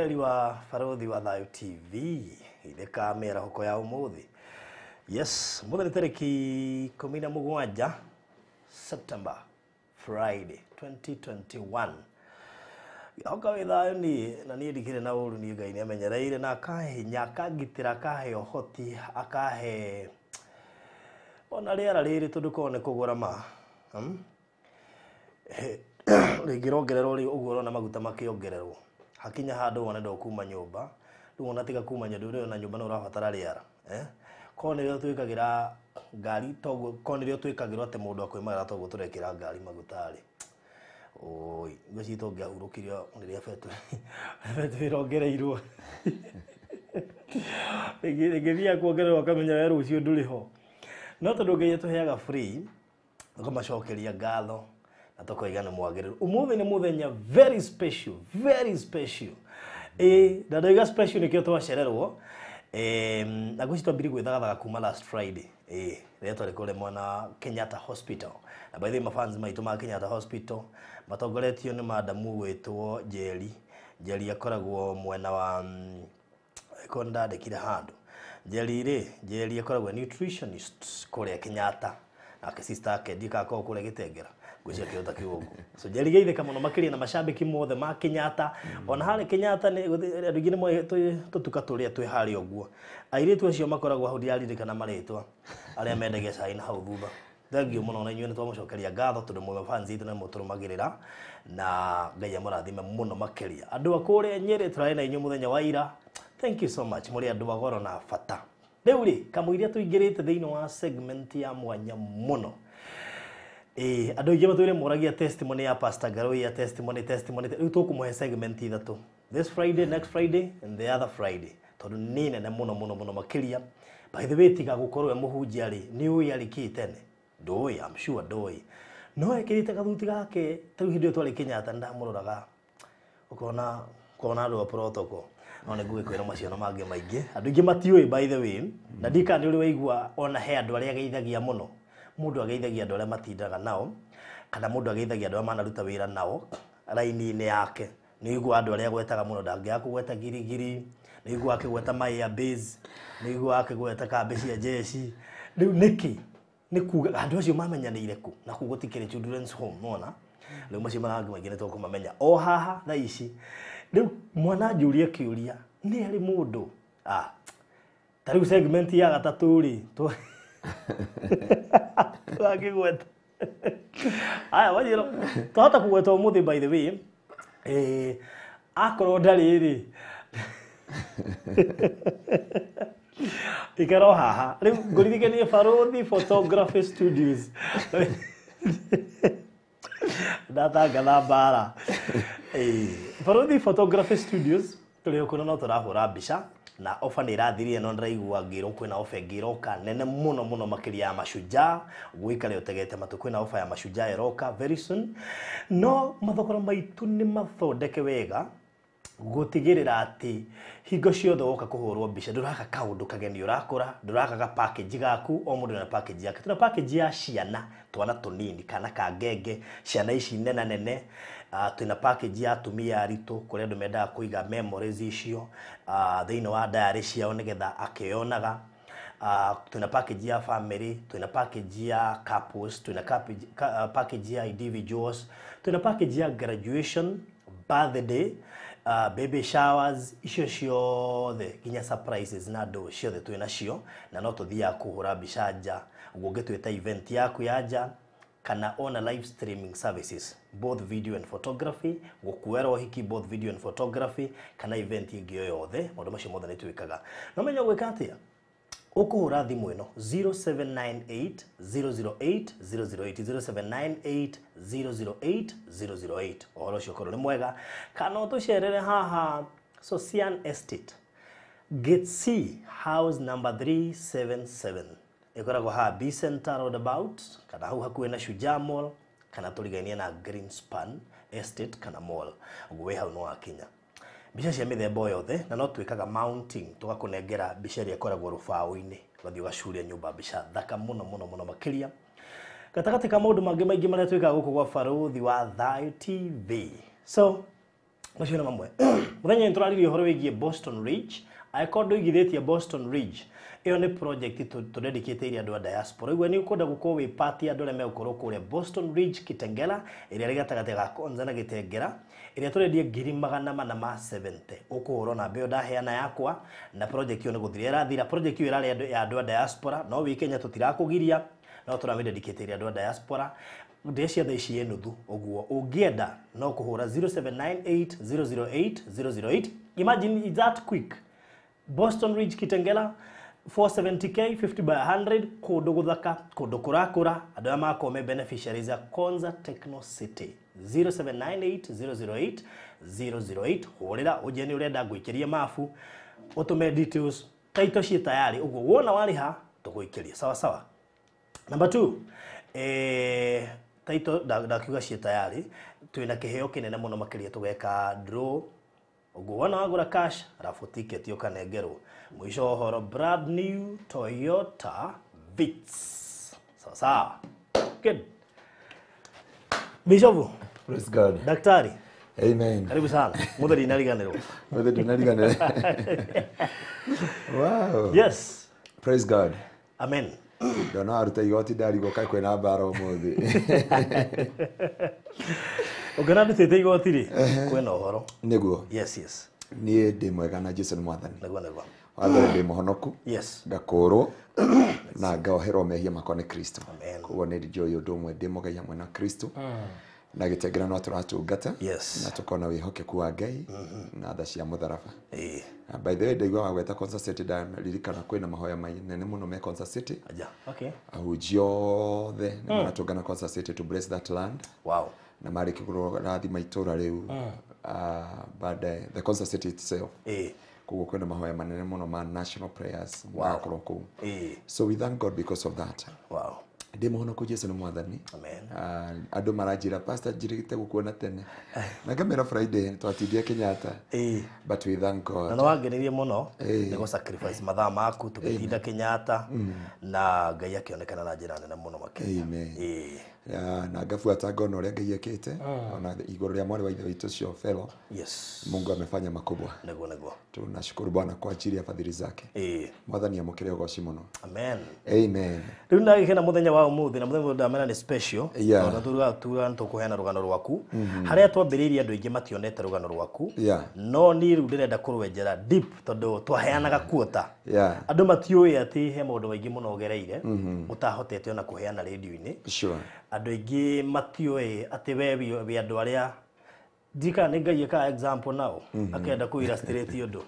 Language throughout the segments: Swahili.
mwĩroreri wa Barothi wa Thayo TV itheka mera hoko ya umuthi. Yes, muthenya tariki 17 September Friday 2021. Oka withayo ni na ni ndikire na uru ni Ngai ni amenyereire na akahe nyaka ngitira akahe ohoti akahe ona riera riri tundu kone kugura ma rigirongererwo ri uguo rona maguta makiongererwo hakinya handu wona ndo kuma nyumba riu ona tiga kuma nyandu na nyumba no urabatara riera kone rio twikagira ngari togo kone rio twikagirwo ate mundu akoimara togo turekira ngari magutari oi ngoci tongia hurukirio riria fetu irongereirwo ngithia kuongererwo kamenya weru ucio nduri ho no tondu Ngai tuheaga free tukamacokeria ngatho na tukoigana mwagiriru. Umuthi ni muthenya very special na ndoiga special nikio twacererwo na guci twambiri gwithagathaga kuma last Friday rĩa twari kule mwana Kenyatta Hospital na by the way mafans maitu ma Kenyatta Hospital matongoretio ni madamu wetwo Njeri akoragwo mwena wa konda ndekire handu Njeri akoragwo nutritionist kule Kenyatta na sister yake ndika ko kule Gitengera gucia kiota kiugo so Njeri geitheka muno makiria na mashabiki mothe ma Kenyatta ona hale Kenyatta ni andu ngine mwe tutuka turia twi hari oguo airitu acio makoragwo hau ndiaririkana maritwa aria mendagia cai na hau thutha thengio muno na inyuĩ nĩ twamucokeria ngatho tondu mwe fans itu na muturumagirira na Ngai amurathime muno makiria andu akure Nyeri tũrarĩ na inyuĩ muthenya wa ira. Thank you so much muri andu agoro na bata riu ri kamuiria tuingirite thiini wa segment ya mwanya muno andu aingĩ matwire muragia testimony ya Pastor Garoi ya testimony riu tukumuhe segment ithatu this Friday, next Friday and the other Friday tondu ni nene muno makiria. By the way tiga gukorwo muhunjia ri ni uyi ariki tene ndoi I'm sure ndoi no ekirite gathuti gake tariu hindi twari Kenyatta ndamururaga ukona andu a protocol no ne gugikwira maciano mange maingi andu ingi matiui by the way na ndika ndi uri waigua ona he andu aria geithagia muno mundu ageithagia andu aria matindaga nao kana mundu ageithagia andu aria manaruta wira nao raini-ini yake ni igua andu aria gwetaga muno ndangia kugweta girigiri ni igua akigweta Maya Base ni igua akigweta kambe cia jeshi riu niki ni kuga andu acio mamenyanire ku na kugutikire children's home nona riu macio marangi maingi nitwo kumamenya o haha tha ici riu mwana njuria kiuria ni ari mundu tariu segment ya gatatu ri twakigweta aya wajiro tuhota kugweta umuthi by the way akorwo ndari ri ikaro haha riu ngurithikanie Barothi Photography Studios ndatangatha mbara Barothi Photography Studios tuli okuna no turahura mbica na ofa ni irathirie no ndiraigua ngiro kwina ofa ngiroka nene muno makiria ya mashujaa gwikare utegete matu kwina ofa ya mashujaa eroka very soon no mathogora maitu ni mathondeke wega gutigirira ati hingo ciothe woka kuhurwo mbica nduraka kaundu kageni urakura nduraka ga package gaku o mundu na package yake tuna package ya ciana twana tunini kana ka ngenge ciana ici nene tuna package ya atumia aritu kuria andu mendaga kuiga memories icio thiini wa diary ciao nigetha akionaga tuna package ya family tuna package ya couples tuna package ya individuals tuna package ya graduation birthday baby showers icio ciothe ginya surprises na ndo ciothe twina cio na no tuthia kuhura mbica nja gungitwita event yaku ya nja kana ona live streaming services both video and photography gukuera hiki both video and photography kana event ingi yothe maundu macio mothe nitwikaga no menyo gwika atia ukuhura thimu ino 0798 008 008 0798 008 ohoro cio korwo ni mwega kana tucerere haha Social Estate Gate C house number 377 ikoragwo ha B Center roundabout kana hau hakuhe na Shujaa Mall kana turigainie na Greenspan Estate kana mall gwe hau no akinya mbica cia mithemba yothe na no twikaga mounting tugakunengera mbica iria ikoragwo rubao-ini gathio gacuria nyumba mbica thaka muno makiria gatagati ka maundu mangi maingi maria twikaga guku gwa Barothi wa Thayo TV so macio na mamwe muthenya nturariri horo wigie Boston Ridge aikondo igithitie Boston Ridge iyo ni project to dedicate area andu a diaspora igwe ni ukunda gukorwo wi party andu me ukorwo kure Boston Ridge Kitengela iria rigatagate ga Konza na Gitengera iria turedie 470 ukuhoro na mbeo ndaheana yakwa na project iyo ni guthira thira project iyo irari ya andu a diaspora no wi Kenya tutirakugiria no turame dedicate area andu a diaspora Decia the ici enuthu oguo ungienda no kuhura 0798008008. Imagine it's that quick. Boston Ridge Kitengela 470k 50 by 100 kodo guthaka kodo kurakura andu makome beneficiaries ya Konza Techno City 0798008008 horera ujeni urenda gwikiria mafu utume details taito cie tayari uguo wona wariha tuguikiria sawa sawa. Number 2 taito ndakiuga cie tayari twina kiheo kinene muno makiria tugeka draw uguo wona wagura cash alafu ticket yokanengerwo mwisho horo brand new Toyota Vitz sawa good Bishovu. Praise God. Daktari. Amen. Karibu sana. Mutheri nariganirwo. Mutheri nariganirwo. Wow. Yes. Praise God. Amen. Ndona aruta igoti ndarigo kai kwena mbaro muthi. Ogana ndite igoti ri kwena uhoro. Niguo. Yes. Nie ndi mwega na Jesu ni mwathani. Niguo. Wambere ndi muhonoku. Yes. Ngakorwo na ngaoherwo mehia makwa ni Kristo. Amen. Kuo ni joy undu umwe ndi mugeia mwe na Kristo. Na Gitengera no turatungata. Yes. Na tukona wihokeku wa Ngai na tha cia mutharaba. By the way ndaigwa wagweta Konza City ririkana kwina mahoya mainene muno me Konza City. Aja. Okay. Ahujio the maratungana Konza City to bless that land. Wow. Na mari kiguro rathima itura riu but the Konza City itself. Kugo kwina mahoya manene muno ma national prayers. Wow. So we thank God because of that. Wow. Ndimuhono ku Jesu ni mwathani. Amen. Andu marajira pastor jirigite gukuona tene. Na ngamera Friday twatindia Kenyatta. But we thank God. Na nawagiririe muno ni go sacrifice mathaa maku tugitinda Kenyatta na Ngai akionekana na njira nene muno makiri. Amen. Na ngafuata ngono uria Ngai ekite ona iguru ria mwari wa ithe witu cio fellow. Yes. Mungu amefanya makubwa. Nego. Tunashukuru Bwana kwa ajili ya fadhili zake. Mwathani amukire ugoci muno. Amen. Amen. Riu ndagikena muthenya wa umuthi na muthenya ndamena ni special. Na tuga ntukuheana rugano rwaku. Haria twambiriria andu aingi mationete rugano rwaku. No ni riu ndirenda kurwenjera deep tondu twaheanaga kuota. Andu matiui ati he maundu maingi muno gereire utahotete ona kuheana radio-ini. Sure. Andu aingi matiui ati we andu aria dika ni Ngai ka example nao akenda ku illustrate undu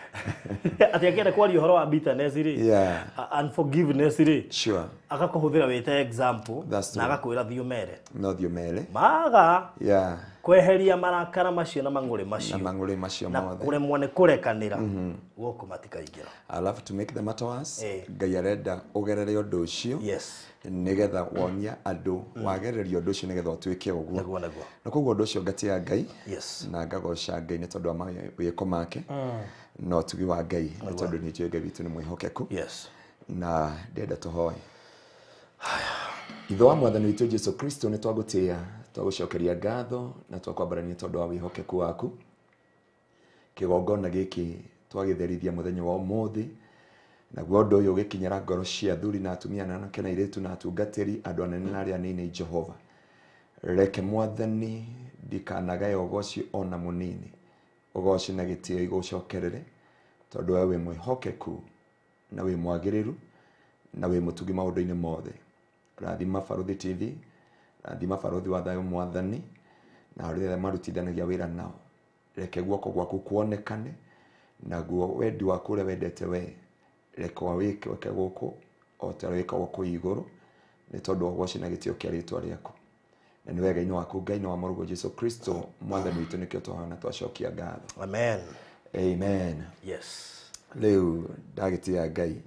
ati akenda kwari uhoro wa bitterness ri unforgiveness ri akakuhuthira wete example na akakwira thiumere no thiumere maga kweheria marakara macio na mang'uri macio mothe na kuremwo ni kurekanira goko matikaingira. I love to make the matter worse. Ngai arenda ugerere undu ucio nigetha wonia andu wagererio undu ucio nigetha utwike uguo na koguo undu ucio ngatia Ngai na ngagoca Ngai ni tondu wa wiko make no tugi wa Ngai ni tondu ni Ngai witu ni mwihokeku na ndenda tuhoe. Itho wa mwathani witu Jesu Kristo ni twagutia twagucokeria ngatho na twakwabarania tondu wa wihokeku waku. Kigongona giki twagitherithia muthenya wa umuthi na gwondo uyu gikinyara ngoro cia thuri na atumia na anake na iretu na atungatiri andu anene na aria anini Jehova. Reke mwathani ndikanagae ugoci ona munini ugoci na gitio igucokerere tondu we wi mwihokeku na wi mwagiriru na wi mutugi maundu-ini mothe. Rathima Baruthi TV, rathima Baruthi wa thayo mwathani na aria marutithanagia wira nao. Reke guoko gwaku kuonekane na guo wendi waku uria wendete we reke wawike guku o ta wika guku iguru ni tondu ugoci na gitio kia ritwa riaku. Na ni wega ino waku Ngai no wa murugo Jesu Kristo mwathani witu nikio twahana twacokia ngatho. Amen. Amen. Yes. Leo ndagitia Ngai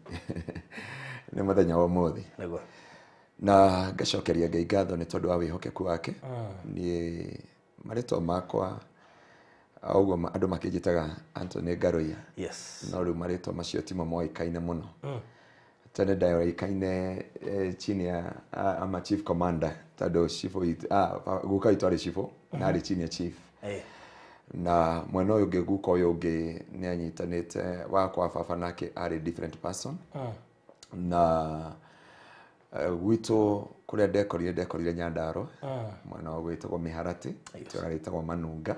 ni muthenya wa umuthi nego na ngacokeria Ngai ngatho ni tondu wa wihokeku wake. Ni marito makwa augo andu makijitaga Anthony Garoya. No riu marito macio timo moikaine muno. Tene ndaikaine chini ya ama chief commander tado chief guka itwari chief na ari chini ya chief. na mwena uyu ungi guka uyu ungi ni anyitanite wakwa baba nake ari different person na gwito kuria ndekorire Nyandarua mwena wa gwitagwo Miharati twaritagwo Manunga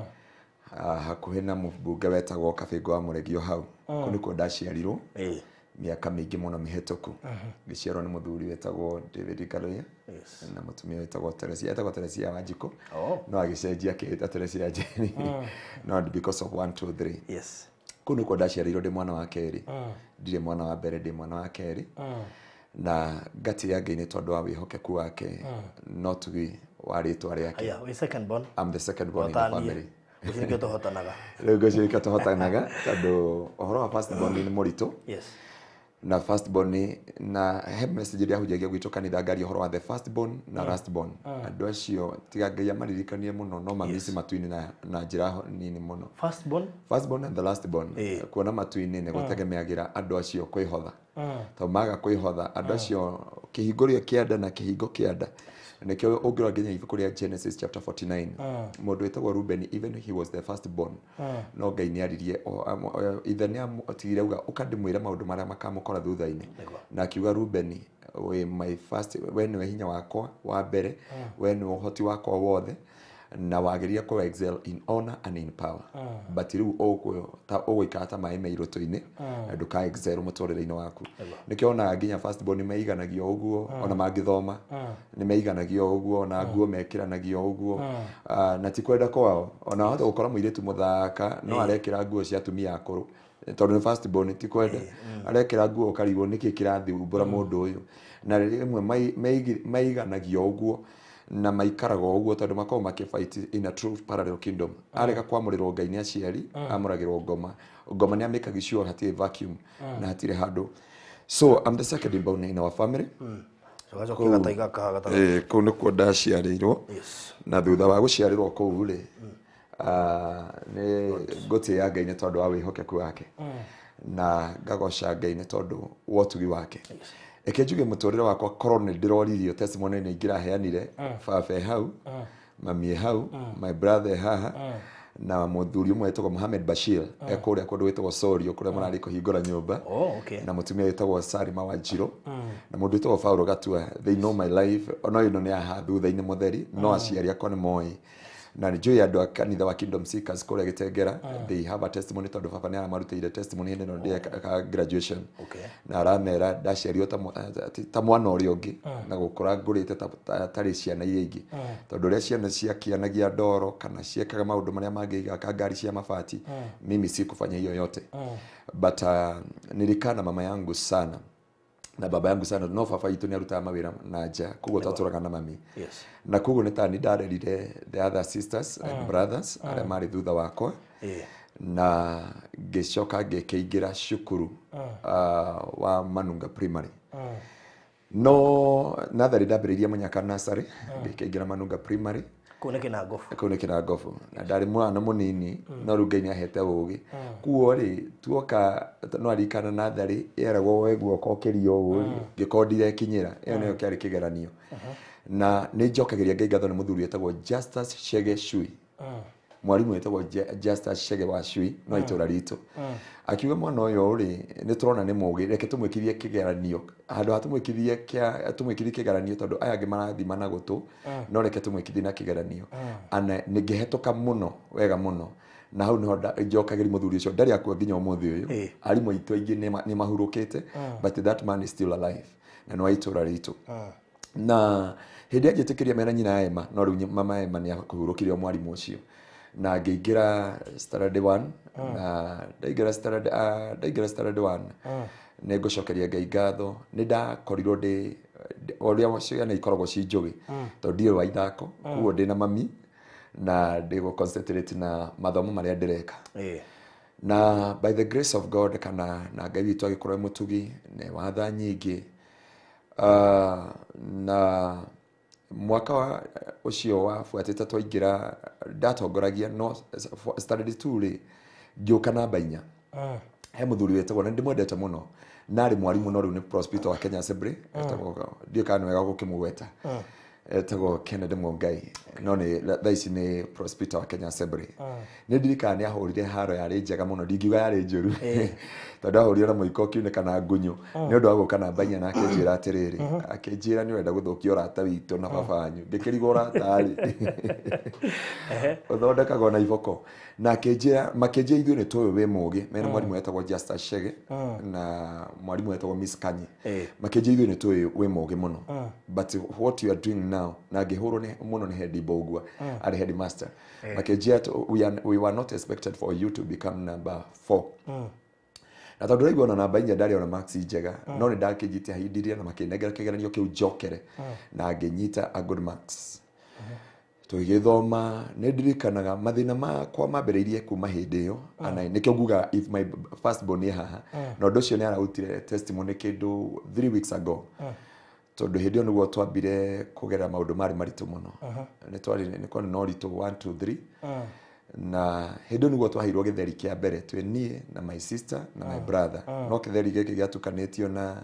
hakuhe na mũmbunge wetagwo Kabingo wa Mũregio hau kuniko ndaciarirwo miaka mingi muno mihituku giciarwo ni muthuri wetagwo David Kaluya na mutumia wetagwo Teresia Wanjiko no agicenjia akita Teresia Jeni not because of 1 2 3 yes kuniko ndaciarirwo ndi mwana wa keri ndire mwana wa mbere ndi mwana wa keri na gati ya Ngai ni tondu wa wihokeku wake not we waritwa riake yeah we second born I'm the second born in the family ucirike tohotanaga rego cirike tohotanaga tondu ohoro wa first born ni murito yes na first born na he message iria hujagia gwitũ kanitha ngari ohoro wa the first born na last born andu acio tiga Ngai amaririkanie muno no mamisi matuini na njira nini muno first born and the last born kuona matuini ne gutegemeagira andu acio kwihotha to maga kwihotha andu acio kihingurio kianda na kihingo kianda nekyo ogiro nginya ibuku ria Genesis chapter 49 mundu wetagwo Ruben even he was the first born no Ngai ni aririe ithe ni atigire uga ukandimwira maundu maria makamukora thutha-ini na akiuga Ruben we my first when we hinya wakwa wa mbere when uhoti wakwa wothe na wageria ko excel in honor and in power but riu ogwikara ta mai meiroto-ini nduka excel mutorere-ini waku nikyo ona nginya first born meiganagio uguo ona mangithoma ni meiganagio uguo ona nguo mekiranagio uguo na ti kwenda kwao ona hata gukora muiritu muthaka no arekira nguo cia atumia akuru tondu first born ti kwenda arekira nguo karigwo niki kirathi umbura mundu uyu na rimwe meiganagio uguo na maikaraga uguo tondu makao makifight in a true parallel kingdom areka kwamurirwo Ngai ni aciari amuragirwo ngoma ni amekaga sure hatie vacuum na hatire hado so I'm the second born in our family so kigataiga kahagata kuno kwa ndaciarirwo na thutha wa guciarirwo kuu ri ni goti ya Ngai ni tondu wa wihokeku wake na ngagoca Ngai ni tondu wotugi wake ekejuge mutorire wakwa korone ndiroririo testimony ni ngiraheanire baba hau mami hau my brother haha na muthuri umwe etagwo Mohamed Bashir ekuria kundu wetagwo Sorio kuria marari kuhingura nyumba na mutumia wetagwo Salima Wanjiro na mundu wetagwo Paulo Gatua they know my life ono ino ni aha thutha-ini mutheri no aciari akwa ni moi na ni joy andu kanitha wa Kingdom Seekers kuria Gitengera they have a testimony tondu baba ni aramarutire testimony ino ndi graduation na aramera ndaciario ta mwana uri ungi na gukura ngurite tari ciana iria ingi tondu ria ciana ciakianagia ndoro kana ciekaga maundu maria mangiiga ka ngari cia mabati mimi sikufanya hiyo yote but nilikana mama yangu sana na baba yangu sana no baba itu ni arutaga mawira na nja kugo taturaga na mami na kugo ni tani ndarerire the other sisters and brothers aria mari thutha wakwa na gicoka ngikeingira cukuru wa Manunga primary no nathari ndambiriria Munyaka nursery ngikeingira Manunga primary kuneke na ngofu na ndari mwana munini no ruga ni ahete ugi kuo ri tuoka no arikana nathari eragwo weguo kokerio ugi ngikondire kinyira iyo niyo kiari kigeranio na ni njokageria Ngai ngatho ni muthuri etagwo Justus Shege Shui mwarimu etagwo Justus Shege wa Shui no itura rito akiuga mwana uyu ri ni turona ni mugi reke tumwikithie kigeranio handu hatumwikithie kigeranio tondu aya angi marathima na gutu no reke tumwikithie na kigeranio ana ningihetoka muno wega muno na hau niho njokageri muthuri ucio ndari akwa nginya umuthi uyu arimu itu aingi ni mahurukite but that man is still alive na no itura rito na hindi ajitikiria mena nyina Ema no riu mama Ema ni akuhurukirie mwarimu ucio na ngeingira standard 1 na ndaigira standard 1 ne gucokeria Ngai ngatho ni ndakorirwo ndi oria ciana ikoragwo ci njugi to ndio wa ithako kuo ndi na mami na ndi go concentrate na mathomo maria ndireka na by the grace of God kana na Ngai witu agikorwo mutugi ne watha nyingi na mwaka ucio wa fuatite twaingira ndatongoragia no standard 2 ri ngioka namba 4 he muthuri wetagwo na ndimwendete muno nari mwarimu no riu ni prospector wa Kenya Assembly etagwo ndio kana wega gukimugweta etagwo Kennedy Mongai no ni thaici ni prosecutor wa Kenya Assembly ni ndirikana ni ahurire haro yari njega muno ndingiuga yari njuru tondu ahurire na muiko kiune kana ngunyu ni undu wa guka na mbanya na akinjira atiriri akinjira ni wenda guthukia urata witu na baba wanyu ngikirigo urata ari uthondekaga na iboko na akinjira makinjira ithuĩ ni tuwe wi mugi mena mwarimu wetagwo Justus Chege na mwarimu wetagwo Miss Kanyi makinjira ithuĩ ni tuwe wi mugi muno but what you are doing now na ngihurwo ni muno ni head bogwa ari headmaster makinjira we were not expected for you to become number 4 na tondu raigua na namba 4 ndari ona max njega no ni ndakijite haindirie na makinengera kigeranio kiu njokere na nginyita a good marks tugithoma ni ndirikanaga mathina makwa mambereirie kuma hindi iyo ana nikio nguga if my first born ni haha no ndo cio ni arautire testimony kindu 3 weeks ago tondu hindi iyo niguo twambire kugera maundu mari maritu muno ni twari ni kwa no ritu 1 2 3 na hindi niguo twahirwo githeri kia mbere twe nie na my sister na my brother no kitheri giki giatukanitio na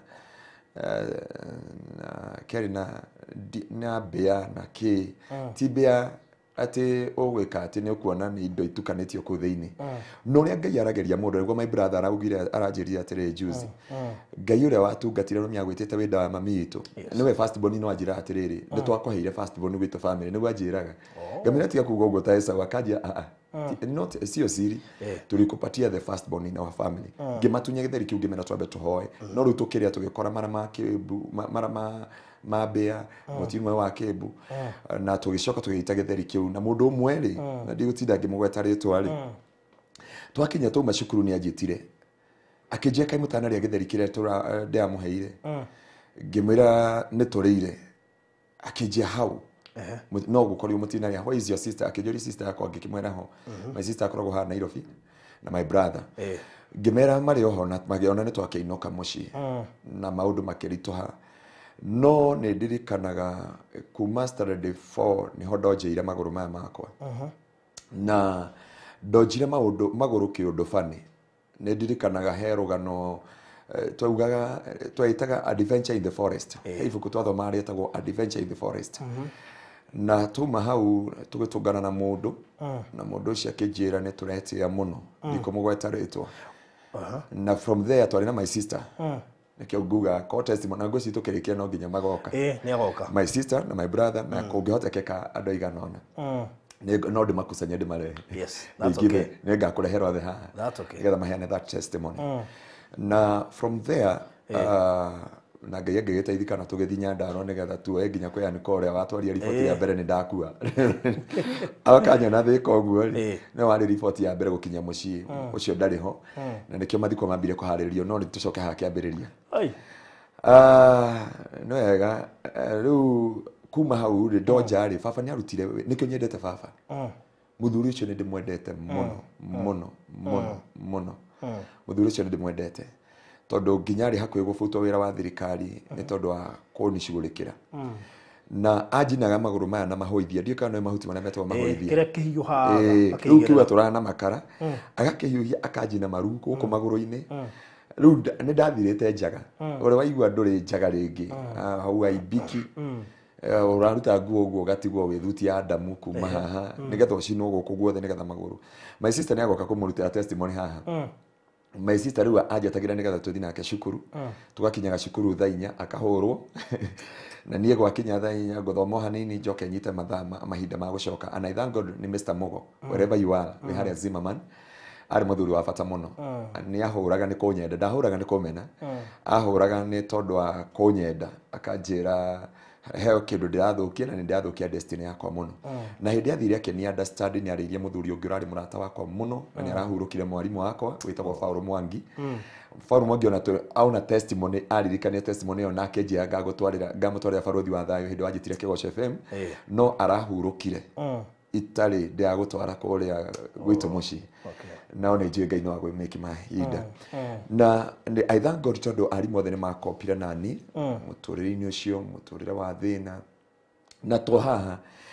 keri na bea na ki tibea ati ogwika ati ni ukuona ni indo itukanitio ku thiini no ria ngai arageria mundu niguo my brother araugire aranjiria atire juice ngai uria watungatire no miagwitite winda wa mami itu niwe first born no ajira atiriri ni twakoheire first born gwitu family niguo ajiraga ngamira tiga kuga uguo ta esa wakaja not sio siri tulikupatia the first born in our family ngimatunya githeri kiu ngimena twambe tuhoe no riu tukiria tugikora mara ma kibu mara mabea mutimwe wa kibu na tugicoka tugiita githeri kiu na mundu umwe ri na ndigutinda ngimugweta ritwa ri twakinya tu macukuru ni ajitire akijia kai mutana ria githeri kire tura ndiamuheire ngimira ni turire akijia hau no gukori umutina ria why is your sister akijori sister yako ngikimwera ho my sister akoragwo ha Nairobi na my brother ngimera mari oho na magiona ni twakeinoka muci na maundu makirituha no ni ndirikanaga kuma Saturday 4 ni ho ndonjeire maguru maya makwa na ndonjire maundu maguru kiundu fani ni ndirikanaga he rugano twaugaga twaitaga adventure in the forest ibuku twathoma rietagwo adventure in the forest na tuma hau tugitungana na mundu na mundu ucio akijira ni turetira muno ndikumugweta ritwa na from there twari na my sister nikio nguga ko testimony ngo citu kirikia no nginya magoka ni agoka my sister na my brother na kungihotekeka andu aiganona no ndimakusanya ndimare yes that's okay ni ngakureherwa the ha that's okay getha maheane that testimony na from there na ngai ngigiteithika na tugithinya ndaro nigetha tuoe nginya kwa yani kore watwaria ripoti ya mbere ni ndakua akanya na thiko guo ni wari ripoti ya mbere gukinya mucii ucio ndari ho na nikio mathiko mambire kuhariririo no nitucoke hake ambiriria no ega riu kuma hau ri ndonja ri baba ni arutire nikio nyendete baba muthuri ucio ni ndimwendete muno muthuri ucio ni ndimwendete tondu nginyari hakuhi gufutwo wira wa thirikari ni tondu wa kunishugurikira na ajinaga maguru maya na mahoithia ndio kana mahuti maria metwa mahoithia kire kihiuha riu kiuga turana na makara agakihiuhia akajina maru guku maguru-ini riu ni ndathirite njaga ore waigua nduri njaga ringi hau aibiki uraruta nguo guo gatigwo withuti ya Adamu kuma haha nigetha ucinwo guku guothe nigetha maguru my sister ni agoka kumurutira testimony haha my sister riu ajatagira nigetha tuthi nake cukuru tugakinyaga cukuru thaa 4 akahurwo na niye gwakinya thaa 4 nguthomo hanini njoke nyite mathaa mahinda ma gucoka and I thank God ni Mr Mogo wherever you are we had a Zimmerman ari muthuri wa bata muno ni ahuraga ni kunyenda ndahuraga ni kumena ahuraga ni tondu wa kunyenda akanjira heo kindu ndirathukia na ndirathukia destiny yakwa muno na hindi athire akeni understand ni aririe muthuri ungi urari murata wakwa muno na ni arahurukire mwarimu wakwa witagwo Paulo Mwangi Paulo Mwangi ona testimony aririkania testimony ona akenjia ngamutwarira barothi wa thayo hindi wajitire Kigoco FM no arahurukire itari ndiagutwara kuria gwitu muci nao ni njue ngai no agwe make mahinda na I thank God tondu arimu othe ni makopira nani muturire-ini ucio muturire wa thina na to haha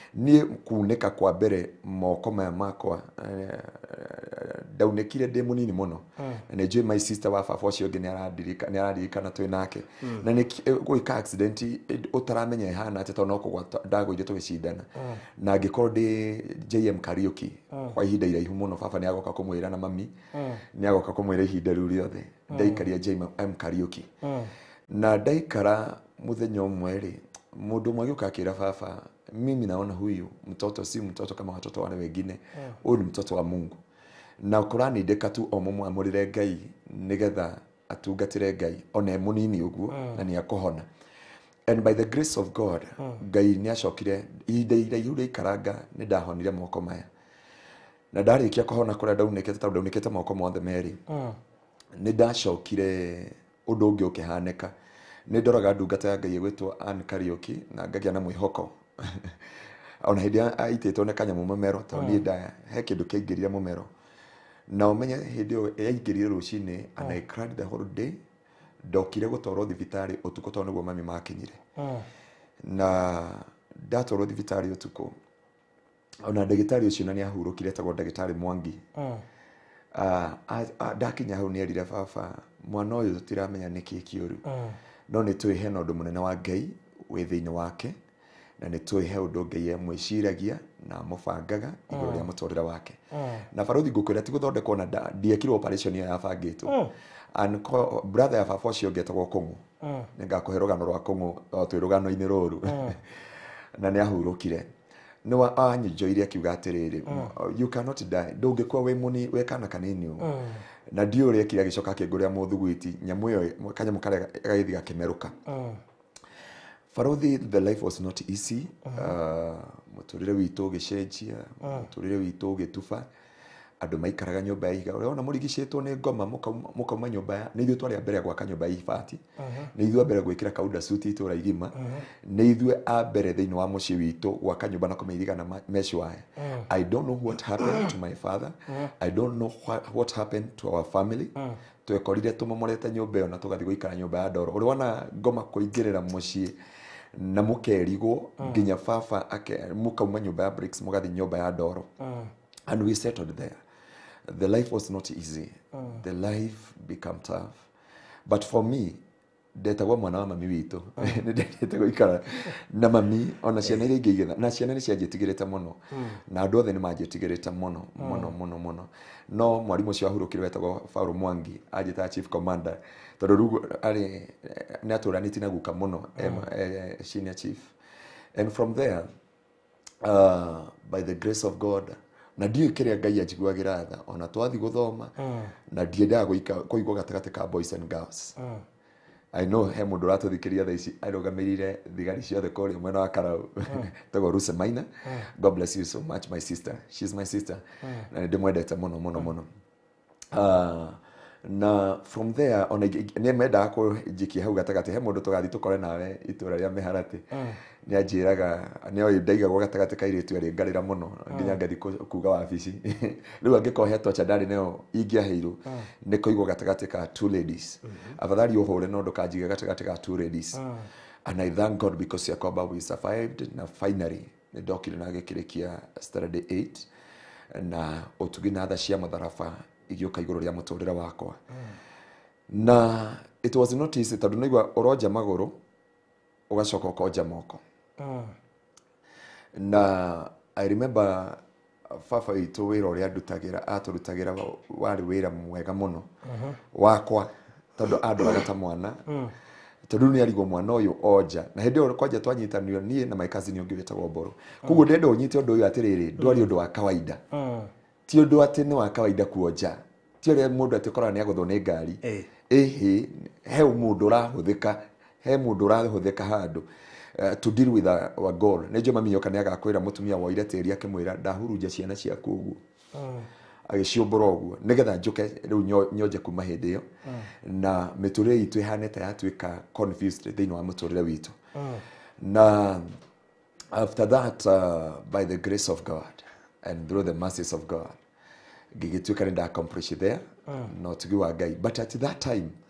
niĩ kunĩka kwa mbere moko maya makwa ndaunĩkire ndĩ mũnini mũno na nĩ njũĩ my sister wa baba ũcio ũngĩ nĩ araririkana twĩ nake na nĩ gwĩka accident ũtaramenya ihana atĩ tondũ no kũgwa ndagũire tũgĩcindana na ngĩkorwo ndĩ JM Kariuki kwa ihinda iraihu mũno. Baba nĩ agoka kũmwĩra na mami nĩ agoka kũmwĩra ihinda rĩu rĩothe ndaikaria JM Kariuki na ndaikara muthenya ũmwe rĩ mũndũ ũmwe agĩũka akĩra baba, mimi naona huyu mtoto si mtoto kama watoto wale wengine, huyu ni mtoto wa Mungu na kũranindĩka tu o mũmwamũrĩre Ngai nĩgetha atungatĩre Ngai ona mũnini ũguo na nĩ akũhona. And by the grace of God Ngai nĩ acokire ihinda iraihu rĩikaranga nĩ ndahonire moko maya na ndarĩkia kũhona kũrĩa ndaunĩkĩte moko mothe merĩ nĩ ndacokire ũndũ ũngĩ ũkĩhanĩka. Nĩ ndoraga ndungata ya Ngai ĩgwĩtwo Ann Kariuki na ngagĩa na mwĩhoko ona hĩndĩ aitĩtwo nĩ kanyamũ mũmero tondũ niĩ nda he kĩndũ kĩaingĩrire mũmero na ũmenye hĩndĩ ĩyo yaingĩrire rũcinĩ and I cried the whole day. Ndokire gũtwarwo thibitarĩ ũtukũ tondũ nĩguo mami makinyire na ndatwarwo thibitarĩ ũtukũ ona ndagĩtarĩ ũcio na nĩ ahurũkire etagwo ndagĩtarĩ Mwangi. Ndakinya hau nĩ erire baba, mwana ũyũ tũtiramenya nĩkĩ kĩũru no nĩ tũĩ hena ũndũ mũnene wa Ngai wĩ thĩinĩ wake na nĩ tũĩ he ũndũ Ngai amwĩciragia na mũbangaga igũrũ rĩa mũtũrĩre wake na barothi ngũkwĩra ti gũthondekwo na ndiekirwo operation ĩyo yabangĩtwo. And brother ya baba ũcio ũngĩ etagwo Kũng'ũ nĩ ngakũhe rũgano rwa Kũng'ũ twĩ rũgano-inĩ rũrũ na nĩ ahurũkire no anyoire akiuga atĩrĩrĩ, you cannot die, ndũngĩkua wĩ kana kanini na ndio ũrĩa kĩrĩa gĩcoka kĩngũrĩa mũthugwiti nyamũ ĩyo kanyamũ karĩa gagĩthi gakĩmerũka. Barothi, the life was not easy. Mũtũrĩre witũ ũgĩcenjia, mũtũrĩre witũ ũgĩtuba, andũ maikaraga nyũmba ya ihiga. Ũrĩa ona mũrigicĩtwo nĩ ngoma mũkauma nyũmba ya nĩ ithuĩ twarĩ a mbere gwaka nyũmba ya ibati, nĩ ithuĩ a mbere gwĩkĩra kauda suit itũra igima, nĩ ithuĩ a mbere thĩinĩ wa mũciĩ witũ gwaka nyũmba na kũmĩiriga na mesh wire. I don't know what happened to my father. I don't know what happened to our family. Twekorire tũmomorete nyũmba ĩyo na tũgathiĩ gũikara nyũmba ya ndoro. Ũrĩa wona ngoma kũingĩrĩra mũciĩ na mũkerigwo nginya baba mũkauma nyũmba ya bricks mũgathiĩ nyũmba ya ndoro. And we settled there. The life was not easy. The life became tough. But for me, ndetagwo mwana wa mami witũ. Ndetete gũikara na mami ona ciana iria ingĩ igĩtha na ciana nĩ cianjĩtigĩrĩte mũno na andũ othe nĩ manjĩtigĩrĩte mũno. No mwarimũ ũcio ahurũkire wetagwo Paul Mwangi anjĩtaga chief commander tondũ rĩu arĩ nĩ atũranĩtie na guka mũno senior chief. And from there, by the grace of God, na ndiũ kĩrĩa Ngai anjiguagĩra tha ona twathi gũthoma na ndiendaga kũigua gatagatĩ ka boys and girls. I know he mũndũ ũratũthikĩria thaa ici arũgamĩrĩire thigari ciothe kũrĩa mwena wa Karau tagwo Lucy Maina. God bless you so much my sister, she's my sister na ndĩmwendete mũno. Na from there ona nĩ mendaga kũnjikia hau gatagatĩ he mũndũ tũgathiĩ tũkore nawe itũra rĩa Mĩharatĩ nĩ anjĩraga nĩ oĩ ndaigagwo gatagatĩ ka airĩtu arĩ ngarĩra mũno nginya ngathi kuga wabici. Rĩu angĩkorwo hetwo cha ndarĩ nayo ingĩaheirwo nĩ kũigwo gatagatĩ ka two ladies. Afadhali ũhũre no ndũkanjige gatagatĩ ka two ladies. And I thank God because ya kwamba we survived na finally nĩ ndokire na gĩkĩrĩkia Saturday 8 na ũtugi na tha cia matharaba igĩũka igũrũ rĩa mũtũrĩre wakwa. Na it was not easy tondũ nĩigua ũronja magũrũ ũgacoka ũkonja moko. Na I remember baba witũ wĩra ũrĩa atũrutagĩra warĩ wĩra mwega mũno wakwa tondũ andũraga ta mwana tondũ nĩ arigwo mwana ũyũ onja na hĩndĩ ĩyo kwanja twanyitanĩrio niĩ na my cousin ũngĩ wĩtagwo Mboro. Koguo ndenda ũnyite ũndũ ũyũ atĩrĩrĩ ndwarĩ ũndũ wa kawaida. Ti ũndũ atĩ nĩ wa kawaida kuonja. Ti ũrĩa mũndũ atĩkoragwo nĩ agũthwo nĩ ngari. He mũndũ ũrahũthĩka, he mũndũ ũrahũthĩka handũ to deal with our goal. Nĩ njũĩ mami yoka nĩ agakwĩra mũtumia woire tĩri akĩmwĩra ndahurunja ciana ciaku ũguo. Agĩciũmbũra ũguo nĩgetha njũke rĩu nyonje kuma hĩndĩ ĩyo na mĩtũrĩre itũ ĩhanĩte yatuĩka confused thĩinĩ wa mũtũrĩre witũ. Na after that, by the grace of God and through the mercies of God, ngĩgĩtuĩka nĩ accomplish there na ũtugi wa Ngai. But at that time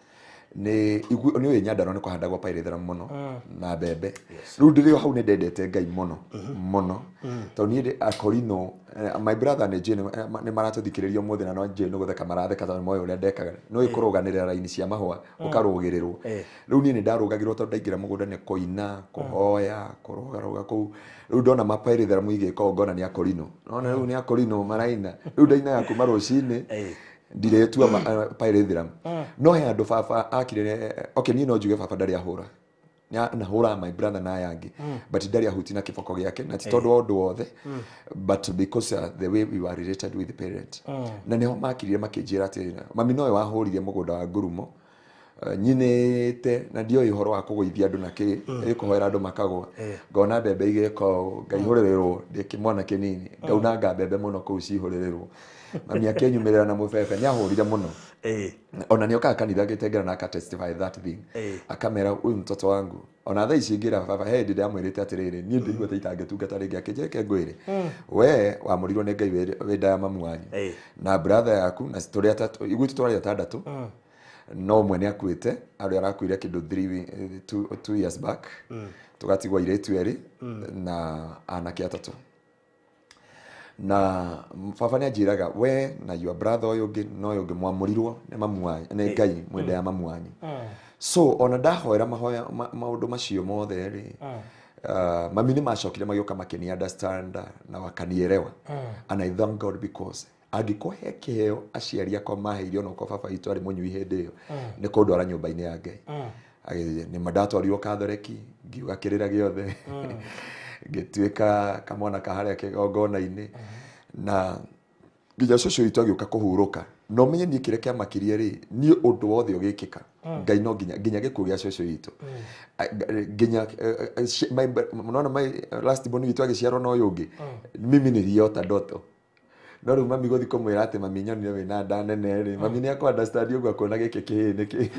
ni uyu Nyandarua ni kuhandagwo pyrethrum muno na mbembe riu ndirio hau ni ndendete Ngai muno muno to ni akorino my brother ni Jane ni maratuthikiririo mothe na no Jane gutheka maratheka ta moyo uria ndekaga no ikuruganirira raini cia mahua ukarugirirwo riu ni ndarugagirwo to ndaingira mugunda ni koina kuhoya kurugaruga ku riu ndona mapyrethrum igika ngona ni akorino nona riu ni akorino maraina riu ndaina yaku marucini ndiretua pyrethrum no he andu baba akire okay ni no njuge baba ndari ahura na hura my brother na yangi but ndari ahuti na kiboko giake na ti tondu ondu wothe but because the way we were related with the parent na neho makirire makinjira ati mami nowe wahurire mugunda wa Ngurumo nyinete na ndio ihoro wa kugoithia andu na ki ikuhoera andu makagwa ngona mbembe igeko ngaihurererwo ndikimwana kinini ngaunanga mbembe muno kuu ciihurererwo mami akenyumirira na mubebe ni ahurire muno ona ni oka kanitha gitengera na testify that thing akamera uyu mtoto wangu ona tha ici ngira baba head ndamwirite atiriri ni ndigwa taitangetungata ringi akijeke ngwire we wamurirwo ni Ngai we nda ya mamu wanyu na brother yaku na turi atatu igwitu twari atandatu no mwe ni akuite ari arakuire kindu 2 years back tugatigwa iretu eri na anake atatu na baba ni ajiraga we na your brother oyo ngi no yo ngi mwamurirwo ni mamu wanyu ni Ngai mwenda ya mamu wanyu so ona ndahoera mahoya maundu macio mothe ri mami ni macokire magioka makeni understand na wakanielewa and I thank God because agikohe kiheo aciari akwa maheirio no ko baba itu ari munyu ihende yo ni kundwara nyumba-ini ya Ngai ni mandatwarirwo Katholiki ngiuga kirira giothe gituika kamwana kaharia kigongona-ini na nginya cucu itu agioka kuhuruka no menye ni kireke makirie ri ni undu wothe ugikika Ngai no nginya gikuo gia cucu itu nginya my last born itu agiciarwo no yungi mimi niliota ndoto no ru mami gothi kumwira ati mami nyoni we na nda nene ri mami ni akwa understand ugo akona gike kihi niki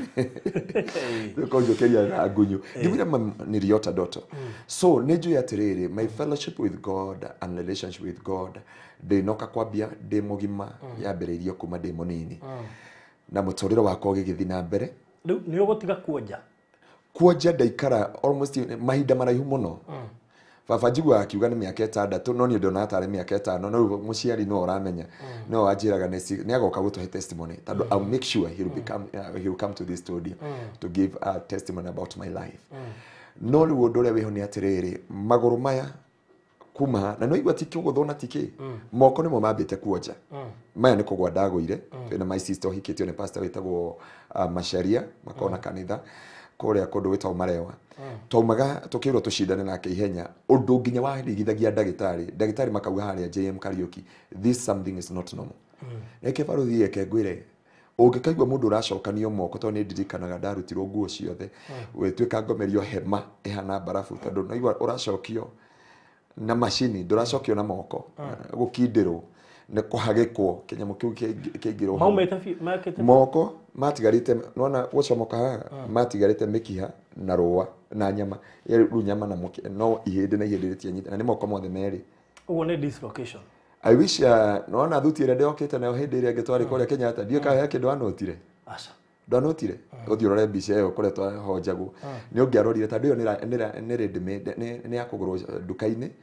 ko njokeria na ngunyu ndimira niliota ndoto so nejo ya tiriri my fellowship with God and relationship with God de noka kwambia de mugima yambiririo kuma de munini na mutorero wako gigithi na mbere ni ugotiga kuoja ndaikara almost mahinda maraihu muno baba njigua akiuga ni miaka 6 no ni ndona atare miaka 5 no muciari no uramenya no ajiraga ni agoka gutuhe testimony tando I'll make sure he will come to this studio to give a testimony about my life no ri wondu ria wiho ni atiriri maguru maya kuma na no igwa tikio guthona tiki moko nimo mambite kuoja maya ni kugwa ndaguire na my sister hikitio ni pastor witagwo Masharia makona kanitha kuria kundu witwa Marewa tomaga tukirwo tushindane nake ihenya undu nginya warigithagia ndagitari makauga haria JM Kariuki this something is not normal eke baruthi eke ngwire ungikaigwa mundu uracokanio moko to ni ndirikanaga ndarutirwo nguo ciothe wetwika ngomerio hema ihana barafu tondu naigwa uracokio na machine nduracokio na moko gukindirwo ne kuhagikwo kinyamo kiu kingirwo moko matigarite nona gucomoka matigarite mikiha na ruwa na nyama ru nyama na muke no ihinde na ihindiritie nyita na ni moko mothe meri ugo ne dislocation I wish nona thutire ndokite na hindi iri ngitwari kuria Kenyatta ndio ka yake ndo anotire aca ndanotire uthirore mbica yo kuretwa hojagu ni ungiarorire tando yo ni ready made ni yakugurwo duka-ini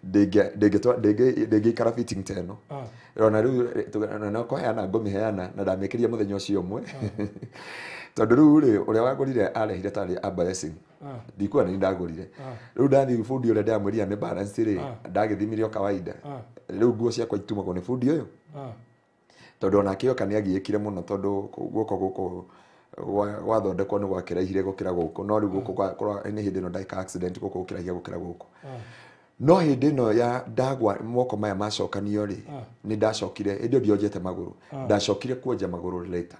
ndingikara fitting teno rona riu na ko yana ngomiheana na ndamekiria muthenya ucio umwe tondu riu ri uria wagurire arehire tari a blessing ndikuwa ni ndagurire riu ndathi fundi uria ndamwiria ni balance ri ndagithimirio kawaida riu nguo ciakwa itumagwo ni fundi uyu tondu ona kio kani agiikire muno tondu guko wathondekwo ni gwakiraihire gukira guku no riu guku kwa ni hindi no ndaika accident guku gukiraihire gukira guku no hindi no ya ndagwa moko maya macokanio ri ni ndacokire indio ndiojete maguru ndacokire kuoja maguru later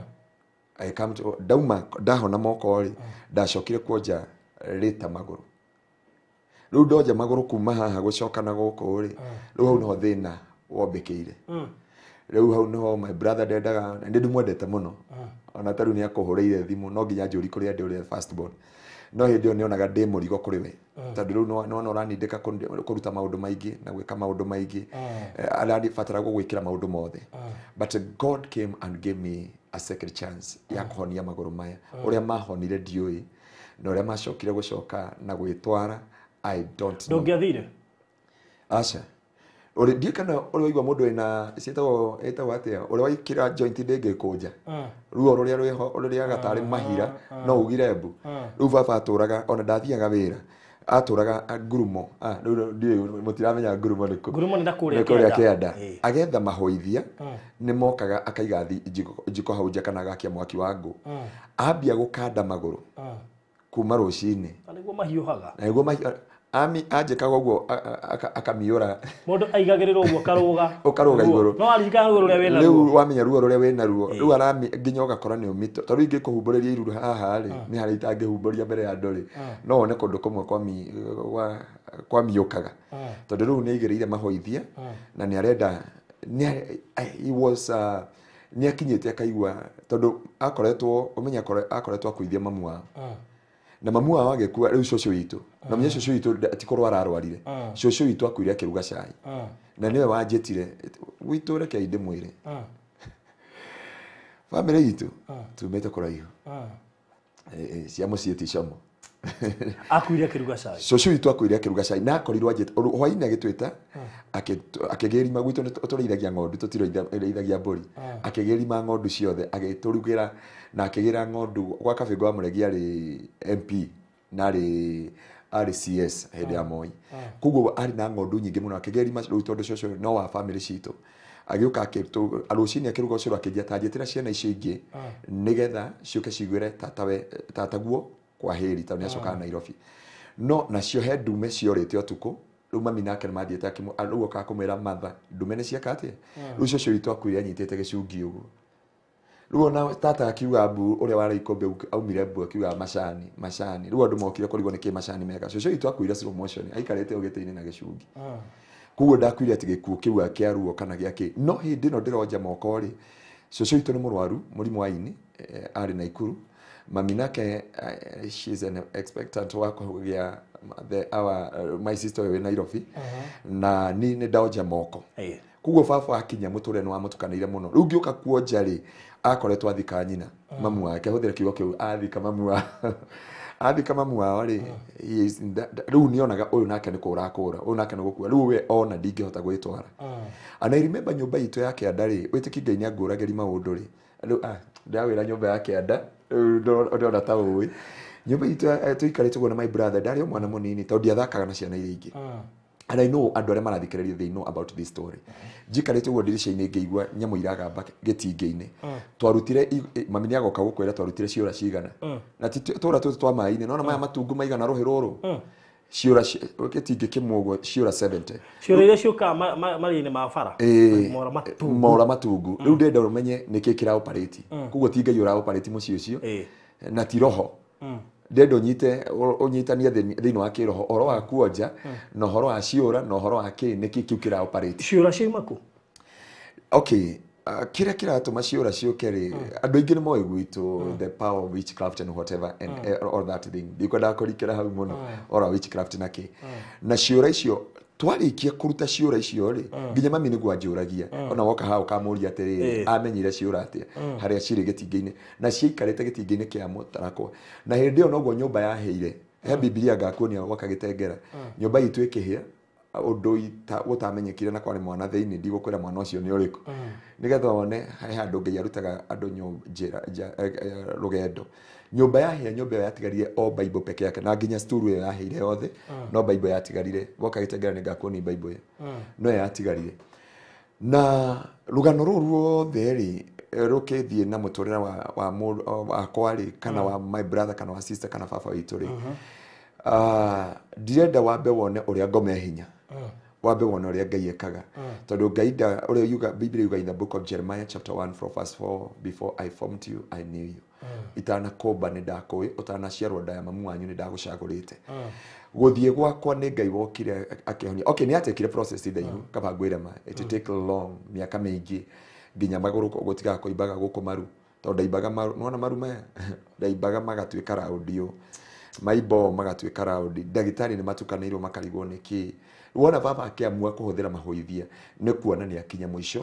I come to dauma ndahona moko ri ndacokire kuoja later maguru riu ndoja maguru kuma haha gucokana guku ri riu hau no thina wombekeire riu hau no my brother ndendaga ndi ndimwendete muno ona taru ni akuhureire thimu no nginya njuri kuria ndi uri first born no hindi yo nionaga ndi murigo kuri we tondu riu no uranindika kuruta maundu maingi na gwika maundu maingi arandi fatara gugwikira maundu mothe but God came and gave me a second chance ya kuhonia maguru maya uria mahonire ndiui na uria macokire gucoka na gwitwara I don't know. Ndungiathire acha uri ndikana uri waigwa mundu ina etagwo atia uri waikira joint ndenge kunja ruo ruria rweho ruria gatari mahira no ugire mbu riu baba aturaga ona ndathiaga wira aturaga ngurumo mutiramenya ngurumo ni ndakuria kianda agetha mahoithia ni mokaga akaiga njiko hau nja kana gakia mwaki wa ngũ ambia gukanda maguru kuma rucini niguo mahiuhaga niguo ami ajekaga uguo akamiura mundu aigagirirwo uguo ukaruga iguru no aririkana ruo ruria wena ruo riu wamenya ruo ruria wena ruo riu arami nginya ugakora ni umito taru ingi kuhumbureria iruru haha ri ni hari itangihumburia mbere ya ndori no one kundu kumwe kwa miukaga tondu riu ni igereire mahoithia na ni arenda he was ni akinyete akaigua tondu akoretwo umenya akoretwo akuithia mamu wao na mamu wao agekua riu cũcũ witu na mwenye cũcũ witu atikorwo ararwarire cũcũ witu akuire akiruga cai na niwe wanjetire witu reke inde mwire family yitu tumete kuraihu cia muciĩ ti como akuire akiruga cai cũcũ witu akuire akiruga cai na akorirwo anjete hwainĩ agĩtwĩta akĩgĩrima gwitũ tũrĩithagia ng'ondu tũtirĩithagia mbũri akĩgĩrima ng'ondu ciothe agĩtũrugĩra na akĩgĩra ng'ondu gwa kabingo wa Mũregi arĩ MP na arĩ CS hĩndĩ ya Moi koguo arĩ na ng'ondu nyingĩ mũno akĩgĩrima rĩu tondũ cũcũ no wa family citũ agĩũka rũcinĩ akĩruga ũcũrũ akĩnjĩtĩra ciana icio ingĩ nĩgetha ciũke ciguĩre tataguo kwa heri tondũ nĩacokaga Nairobi no nacio he ndume ciorĩte ũtukũ rĩu mami nake mathiĩte rĩu okaga kũmwĩra matha ndume nĩ cieka atĩa rĩu cũcũ witũ akuire anyitĩte gĩcungi ũguo rĩu ona tata akiuga mbu ũrĩa warĩ ikombe aumire mbu akiuga macani rĩu andũ mokire kũrigwo nĩkĩ macani meka cũcũ witũ akuire slow motion aikarĩte ũgĩtĩ-inĩ na gĩcungi koguo ndakuire atĩ gĩkuũ kĩu kĩa ruo kana gĩakĩ no hĩndĩ ĩno ndĩronja moko rĩ cũcũ witũ nĩ mũrwaru mũrimũ wa ini arĩ Naikuru mami nake she's an expectant wa kũgĩa my sister we Nairobi na ni ndaonja moko koguo baba akinya mũtũre nĩ wamũtukanĩire mũno rĩu ngĩũka kuonja rĩ akoretwo athika nyina mamu wake hũthĩra kiugo kĩu athika mamu wao rĩ rĩu nĩonaga ũyũ nake nĩ kũrakũra ũyũ nake nĩ gũkua rĩu we ona ndingĩhota gwĩtwara and I remember nyũmba itũ ya kĩanda rĩ wĩtĩki Ngai nĩangũragĩria maũndũ rĩ rĩu ndawĩra nyũmba ya kĩanda ndona ta ũĩ nyũmba itũ tũikarĩte guo na my brother ndarĩ o mwana mũnini tondũ ndiathakaga na ciana iria ingĩ and I know andũ arĩa marathikĩrĩria they know about this story njikarĩte guo ndirica-inĩ ngĩigua nyamũ iragamba gĩtingĩ-inĩ twarutire mami nĩagoka gũkwĩra twarutire ciũra cigana na tũra tũtũ twa maĩ-inĩ nona maya matungu maigana rũhĩ rũrũ ciũra gĩtingĩ kĩmwe ũguo ciũra 70 ciũra iria ciũkaga marĩ-inĩ ma bara mora matungu rĩu ndenda ũmenye nĩkĩ kĩra operate koguo ti Ngai ũra operate mũciĩ ũcio na ti roho ndendo ũnyitanie thĩinĩ wa kĩroho ũhoro wa kuonja na ũhoro wa ciũra na ũhoro wa nĩkĩ kĩu kĩra operate ciũra ciuma kũ okay kĩrĩa kĩratũma ciũra ciũke rĩ andũ aingĩ nĩ moĩ gwitũ the power of witchcraft and whatever and all that thing ndikwendaga kũrikĩra hau mũno all witchcraft na kĩ na ciũra icio twarĩkia kũruta ciũra icio rĩ nginya mami nĩguo anjũragia ona woka haha ũkamũria atĩrĩrĩ amenyire ciũra atĩa harĩa cirĩ gĩtingĩ-inĩ na ciaikarĩte gĩtingĩ-inĩ kĩa mũtarakwa na hĩndĩ ĩyo noguo nyũmba yahĩire he Bibilia ngakuonia gwaka gĩtengera nyũmba itũ ĩkĩhĩa ũndũ gũtamenyekire na kwarĩ mwana thĩinĩ ndigũkwĩra mwana ũcio nĩ ũrĩkũ nĩgetha one he handũ Ngai arutaga andũ rũgendo nyũmba yahĩa nyũmba ĩyo yatigarire o Bible peke yake na nginya sturu ĩyo yahĩire yothe no Bible yatigarire woka gĩtengera nĩ ngakuonia Bible ĩyo no yatigarire na rũgano rũu ruothe rĩ rũkĩthiĩ na mũtũrĩre wakwa rĩ kana wa my brother kana wa sister kana baba witũ rĩ ndirenda wambe wone ũrĩa ngome hinya wambe wone ũrĩa Ngai ekaga tondũ Ngai ũrĩa yuga Biblia yuga in the book of Jeremiah chapter 1 from verse 4 before I formed you I knew you itanakũmba nĩ ndakũĩ ũtanaciarwo nda ya mamu wanyu nĩ ndagũcagũrĩte gũthiĩ gwakwa nĩ Ngai wokire akĩhonia okay nĩ atekire process ndaihu kaba ngwĩrema it take long mĩaka mĩingĩ nginya magũrũ gũtiga kũimbaga gũkũ maru tondũ ndaimbaga maru nona maru maya ndaimbaga magatuĩka raundi maibo magatuĩka raundi ndagĩtarĩ nĩ matukanĩirwo makarigwo nĩkĩ wona baba akĩamua kũhũthĩra mahoithia nĩ kuona nĩ akinya mũico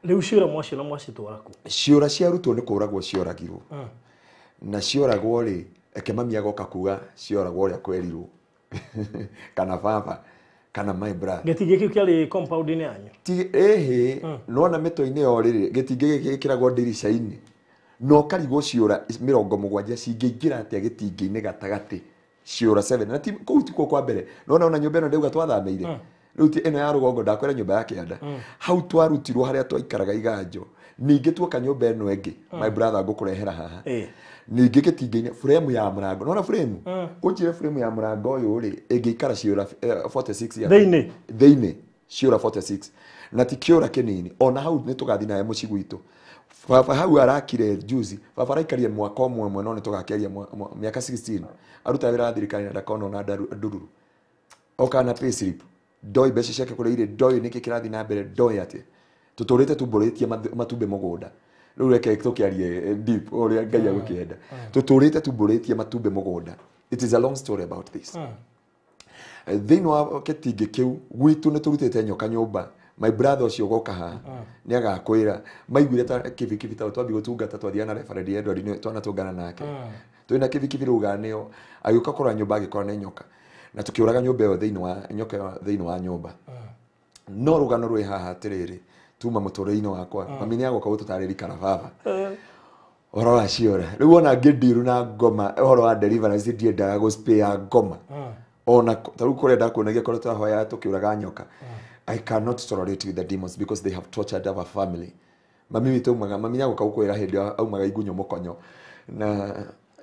Riu ciura mwacitwaraku ciura cia arutwo nĩ kũragwo cioragirwo na cioragwo rĩ eke mami agoka kuga cioragwo ũrĩa kwerirwo kana baba kana my brother getingĩ kĩu kĩarĩ compound-inĩ yanyu ti nona mĩtwe-inĩ yo rĩrĩ getingĩ gĩkĩragwo ndirica-inĩ no karigwo ciura 70 cingĩingĩra atĩa gĩtingĩ-inĩ gatagatĩ ciura 7 na ti kũu ti kwa mbere nona nyũmba ĩno ndauga twathamĩire rĩu ti ĩno ya rũgongo ndakwĩra nyũmba ya kĩanda hau twarutirwo harĩa twaikaraga iganjo ningĩ tuoka nyũmba ĩno ĩngĩ my brother ngũkũrehera haha ningĩ gĩtingĩ-inĩ frame ya mũrango nona frame ũnjire frame ya mũrango ũyũ rĩ ĩngĩikara ciura 46 thĩinĩ ciura 46 na ti kĩũra kĩnini ona hau nĩ tũgathiĩ nawe mũciĩ gwitũ baba hau arakire juzi baba araikarire mwaka ũmwe no nĩ tũgakĩaria mĩaka 16 aruta wĩra wa thirikari na ndakona ona ndururu oka na pay slip ndoi mbeca ciake kũrĩa irĩ ndoi nĩkĩ kĩrathiĩ na mbere ndoi atĩ tũtũrĩte tumbũrĩtie matumbĩ mũgũnda rĩu reke tũkĩarie deep ũrĩa Ngai agũkĩenda tũtũrĩte tumbũrĩtie matumbĩ mũgũnda it is a long story about this thĩinĩ wa kĩtingĩ kĩu gwitũ nĩ tũrutĩte nyoka nyũmba my brother ũcio goka haha nĩ agakwĩra maiguire ta kibikibi ta twambi gũtungata twathiana na referee Edward twanatũngana nake twĩna kibikibi rũganĩo agĩũka kũrora nyũmba agĩkora nĩ nyoka na tukĩũraga nyũmba ĩyo thĩinĩ wa nyũmba no rũgano rwĩ haha atĩrĩrĩ tuma mũtũrĩre-inĩ wakwa mami nĩ agoka gũtũtarĩria kana baba ũhoro wa ciora rĩu ona ngĩndiru na ngoma ũhoro wa deliverance ndiendaga gũspare ngoma ona tarĩu kũrĩa ndakuonagia korwo twahoya tũkĩũraga nyoka I cannot tolerate with the demons because they have tortured our family mami witũ mami nĩ agoka gũkwĩra hĩndĩ aumaga igunyũ mũkonyo na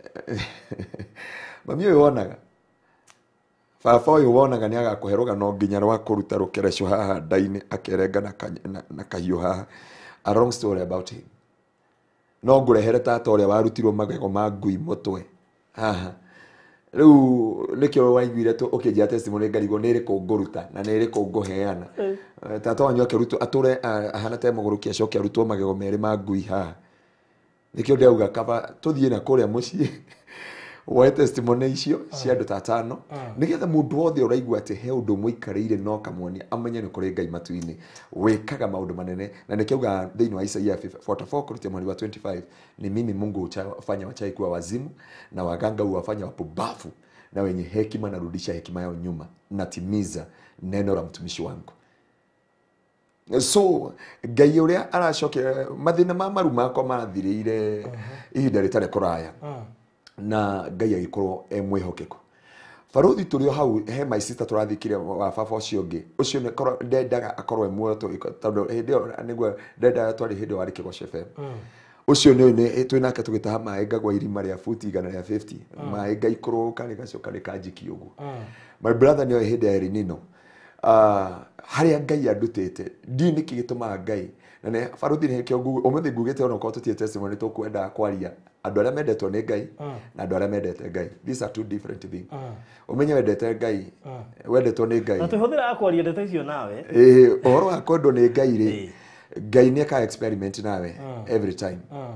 mami ũyũ wonaga baba ũyũ wonaga nĩ agakũhe rũgano nginya rwa kũruta rũkereco haha nda-inĩ akerenga na kahiũ haha a long story about him no ngũrehere tata ũrĩa warutirwo magego ma ngui mũtwe haha rĩu nĩkĩo waiguire ũkĩnjia testimony ngarigwo nĩ ĩrĩkũ ngũruta na nĩ ĩrĩkũ ngũheana tata wanyu akĩrutwo atũre ahana ta mũgũrũki acoke arutwo magego merĩ ma ngui haha nĩkĩo ndĩrauga kaba tũthiĩ na kũrĩa mũciĩ woe testimony icio cia andũ ta 5 nĩgetha mũndũ wothe ũraigua atĩ he ũndũ mũikarĩire no kamwonia amenye nĩ kũrĩ Ngai matu-inĩ wĩkaga maũndũ manene na nĩkĩuga thĩinĩ wa Isaia 44 kurutia mweri wa 25 ni mimi Mungu hufanya wachawi kuwa wazimu na waganga huwafanya wapumbavu na wenye hekima narudisha hekima yao nyuma natimiza neno la mtumishi wangu. So Ngai ũrĩa aracokera mathĩna ma maru makwa marathirĩire ihinda rĩtarĩ kũraya na Ngai agĩkorwo mwĩhokeku. Baruthi tũrĩ hau he my sister tũrathikire wa baba ũcio ũngĩ ũcio nĩ korwo ndendaga akorwo muoyo tondũ hĩndĩ ĩyo nĩguo ndendaga twarĩ hĩndĩ warĩ Kĩgoco FM ũcio nĩ twĩnake tũgĩtaha maĩ ngagwa irima rĩa futi 150 maĩ ngaikũrũka rĩgacoka rĩkanjikia ũguo. My brother nĩ hĩndĩ ya El Nino harĩa Ngai andutĩte ndi nĩkĩ gĩtũmaga Ngai na nĩ baruthi nĩ kĩo ũmũthĩ ngugĩte ona ũkorwo tũtie testimony tũkwenda kwaria andũ arĩa mendetwo nĩ Ngai na andũ arĩa mendete Ngai. These are two different things. Ũmenye wendete Ngai wendetwo nĩ Ngai na tũhũthĩra kwaria ndeto icio nawe ũhoro wa kwendwo nĩ Ngai rĩ Ngai nĩ aka experiment nawe every time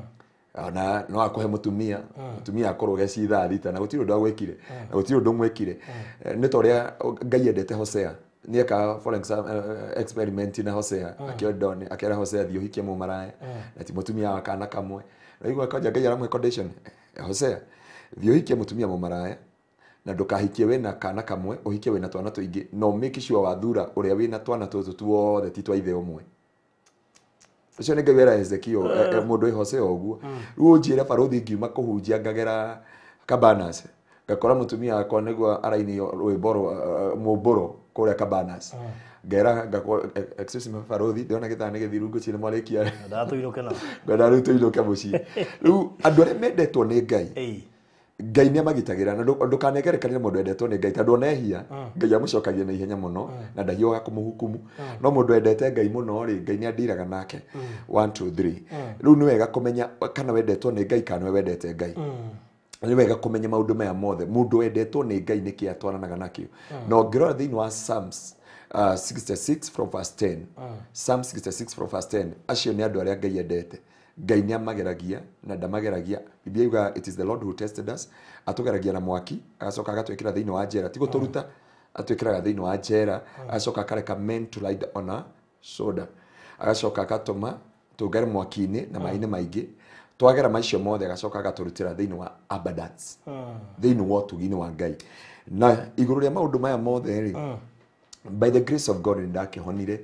na no akũhe mũtumia akorwo geci thaa thita na gũtirĩ ũndũ agwĩkire na gũtirĩ ũndũ mwĩkire nĩ ta ũrĩa Ngai endete Hosea nĩ aka for example experiment na Hosea akĩera Hosea thiĩ ũhikie mũmaraya na ti mũtumia wa kana kamwe na igua kaja Ngai aramwe condition Hosea thiĩ ũhikie mũtumia mũmaraya na ndũkahikie wĩna kana kamwe ũhikie wĩna twana tũingĩ no make sure wathura ũrĩa wĩna twana tũtũ tuothe ti twa ithe ũmwe. Ũcio nĩ Ngai wera Ezekio mũndũ Hosea ũguo rĩu njĩra baruthi ngiuma kũhunjia ngagera Cabanas ngakora mũtumia wakwa nĩguo araini rwĩmbo mũmbũro kũrĩa Cabanas ngera ngakora excuse me baruthi ndĩona gĩthani gĩthiru ngũcire mwarĩkia ndatũinũke mũciĩ rĩu andũ arĩa mendetwo nĩ Ngai Ngai nĩ amagitagĩra na ndũkanegerekanie mũndũ endetwo nĩ Ngai tondũ onehia Ngai amũcokagia na ihenya mũno na ndahiũga kũmũhukumu no mũndũ endete Ngai mũno rĩ Ngai nĩ andiraga nake 1 2 3 rĩu nĩ wega kũmenya kana wendetwo nĩ Ngai kana wendete Ngai nĩ wega kũmenya maũndũ maya mothe mũndũ wendetwo nĩ Ngai nĩkĩ atwaranaga nakĩo na ũngĩrora thĩinĩ wa Psalms 66 from verse 10 Psalm 66 from verse 10 acio nĩ andũ arĩa Ngai endete Ngai nĩ amageragia na ndamageragia Biblia yuga it is the Lord who tested us atũgeragia na mwaki agacoka agatwĩkĩra thĩinĩ wa njera tigo tũruta atwĩkĩraga thĩinĩ wa njera agacoka akareka men to ride on a shoulder agacoka agatũma tugere mwaki-inĩ na maĩ-inĩ maingĩ twagera macio mothe agacoka agaturutĩra thĩinĩ wa abundance thĩinĩ wa ũtugi-inĩ wa Ngai na igũrũ rĩa maũndũ maya mothe rĩ by the grace of God ndakĩhonire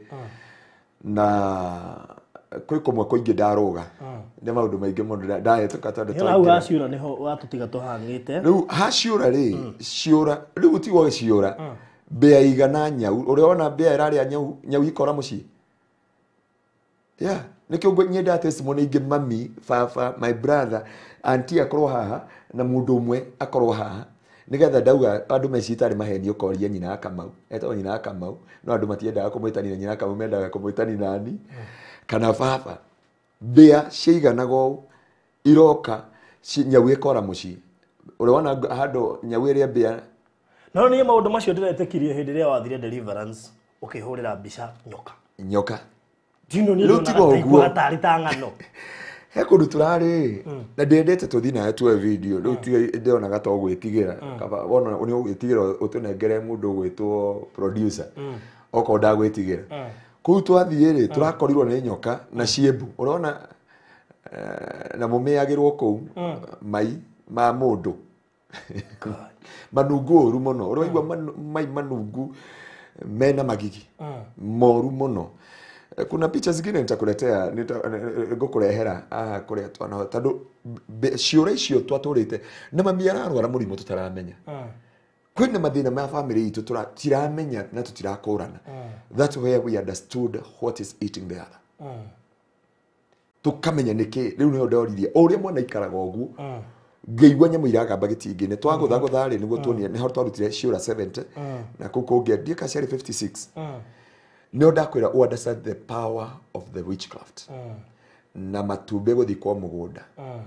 na kwĩ kũmwe kũingĩ ndaroga nĩ maũndũ maingĩ mũno ndahetũka tondũ twaingĩ hau haciũra nĩho watũtiga tũhang'ĩte rĩu haciũra rĩ ciũra rĩu ũtigwo gĩciũra mbĩa igana nyau ũrĩa wona mbĩa ĩrarĩa nyau ikora mũciĩ nĩkĩo nyenda testimony ingĩ mami baba my brother auntie akorwo haha na mũndũ ũmwe akorwo haha nigetha ndauga andũ mecitarĩ maheni ũkoria nyina Kamau etagwo nyina Kamau no andũ matiendaga kũmwĩtania nyina Kamau mendaga kũmwĩtania nani kana baba mbĩa ciaiganaga ũũ iroka nyau ĩkora mũciĩ ũrĩa wona handũ nyau ĩrĩa mbĩa no nĩ maũndũ macio ndĩretĩkirie hĩndĩ ĩrĩa wathire deliverance ũkĩhũrĩra mbica nyoka Dino ni ndo na ta ng'ano he kũndũ tũrarĩ na ndendete tũthi nawe tuoe video rĩu ndĩonaga to gwĩtigĩra kaba wona nĩ ũgwĩtigĩra ũtũnengere mũndũ ũgwĩtwo producer okorwo ndagwĩtigĩra kũu twathiĩ rĩ tũrakorirwo nĩ nyoka na ciembu ũrona na mũmĩagĩrwo kũu mai ma mũndũ manungu ũru mũno ũraigua mai manungu mena magigi moru mũno. Kuna picha zingine nitakuletea ngũkũrehera kũrĩa twana tondũ ciũra icio twatũrĩte na mami ararwara mũrimũ tutaramenya kwĩna mathĩna ma family itũ tũtiramenya na tũtirakũrana that's where we understood what is eating the other tukamenya nĩkĩ rĩu nĩyo ndoririe o ũrĩa mwana ikaraga ũguo ngĩigua nyamũ iragamba gĩtingĩ-inĩ twagũthagũtha rĩ nĩguo tuonire nĩho twarutire ciũra 70 na kũu kũngĩ ndiĩka ciarĩ 56 no ndakwĩra understand the power of the witchcraft na matumbĩ gũthiĩ kwa mũgũnda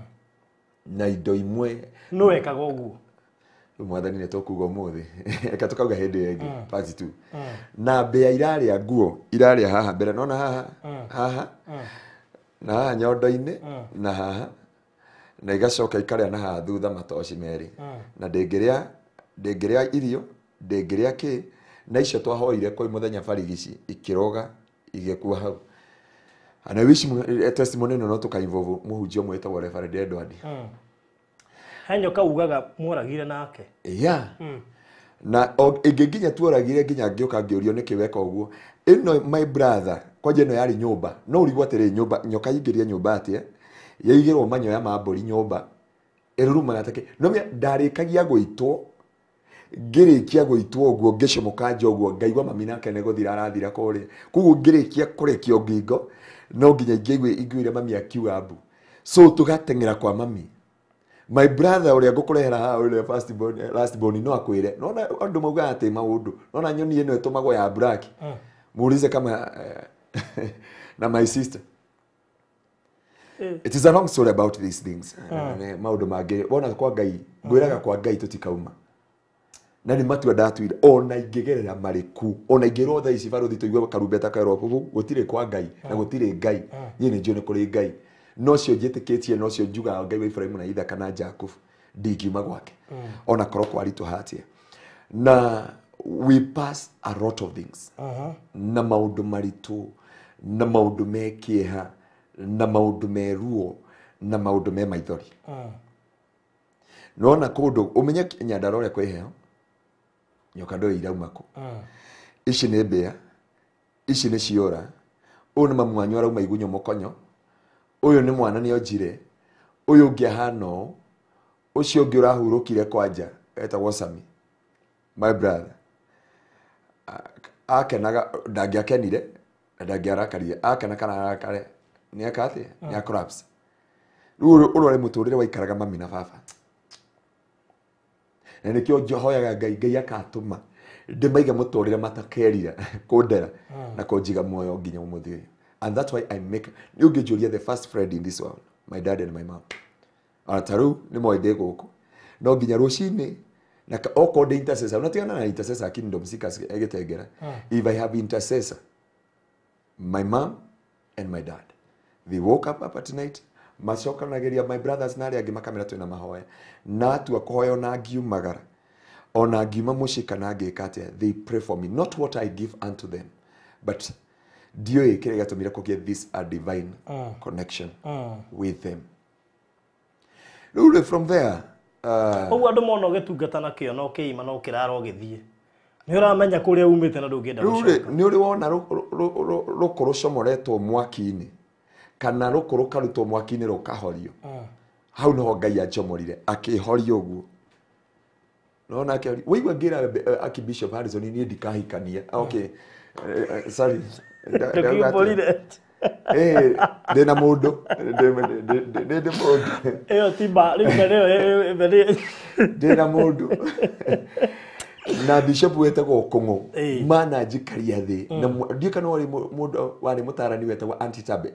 na indo imwe no ekaga ũguo mwathani nĩ tũkuga ũmũthĩ eka tukauga hĩndĩ ĩngĩ part 2 na mbĩa irarĩa nguo irarĩa haha mbere nona haha na haha nyondo-inĩ na haha na igacoka ikarĩa na haha thutha matoci merĩ na ndĩngĩrĩa irio ndĩngĩrĩa kĩ na icio twahoire kwa mũthenya barigici ikiroga igĩkua hau ana wish testimony no tukainvolve muhunjio mwetagwo Reverend Edward hanyoka ugaga mworagire nake na ingĩnginya tuoragire nginya ngĩũka ngĩũrio nĩkĩ weka ũguo ĩno my brother kwaje no yari nyũmba no urigwo atĩrĩ nyũmba nyoka ingĩria nyũmba atĩa yaigĩrwo manyoya ma mbũri nyũmba ĩrurumaga take no ndarĩkagia gwĩtwo ngĩrĩkia gũitwo ũguo ngĩcomoka njoguo ngaigua mami nake nĩ gũthira arathira kũrĩa koguo ngĩrĩkia kũrekio ngingo no nginya ingĩiguire mami akiuga mbu so tũgateng'era kwa mami my brother ũrĩa ngũkũrehera haha ũrĩa last born no akwĩre nona andũ mauga atĩ maũndũ nona nyoni ĩno ĩtũmagwo ya black muulize kama na my sister it is a long story about these things maũndũ mangĩ wona kwa Ngai ngwĩraga kwa Ngai tũtikauma na nĩ matua ndatuire ona ingĩgerera marĩku ona ingĩrwo thaa ici baruthi tũigua karumbeta kaerwo gũtirĩ kwa Ngai na gũtirĩ Ngai niĩ nĩ njũĩ nĩ kũrĩ Ngai no cio njĩtĩkĩtie no cio njugaga Ngai wa Ibrahimu na Ithaka na Jakubu ndingiuma gwake ona korwo kwaritũ hatia na we pass a lot of things na maũndũ maritũ na maũndũ mekĩeha na maũndũ meruo na maũndũ me maithori nona kũndũ ũmenye Nyandarua ũrĩa kwĩheo nyoka ndo irauma kũ ici nĩ mbĩa ici nĩ ciora ũyũ nĩ mamu wanyu arauma igunyũ mũkonyo ũyũ nĩ mwana nĩ onjire ũyũ ũngĩ ahana ũũ ũcio ũngĩ ũrahurũkire kwanja etagwo Sami my brother akenaga ndangĩakenire na ndangĩarakarire akena kana arakare nĩ akate nĩ collapse rĩu ũrore mũtũrĩre waikaraga mami na baba na nĩkĩo njohoyaga Ngai akatũma ndĩmaiga mũtũrĩre matakerira kũndera na kũnjiga muoyo nginya ũmũthĩ ũyũ and that's why I make nĩ ũngĩnjũria the first friend in this world my dad and my mom ataru nĩ moĩ ndĩ gũkũ no nginya rũcinĩ na okorwo ndĩ intercessor unatigana na intercessor kingdom seekers egĩtengera if I have intercessor my mom and my dad they woke up at night macokanageria my brothers na arĩa angĩ makamera twĩna mahoya na atua kũhoya na ngiumagara ona ngiuma mũciĩ kana ngĩka atĩa they pray for me not what I give unto them but ndioi kile gatumira kugia this a divine connection with them. Rule from there ogu andu mona gitungata na kio no kiima no kirara githie ni uramenya kuria umite na ndungenda gucoka ni uri wona rukuru comoretwo mwaki-ini kana rukuru karutwo mwaki-ini rukahorio hau no Ngai achomorire akihoria uguo nona akihori weigua ngira Archbishop Harrison ni ndikahikania okay sorry ndena mundu ndende mundu eyo tiba rimwe ndena mundu na bishop wetagwo Kongo mana jikaria thi na ndika no mundu wari mutarani wetagwo Antitabe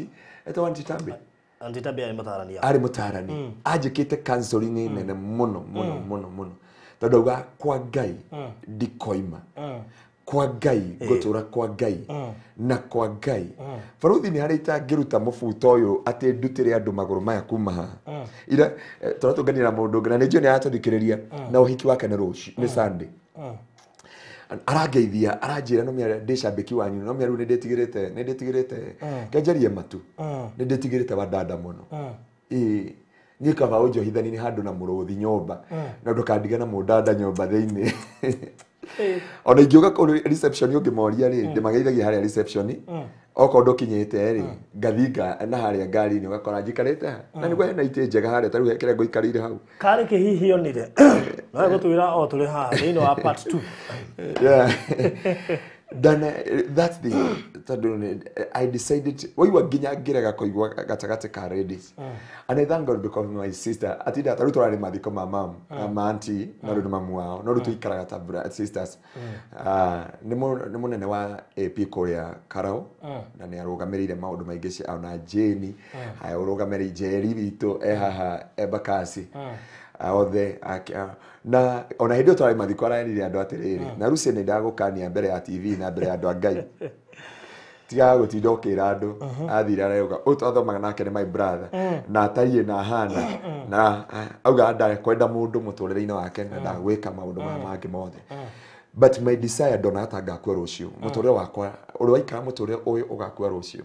ari mutarani ajikite counseling nene muno tondu ga kwa Ngai ndikoima kwa Ngai gutura kwa Ngai na kwa Ngai faruthi ni harita ngiruta mubuto uyu ati ndutire andu maguru maya kuma ha ira turatunganira mundu ngana ni jone atundikiriria na uhiki wake ni ruci ni Sunday arageithia aranjira no mia ndicambiki wanyu no mia ru ni ndetigirite kenjerie matu ni ndetigirite wadada muno ni kaba ujo hithani ni handu na muruthi nyomba na ndukandiga na mudada nyomba thiini ona ingiuga ko reception yongimoria ri ndimageithagia haria reception oko ndokinyete ri ngathinga na haria ngari ni ugakora njikarite na niguo hena ite njega haria taru hekere ngoikarire hau kari kihihionire no gutwira o turi ha thini wa part 2 yeah then that's the I decided we ginya ngirega koigwa gatagate ka ladies and I thank God because my sister atida tarutora ni mathiko ma mam ma auntie na ru mamu wao no rutu ikaraga ta sisters ni munene wa AP Korea Karao na ni arugamirire maundu maingi cia ona Jeni haya urugamirire Jerry wito haha Bakasi othe na ona hindu twari mathiko ararire andu atiriri na rucie ni ndagukania mbere ya TV na mbere ya andu Ngai tiga gutinda ukira andu athira arauga utothomaga nake ni my brother na atarie na hana na auga nda kwenda mundu muturire-ini wake na ndagwika maundu mangi mothe but my desire donata ngakua rucio muturire wakwa uri waikara muturire uyu ugakua rucio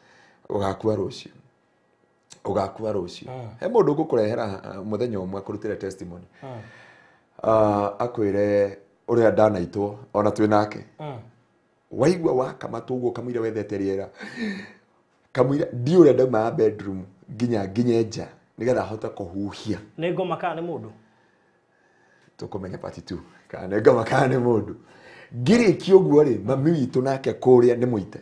ugakua rucio he mundu ngukurehera muthenya umwe kurutira testimony akwire uria ndanaitwo ona twi nake waigwa wakama tuguo kamwira wethete riera kamwira ndi uria ndauma bedroom nginya nja nigetha hota kuhuhia ni ngoma kana ni mundu tukumenya part 2 kana ni ngoma kana ni mundu ngiriki uguo ri mami witu nake kuria ni muite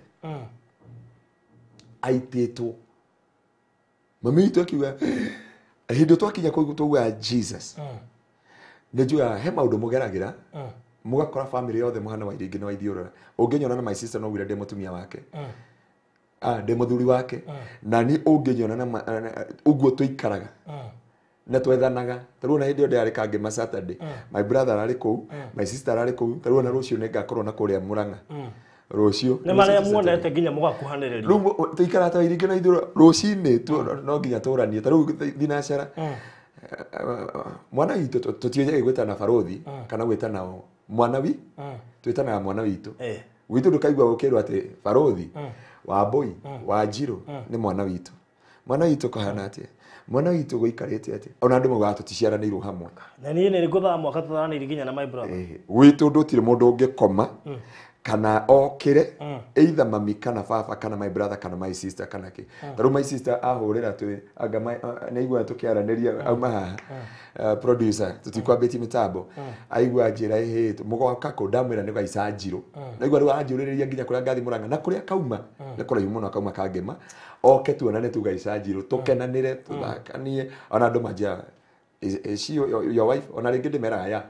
aititwo mami witu akiuga hindu twakinya kuigutuga Jesus nejua he maundu mugeragira mugakora family yothe muhana wa iringi na wa ithiurura unginyona na my sister no wira ndi mutumia wake ndi muthuri wake na ni unginyona na uguo tuikaraga na twethanaga taruona hindi yo ndari kange ma Saturday my brother ari ku my sister ari ku taruona rucio ne ngakorwo na kuria Muranga rucio ne mara muonete nginya mugakuhaniriria ru tuikara ta iringi na ithiurura rucini no nginya turanie taru thinacara mwana witu tutioje gwetana barothi kana gwetana mwana wi twetanaga mwana witu witu ndukaigwa gukirwa ati barothi wa boy wa Njiro ni mwana witu kahana ati mwana witu guikarite ati ona andu mugato ticiaranirwo hamwe na ni ngutha mwaka tutharanire nginya na my brother witu ndutire mundu ungikoma kana okire either mami kana baba kana my brother kana my sister kana ki taru my sister ahurira tu anga naigua tukiaraniria auma haha producer tutikwambiti mitambo aigua njira he mugoka ko ndamwira ni gaica Njiro naigua ri anjuriria nginya kuria ngathi Muranga na kuria kauma na kuria yumo kauma kangema oke tuonane tu gaica Njiro tukenanire tuthakanie ona andu majia is she your wife ona ringi ndimera ya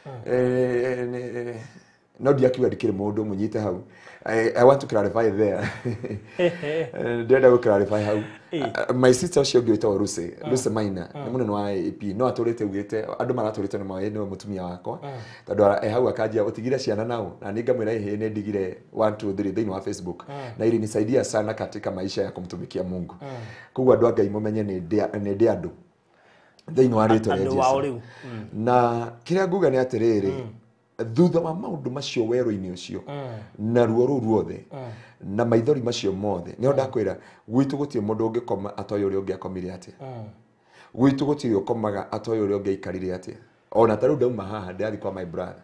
no ndiakiuga ndikire mundu munyite hau I want to clarify there ndenda go clarify hau my sister she gitwa Lucy Maina ni munene wa AP no aturite ugite andu maraturite no mutumia wako tondu hau akajia utigira ciana nao na ningamwira he ne ndigire 1 2 3 thini wa Facebook na ili nisaidia sana katika maisha ya kumtumikia Mungu kugwa andu Ngai mumenye ni ndi andu thini wa rito ya Jesu na kiria nguga ni atiriri thutha wa maundu macio wero-ini ucio na ruo ru ruothe na maithori macio mothe ni ndakwira gwitu gutie mundu ungikoma atoy uri ungi akomire atia gwitu gutie ukomaga atoy uri ungi ikarire atia ona taru ndauma haha ndathi kwa my brother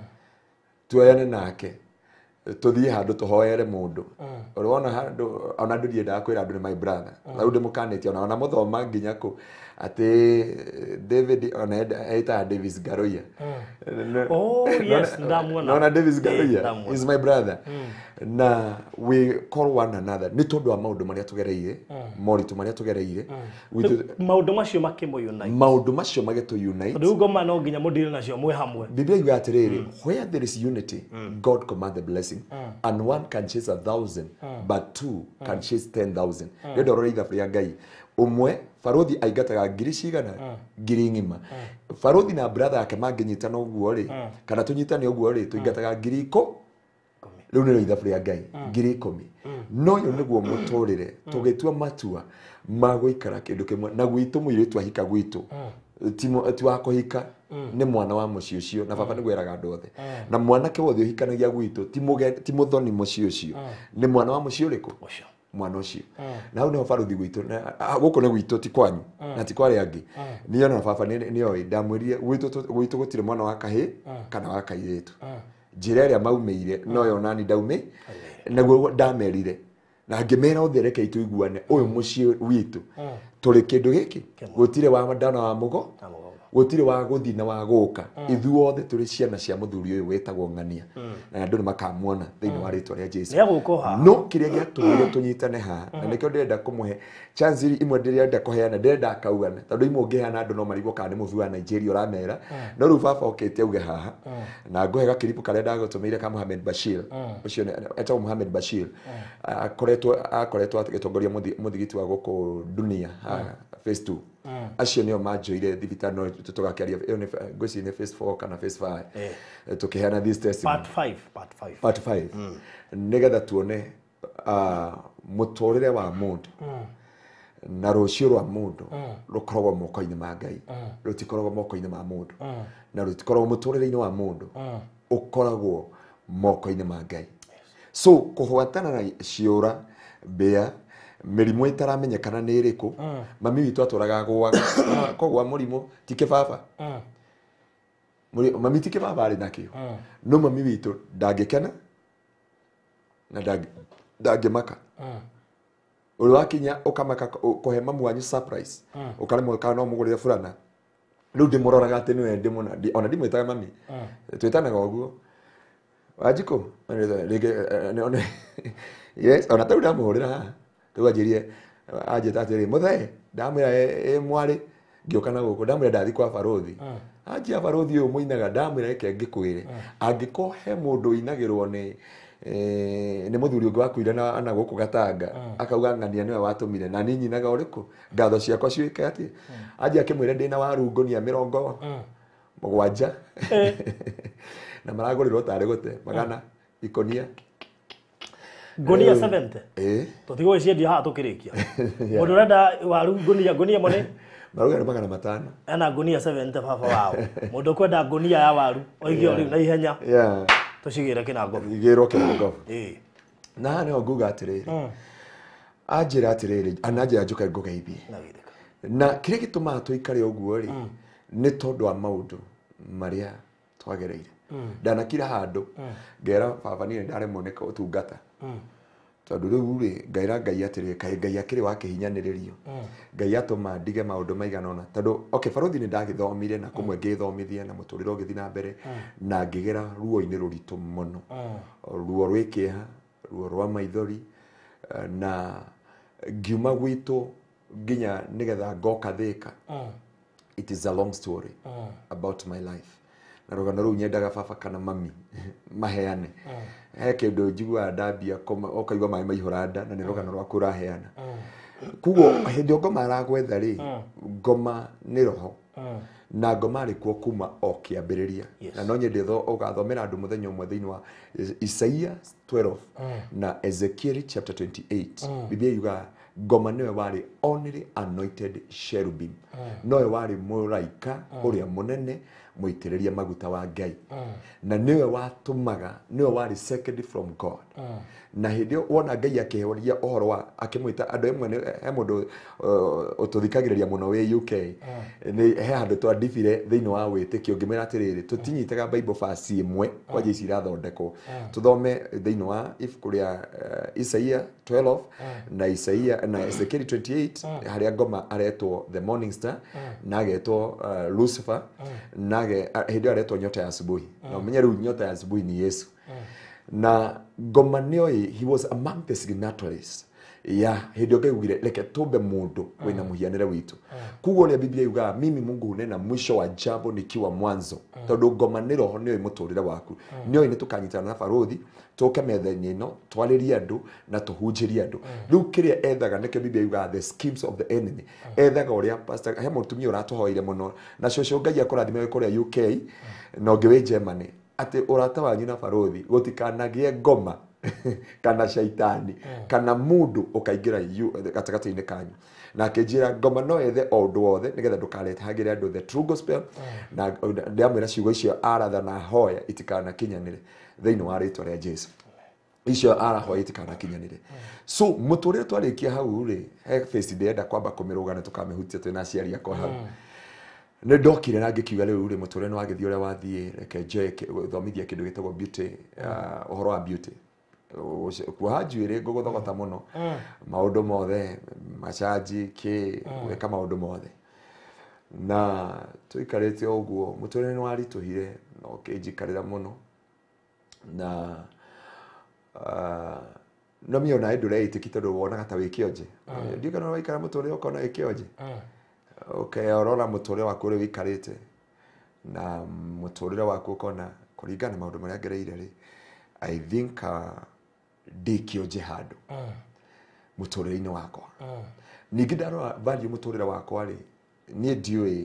tuayane nake tuthie handu tuhoere mundu urona handu ona ndudie ndakwira andu ni my brother taru ndimukanetie ona muthoma nginya ku ati David ona eta Davis Garoya oh yes ndamwona no Davis Garoya is my brother na we call one another ni tondu wa maundu maria tugereire moritu maria tugereire maundu macio makimo unite maundu macio mageto unite ndu ngoma no nginya mudiri nacio mwe hamwe Biblia yuga atiriri where there is unity God command the blessing and one can chase 1,000 but two can chase 10,000 ndio rori ithabu ya Ngai umwe Farothi aigataga ngiri cigana ngiri ngima Farothi na brother yake manginyitana uguo ri kana tunyitane uguo ri tuingataga ngiri 10 riu ni ithabu ya Ngai ngiri 10 no yo niguo muturire tugitua matua maguikara kindu kimwe na gwitu muiritu ahika gwitu timo tu akohika ni mwana wa mucio cio na baba nigweraga andu othe na mwana ke wothe uhikanagia gwitu timo thoni mucio cio ni mwana wa mucio riku mwana ucio na hau niho Farothi gwitu guku ni gwitu ti kwanyu na ti kwari angi ni ona baba ni oi ndamwirie gwitu gutire mwana wa kahi kana wa kairetu njira ria maumeire no yo nani ndaume naguo ndamerire na ngimera uthereke ituiguane uyu mucio witu turi kindu giki gutire wa ndana wa mugo gutire wa guthi na wa guka ithuothe turi ciana cia muthuri uyu wetagwo Ng'ania na andu ni makamuona thiini wa ritwa ria Jesu no kiria giatumire tunyitane ha na nikio ndenda kumuhe chance imwe ndenda kuheana ndenda kaugana tondu imwe ungiheana andu no marigwo kana ni muthi wa Nigeria uramera no ru baba okete uge haha na ngohe gakiripu karia ndagutumire ka Mohamed Bashir ucio etagwo Mohamed Bashir akoretwo agitongoria muthigiti wa guku dunia phase 2 acio nio manjoire thibitari no tutugakiaria iyo ni ngweci ni phase 4 kana phase 5 tukiheana this testimony part 5 nigetha tuone muturire wa mundu na rucio rwa mundu rukoragwo moko-ini ma Ngai rutikoragwo moko-ini ma mundu na rutikoragwo muturire-ini wa mundu ukoragwo moko-ini ma Ngai so kuhwatana na ciura bea mirimu itaramenyekana ni iriku mami witu aturaga kogwa murimu tike baba mami tike baba ari nakio no mami witu ndangikena na ndangimaka uri wakinya ukamaka kuhe mamu wanyu surprise ukaremwo kana no mugurire fulana riu ndimuroraga ati niwe ndimuna ona ndimwitaga mami twitanaga uguo wajiko ne yes ona tau ndamuhurira haha riu anjirie anjita atiri muthe ndamwira mwari ngiukana guku ndamwira ndathi kwa Farothi anjia Farothi uyu muinaga ndamwira reke ngikwire angiko he mundu inagirwo ni muthuri ungi wakuire na guku Gatanga akauga Ng'ania niwe watumire na ni nyinaga uriku ngatho ciakwa ciuike ati anjia akimwire ndina waru ngonia 70 na maragurirwo tari gute magana ikonia ngonia 70 tutigo ciendia ha tukirikia mundu renda waru ngonia mone maruga ni magana 5 ana ngonia 70 baba wao mundu kwenda ngonia ya waru oigio riu na ihenya tucigire kinango igirwo kinango na ne oguga atiriri ajira atiriri anajira njuka ngugeithie na kire gituma tuikare uguo ri ni tondu wa maundu maria twagereire ndanakira handu ngera baba ni ndare moneka utungata tondu riu ri ngaira Ngai atiri kai Ngai akiri wakihinyaniririo Ngai atuma ndige maundu maiganona tondu okay Farothi ni ndagithomire na kumwe ngithomithia na muturiro ngithi na mbere na ngigera ruo-ini ruritu muno ruo rwikiha ruo rwa maithori na ngiuma gwitu nginya nigetha ngoka Thika it is a long story about my life na rugano ru nyendaga baba kana mami maheane he kindu njigua ndambia okaigwa mai maihuranda na ni rugano rwa kuraheana kugo hindi ngoma aragwetha ri ngoma ni roho na ngoma ri kuo kuma o kiambiriria na no nyende ugathomera andu muthenya umwe thiini wa Isaia 12 na Ezekiel chapter 28 Biblia yuga ngoma niwe wari only anointed cherubim nowe wari muraika uria munene muitiririe maguta wa Ngai na niwe watumaga niwe wari second from God na hindio wona Ngai akiheoria ohoro wa akimwita andu emwe he mundu ututhikagiriria muno we UK ni he handu twa ndibire thiini wa witikio ngimera atiriri tutinyitaga Bible verse imwe kwa jisi irathondekwo tuthome thiini wa if kuria Isaia 12 na Isaia na Ezekiel 28 haria ngoma aretwo the morning star na agetwo Lucifer nage hindio aretwo nyota ya asubuhi na umenye riu nyota ya asubuhi ni Yesu na ngoma nioi he was among the signatories hindio ngeugire reke tumbe mundu wina muhianire witu kugo ria Biblia yuga mimi Mungu hunena mwisho wa jambo nikiwa mwanzo tondu ngoma ni roho nioi muturire waku nioi ni tukanyitana na barothi tuke metheni ino twaririe andu na tuhunjirie andu riu kiria ethaga nike Biblia yuga the schemes of the enemy ethaga uria pastor he mutumia uratuhoire muno na coco Ngai akurathime kuria UK no ngiwe Germany ati urata wanyu na barothi gutikanagie ngoma kana shaitani kana mundu ukaingira gatagati-ini kanyu na akijira ngoma no ethe ondu wothe nigetha ndukarete hagire andu the true gospel na ndiamwira ciugo icio aratha na hoya itikana kinyanire thiini wa ritwa ria Jesu icio arahoya itikana kinyanire so muturire twarikia hau ri he face day enda kwamba kumiruga na tukamihutia twina aciari akwa hau ne ndokire na ngikiuga riu ri muturire no agithii uria wathie reke njoe thomithia kindu gitagwo beauty uhoro wa beauty kuoha njuĩrĩ ngũgũthogota mũno maũndũ mothe macaji gwĩka maũndũ mothe na tũikarĩte ũguo mũtũrĩre nĩ waritũhire na ũkĩnjikarĩra mũno na no mĩo naĩ ndũreĩtĩki tondũ wonaga ta wĩ kĩonje ndiũĩ kana waikara mũtũrĩre ũkona wĩ kĩonje ũkeorora mũtũrĩre waku ũrĩa wĩikarĩte na mũtũrĩre waku ũkona kũringana na maũndũ marĩa ngereire rĩ I think ndikionje handu muturire-ini wakwa ningi ndarora value muturire wakwa ri nie ndiui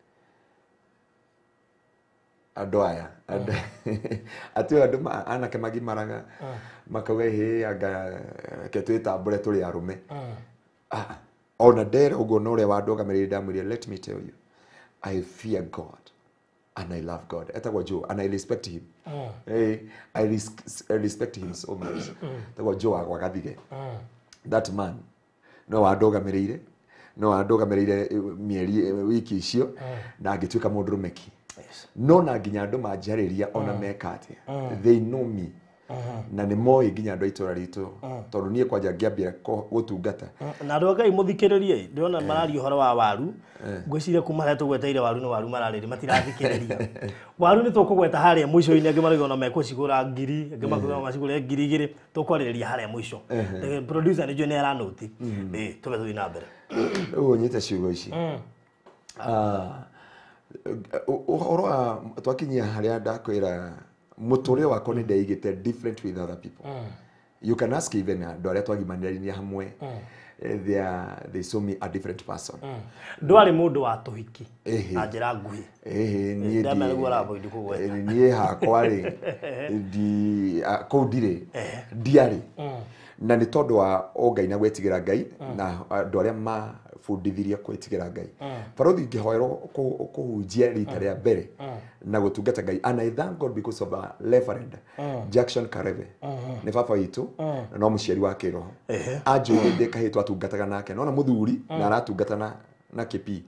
andu aya ati andu anake magimaraga makauga he anga ketwitambure turi arume ona ndera uguo no ria wandogamirire ndamwire let me tell you I fear God and I love God. Etagwa Joe and I respect him. I respect him so much. Etagwa Joe agwa gathige. That man no andogamirire mieri wiki icio na ngituika mundu rumeki. No na nginya andu manjariria ona mekate. They know me. Na nĩ moĩ nginya andũ itũra ritũ tondũ niĩ kwanja ngĩambia gũtungata na andũ Ngai mũthikĩrĩrie ndĩrona mararia ũhoro wa waru ngwĩciria kuma harĩa tũgweteire waru nĩ waru mararĩrĩ matirathikĩrĩria waru nĩ tũkũgweta harĩa mũico-inĩ angĩ marauga no mekũcigũra ngiri angĩ makauga macigũre ngiri igĩrĩ tũkwarĩrĩria harĩa mũico producer nĩ njũĩ nĩ aranoti tũbe tũthiĩ na mbere ũguo nyite ciugo ici ũhoro wa twakinyia harĩa ndakwĩra muturire wako ni ndaigite different with other people you can ask even andu aria twagimanĩrĩirie hamwe they saw me a different person ndwari mundu wa tuhiki na njira nguhi niĩ hakwa ri kũu ndirĩ ndiarĩ na nĩ tondũ wa Ngai na gwĩtigĩra Ngai na andũ arĩa mabundithirie gwĩtigĩra Ngai barothi ngĩhoerwo kũhunjia rita rĩa mbere na gũtungata Ngai and I thank God because of Reverend Jackson Kareve nĩ baba witũ na no mũciari wa kĩroho anjũĩ ndĩ kahĩtwo atungataga nake no na mũthuri na aratungata na kipi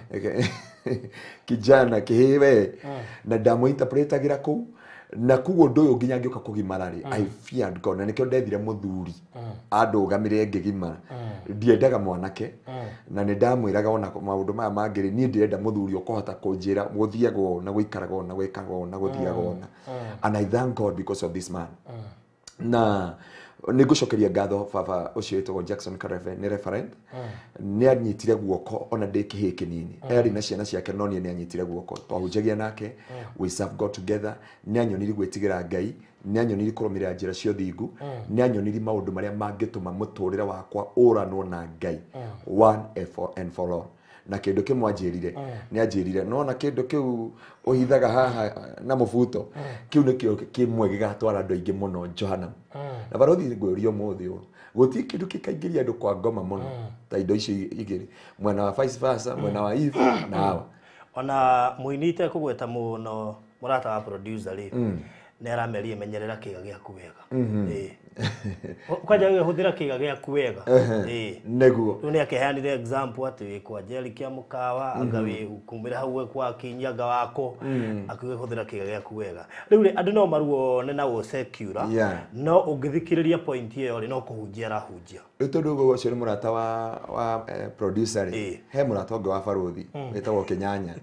kijana kĩhĩwe na ndamũinterpretagĩra kũu na kugo ndoyo nginya ngĩoka kũgimara rĩ I feared God na nĩkĩo ndethire mũthuri andũgamĩre ngĩgimara ndiendaga mwanake na nĩ ndamwĩraga ona maũndũ maya mangĩ niĩ ndirenda mũthuri ũkũhota kũnjĩra gũthiaga ũũ na gũikaraga ũũ na gwĩkaga ũũ na gũthiaga ũũ and I thank God because of this man na nĩngũcokeria ngatho baba ũcio wĩtagwo Jackson Kareve nĩ referent nĩ anyitire guoko ona ndĩ kĩhĩĩ kĩnini erĩ na ciana ciake no niĩ nĩ anyitire guoko twahunjagia nake we serve God together nĩ anyonire gwĩtigĩra Ngai nĩ anyonire kũrũmĩrĩra njĩra cia ũthingu nĩ anyonire maũndũ marĩa mangĩtũma mũtũrĩre wakwa ũranwo na Ngai one and for all na kĩndũ kĩmwe anjĩrire nĩ anjĩrire no na kĩndũ kĩu ũhithaga haha na mũbuto kĩu nĩkĩo kĩmwe gĩgatwara andũ aingĩ mũno Johannam na barothi ngũrio mũthĩ ũũ gũtirĩ kĩndũ kĩkaingĩria andũ kwa ngoma mũno ta indo icio igĩrĩ mwena wa vice versa mwena wa Eve na Hawa ona muinite kugweta muno murata wa producer ri ne aramerie menyerera kiga giaku wega ukaja guthira kiga giaku wega neguo tu ne akehanire example ati wikwa jeli kia mukawa agawe kumira hau kwa kinyaga wako akuhuthira kiga giaku wega riu andu no maruone na wo secure no ungithikiriria point iyo ri no kuhunjia rahunjia tondu go cio ni murata wa producer ri he murata wa baruthi wetagwo Kinyanya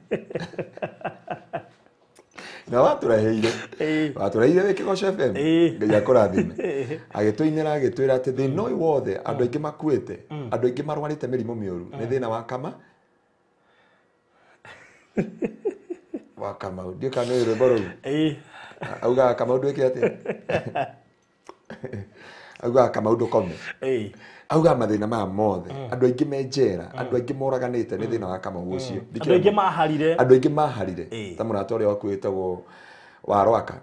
na waturaheire we Kigosho FM ngai akurathime agituinira agitwira ati thina uyu wothe andu aingi makuite andu aingi marwarite mirimo mioru ni thina wa kama ndio kana ire boro auga kama ndwike ati auga kama ndukome auga mathina ma mothe andu aingi menjera andu aingi moraganite ni thina wa kama ucio andu aingi maharire ta murata uria wakuitagwo wa Rwaka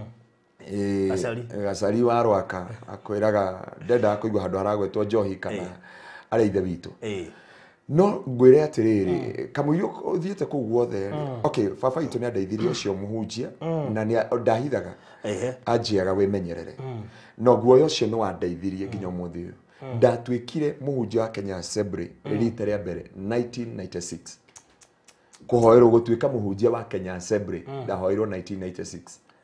Gacari wa Rwaka akwiraga ndenda kuigwa handu haragwetwo Njohi kana ari ithe witu no ngwire atiriri kamuyo uthiete ku guothe okay baba itu ni andeithirie ucio muhunjia na ni ndahithaga ajiaga wimenyerere no guoyo ucio no andeithirie nginya umuthi uyu ndatwikire muhunjia wa Kenya Assembly rita ria mbere 1996 kuhoerwo gutwika muhunjia wa Kenya Assembly ndahoirwo 1996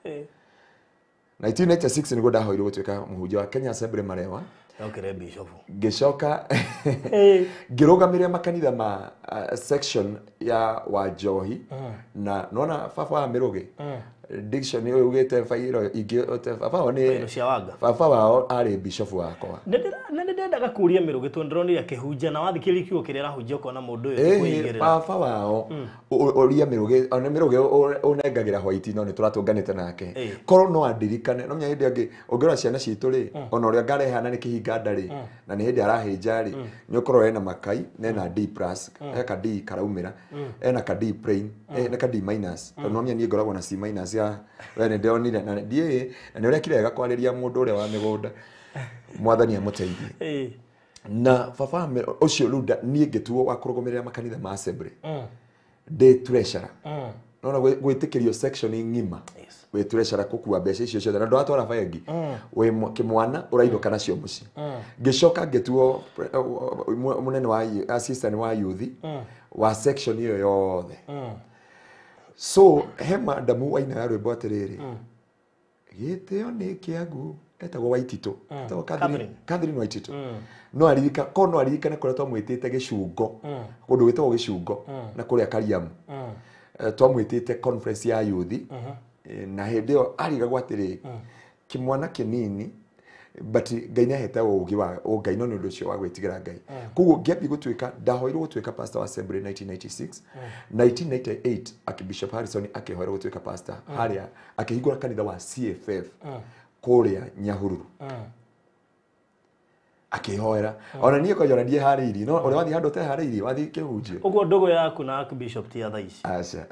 1996 niguo ndahoirwo gutwika muhunjia wa Kenya Assembly marewa okay bishop ngicoka ngirugamire makanitha ma section ya Wanjohi na nona baba wa Mirugi diction yo ugite fairo ingi baba ni baba wao ari bishop wakwa ndendaga kuria Mirugi tondroni akihunjia na wathikiri kiugo kirera hunjia kona mundu uyu kuigirira baba wao uria Mirugi ona Mirugi unengagira hwaiti no ni turatunganite nake koro no andirikane no myahindi angi ongera ciana citu ri ona uria ngarehana ni kihinga ndari na ni hindi arahinja ri ni ukoro ena makai na D+ eka D karaumira ena ka D plain ena ka D minus no myani ngoragwo na C minus ya wene ndionire na die na ni uria kirega kwariria mundu uria wa migunda mwathani amuteithie na baba ucio ruda nie ngituo wa kurugomerera makanitha ma Assembly de treasurer no gwitikirio section ngima we treasurer kukua mbeca icio ciothe na ndo atwara bengi we kimwana urainduka nacio muci ngicoka ngituo munene wa assistant wa youth wa section iyo yothe so hema damu waina ya rwimbo atiriri giteo ni kiagu etagwo Waititu etagwo Catherine Waititu no aririka kono aririkane kore twamwitite gicungo kundu witagwo gicungo na kuria Kariamu twamwitite conference ya youth na hindi yo arigagwo atiri kimwana kinini but Ngai nahete ugi wa Ngai no nundu cio wa gwitigira Ngai kuguo ngiambi gutwika ndahoirwo gutwika pastor wa Assembly 1996 1998 akibishop Harrison akihoirwo gutwika pastor haria akihingura kanitha wa CFF kuria Nyahururu akihoera ona nie ko yora die hariri no ore wathi handu te hariri wathi kihunjio uguo ndogo yaku na archbishop ti athaici acha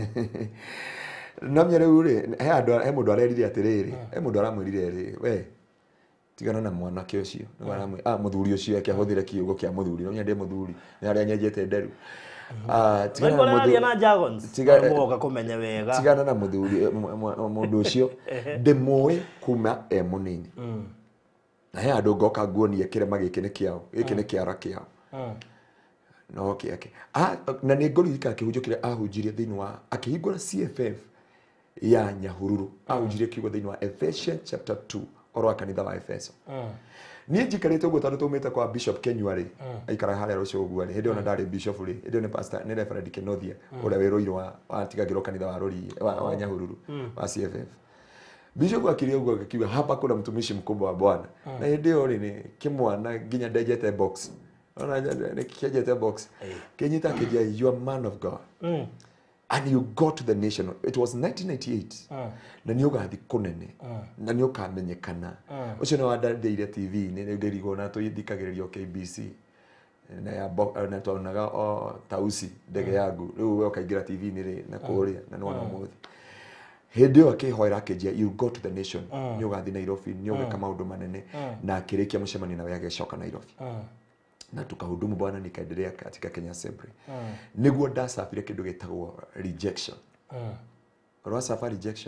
no myere uri he mundu arerire atiriri he mundu aramwirire ri we tigana na mwana ke ucio ni waramwe muthuri ucio akiahuthire kiugo kia muthuri no nyende muthuri ni aria nyenjete nderu tigana na muthuri na Jagons tigana kumenya wega tigana na muthuri mundu ucio ndimoi kuma munini na he andu ngoka nguonie kirema giki ni kiao giki ni kiara kiao no okay na ni ngorika akihunjukire ahunjirie thini wa akihingura CFF ya Nyahururu ahunjirie kiugo thini wa Ephesians chapter 2 oro kanitha wa Efeso ni njikarite uguo tandu tumite kwa Bishop Kenyuari aikara haria rucio uguo ri hindi ona ndari bishop ri hindi ni pastor ni Reverend Kenothia uria wiroiro wa tigagiro kanitha wa Rori wa Nyahururu wa CFF Bishop akiria uguo akiwa hapa kuna mtumishi mkubwa wa Bwana na hindi yo ni kimwana nginya ndejete box ona ni kijete box kenyita kijia you are man of God and you go to the nation. It was 1998 na ni ugathi kunene na ni ukamenyekana ucio ni wandadeire TV ni ndirigo na tuyithikagiririo KBC na ya na tuonaga tausi ndege yangu riu we ukaingira TV ni ri na kuria na ni wana muthi hindi yo akihoera akijia you go to the nation ni ugathi Nairobi ni ugeka maundu manene na akirikia mucemani na we agecoka Nairobi na tukahudumu Bwana, nikaendelea katika Kenya Assembly. Niguo ndacabire kindu gitagwo rejection. Ro suffer rejection.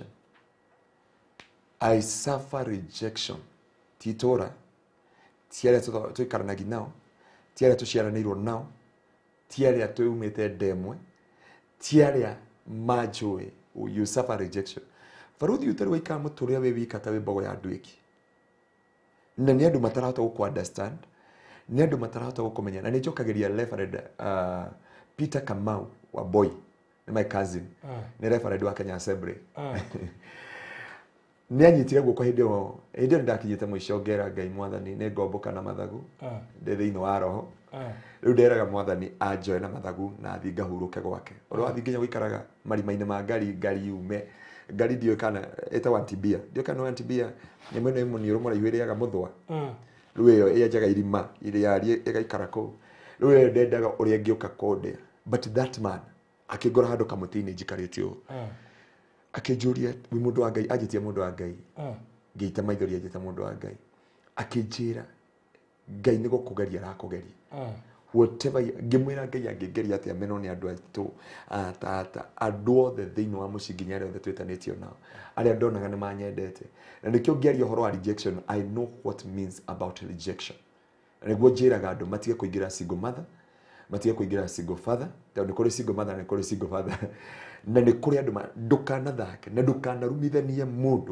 I suffer rejection. Titora tiare to ikaranagi nao, tiare tuciaranirwo nao, tiare tuumite ndemwe, tiare majwe. You suffer rejection. Faruthi utarwa ikamuturia we wika tawe bogo ya ndwiki. Na ni andu matarahota guku understand, ni andu matarahota gukumenya. Na nijokageria Reverend Peter Kamau wa Boy, my cousin, ni Reverend wa Kenya Assembly. Ni anyitire guko hidio ndakinyite mwisho ngera Ngai Mwathani ni ngomboka na mathagu ndi thiini wa roho. Riu nderaga Mwathani anjoe na mathagu na athi ngahuruke gwake. Oro athi nginya guikaraga marima-ini ma ngari ume ngari dio kana eta wantibia dio kana wantibia ni mwene muni rumora ihwiriaga muthwa riu iyo iyajaga irima iri yari igaikara ko riu iyo ndendaga uria ngiuka konde, but that man akigora handu kamutini njikaritio akijuria wi mundu wa Ngai, ajitie mundu wa Ngai ngiita maithori ajita mundu wa Ngai akijira Ngai ni gukugeria arakugeria whatever ngimwira Ngai angigeria atia meno ni andu aitu tata andu othe thiini wa mucinginya aria othe twetanitio nao aria ndonaga ni manyendete na nikio ngiaria uhoro wa rejection. I know what means about rejection. Niguo njiraga andu matige kuingira single mother, matige kuingira single father, tondu kuri single mother na kuri single father na ni kuri andu ndukana thake na ndukana rumithanie mundu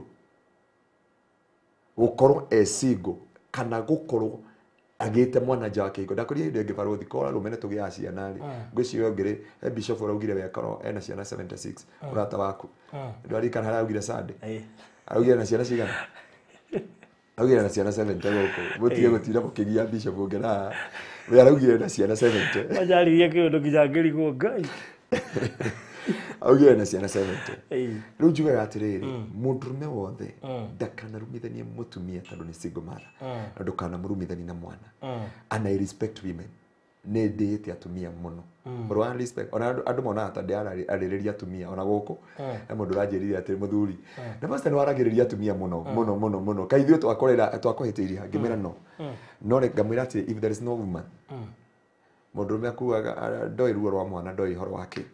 gukorwo single kana gukorwo agite mwana jake iko ndakuria inde ngibaruthi kora rumene tugia ciana ri ngwicirio ngiri bishop uraugire we akoro ena ciana 76 urata waku ndwari kana haraugire Sunday araugire na ciana cigana augire na ciana 70 goko gutige gutira mukigia bishop ngera we araugire na ciana 70 majaririe kiundu kijangirigwo Ngai augire na ciana 70 riu njugaga atiriri mundurume wothe ndakana rumithanie mutumia tondu ni single mother na ndukana murumithanie na mwana and I respect women ne ndĩte atumia muno bro I respect ona andu mona ata ndararĩrĩria atumia ona guku na mundu ranjĩrire atĩ muthuri na pastor ni waragĩrĩria atumia muno kai ithuĩ twakohĩtĩirie ngĩmera no ngamwĩra atĩ if there is no woman mundurume akuaga ndoi ruo rwa mwana ndoi horo wake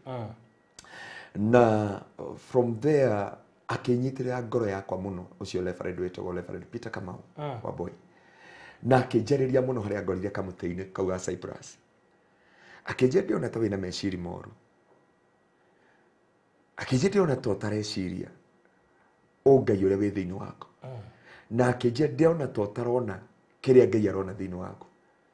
na from there akinyitira ngoro yakwa muno ucio Reverend wetagwo Reverend Peter Kamau wa Boy na akijariria muno haria ngorire kamuteinĩ kauga Cyprus akijendia ona tawe na meciri moru akijendia ona to tareciria Ngai uria wi thiini wako na akijendia ona to tarona kiria Ngai arona thiini wako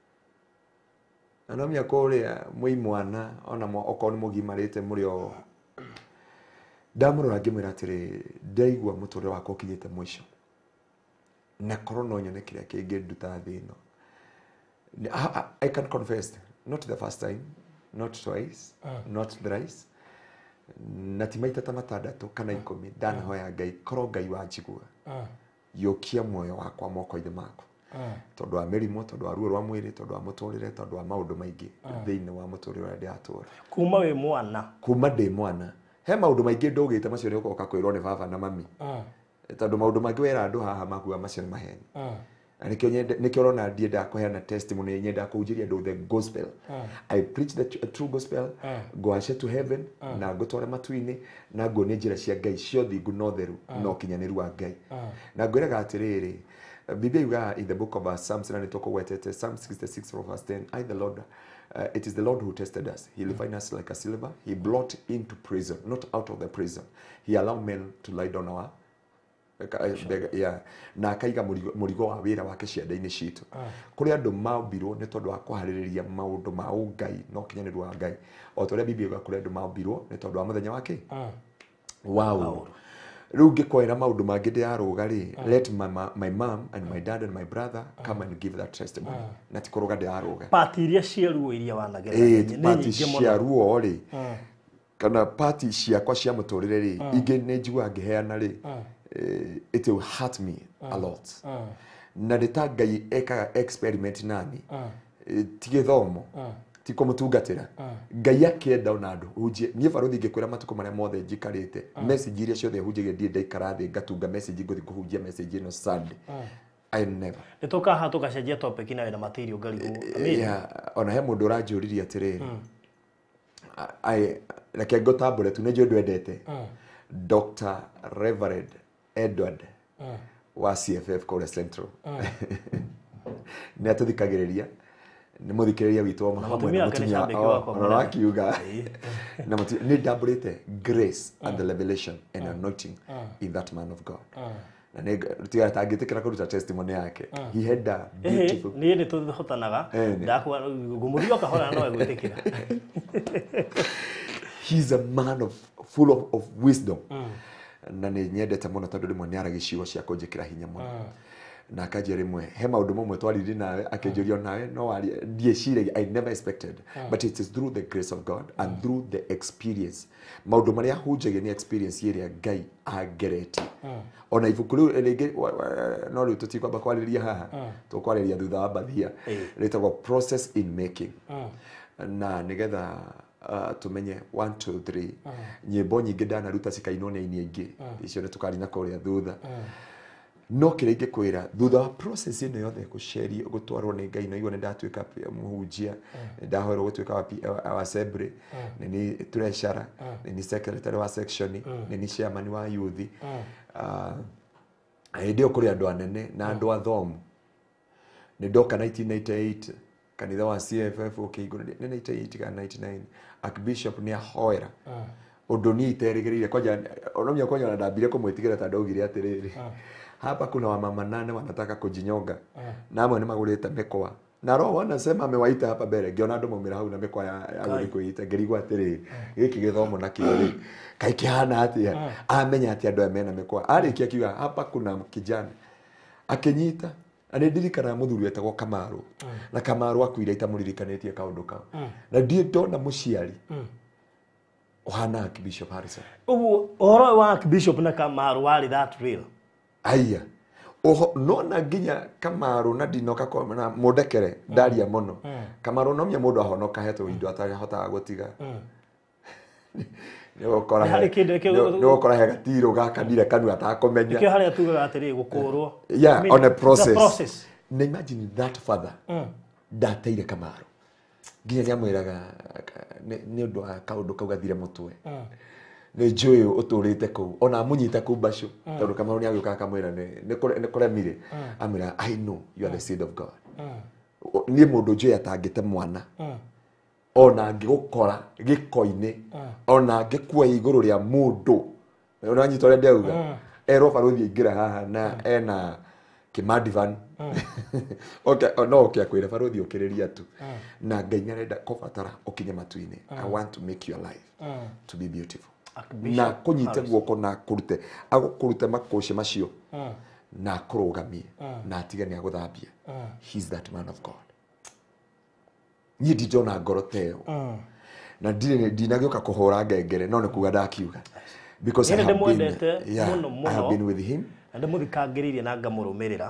ana mia korea mwi mwana ona mo okoni mugimarite murio ndamurora ngimwira atiri ndaigua muturire wako ukinyite mwisho na korona onyone kiria kingi nduta thino. I can confess, not the first time, not twice, not thrice, na timaita ta matandatu kana 10 ndanahoya Ngai koro Ngai wanjigua yokia moyo wakwa moko-ini maku tondu wa mirimo, tondu wa ruo rwa mwiri, tondu wa muturire, tondu wa maundu maingi thiini wa muturire uria ndiatura kuma we mwana kuma ndi mwana he maundu maingi ndugite macio ni ukoka kwirwo ni baba na mami tondu maundu mangi wera andu haha makua macio ni maheni nikio rona ndienda kuheana testimony nyenda kuujiria andu the gospel. I preach the true gospel, go ashe to heaven na gutwara matu-ini na ngo ni njira cia Ngai cio thingu no theru no kinyaniru wa Ngai na ngwiraga atiriri Biblia yuga in the book of Psalms na nitoko wetete Psalm 66 from verse 10 I the Lord it is the Lord who tested us. He refined us like a silver. He brought into prison, not out of the prison. He allowed men to lie down our yeah na akaiga murigo wa wira wake cianda-ini citu kuri andu mambirwo ni tondu wa kuhaririria maundu ma Ngai no kinyaniru wa Ngai o toria Biblia yuga kuri andu mambirwo ni tondu wa muthenya wake wow. Riu ngikoera maundu mangi ndiaruga ri let my mom and my dad and my brother come and give that testimony na tikuruga ndiaruga pati iria cia ruo iria wanagerera pati cia ruo ri kana pati ciakwa cia muturire ri ingi ni njigua ngiheana ri it will hurt me a lot na ndita Ngai eka experiment nani tigithomo tiko mutungatira Ngai akienda ona andu hunjie nie baruthi ngikwira matuko maria mothe njikarite message iria ciothe hunjagia ndie ndaikara thi ngatunga message nguthi kuhunjia message ino Sunday I never. Nitoka hatu kashagia topic na wena material ngarigu. Yeah, ona he mundu uranjuriria atiriri. Like go tablet tu nejo ndwendete. Dr. Reverend Edward wa CFF College Central. Ni atuthikagiriria. Ni muthikiriria witu wa hamwe na mutumia wa akiuga. Na ni doublete grace and the revelation and anointing in that man of God. Na ne rutiga tagitikira kuruta testimony yake. He had a beautiful. Ni tuhotanaga ndakwa gumurio kahora no egwitikira. He's a man full of wisdom. Na ni nyendete muno tondu rimwe ni aragishiwa cia kunjikira hinya muno. Na akaje rimwe he maundu mamwe twariri nawe akenjurio nawe no wari ndiecire I never expected, but it is through the grace of God and through the experience. Maundu maria hunjagia ni experience iria Ngai agereti. Ona ibuku riu ringi no riu tutikwamba kwariria haha tukwariria thutha wa bathia ritagwo process in making. Na nigetha tumenye 1 2 3 nyimbo nyingi ndanaruta cikainwo ni aini aingi icio ni tukarina kuria thutha. No kirenge kwira thutha wa process ino yothe gusheri gutwarwo ni Ngai no igwo ni ndatuika muhunjia ndahoerwo gutuika wa assembly ni treasurer ni secretary wa section ni chairman wa youth ndio kuri andu anene na andu athomu ni doka 1998 kanitha wa CFF ukigura ni 98 kana 99 archbishop ni ahoera undu ni iterigirire kwaja onomya kwanya ndambire kumwitigira ta ndogire atiriri hapa kuna wamama 8 wanataka kujinyonga na amwe ni magurite mikoa na roho anasema amewaita hapa mbele ngiona andu maumira hau na mikoa ya kuita ngirigwa atiriri giki githomo na kiori kai kihana atia amenya atia andu amena mikoa arikia kiuga hapa kuna kijana akinyita anendirikana muthuri wetagwo Kamaru na Kamaru akuira itamuririkanĩtie kaundu kau na ndie ndona muciari ohana Archbishop Harrison uhoro wa Archbishop na Kamaru wari that real aya oho nona nginya Kamaru na ndinoka kwa na mudekere ndaria muno Kamaru nomya mundu ahonoka hetwo indo atahota gutiga Nyo kora he gatiro gakanire kanu atakomenya ikyo haria tugaga atiri gukurwo on a process. Na imagine that father ndateire Kamaru nginya nyamwiraga ni undu akaundu kau gathire mutwe ni njui uturite ku ona munyita ku basho tondu Kamaru ni aguka akamwira ni kuremire amira I know you are the seed of God ni mundu njui atangite mwana ona ngigukora gikoine ona ngikua iguru ria mundu ona nyitore ndeuga ero baruthi ingira haha na ena kimadivan okay no okay akwira baruthi ukiriria tu na Ngai nyarenda kubatara ukinye matuine I want to make your life to be beautiful na kunyite guoko na kurute agukurute makoshi macio na kurugamie na atigani aguthambia he's that man of God. Ni dijona goroteo na dinagioka kuhora ngengere no ne kuga ndakiuga because I have been with him and muthikangiririe na ngamurumirira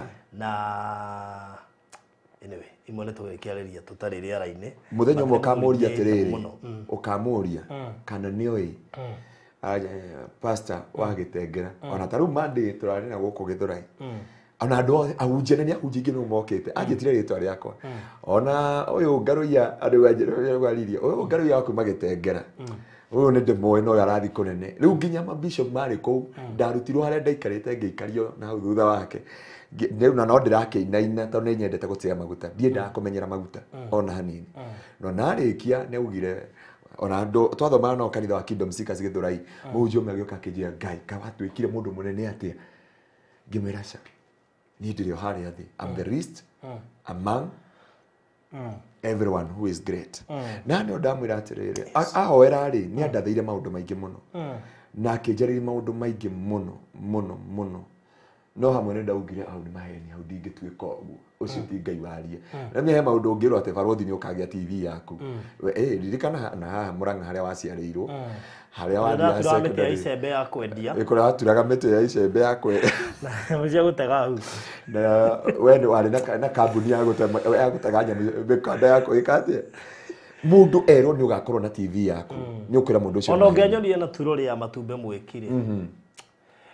na anyway imone tugekiariria tutari riara-ini muthenya umwe kamuria atiriri ukamuria kana nioi pastor wa Gitengera ona taru mande turari na guku Githurai ona ndo ahunjene ni ahunjingi no mokete anjitire ritwa riakwa ona uyu ngaruya andu wanjire gwaririe uyu ngaruya ku Magitengera uyu ni ndimo no yarathi kunene riu nginya mabishop mari ku ndarutirwo haria ndaikarite ngeikario na hau thutha wake riu na no ndirakeinaina tondu ni nyendete gutia maguta ndie ndakumenyera maguta ona hanini no narikia ne ugire ona ndo twathoma no kanitha wa Kingdom Seekers Githurai muhunjio magioka kijia Ngai kawatwikire mundu munene atia ngimwiraca nidirio haria thi I'm the least among everyone who is great na ndio ndamwira atiriri ahoera ri ni andathaire maundu maingi muno na akinjariri maundu maingi muno no hamwe ndaugire au ni maheni au ndingituika uguo ucio ti Ngai waria na me maundu ngirwo ate barothi ni ukagia TV yaku ririkana na haha Murang'a haria waciarirwo haria wathia secondary icembe ya kwendia ikora aturaga mite ya icembe ya kwendia na mucia gutega hu na wene wari na kambuni ya gutega nyamũ bekanda yako ikate mundu ero ni ugakorwo na TV yaku ni ukira mundu ucio ona ngenyorie na turori ya matumbe mwikire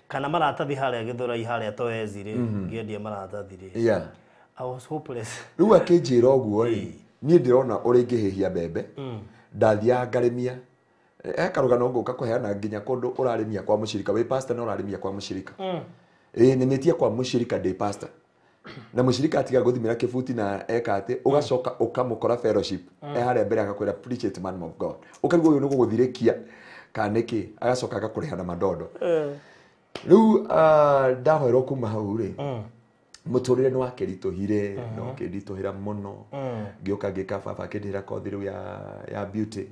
kana maratathi haria Githurai haria Toezi ri ngiendia maratathi ri yeah I was hopeless. Riu akinjira uguo ri nie ndirona uri ngihihia mbembe ndathia ngarimia karugano nguka kuheana nginya kundu urarimia kwa mushirika wi pastor na urarimia kwa mushirika nimetia kwa mushirika de pastor na mushirika atiga guthimira kibuti na eka ati ugacoka ukamukora fellowship haria mbere akakwira preach it man of God ukarigwo uyu nugo guthirikia kaniki agacoka agakuriha na madodo riu ndahoerwo kuma hau ri muturire no akerituhire no kerituhira muno ngioka ngika baba kindira kothi riu ya beauty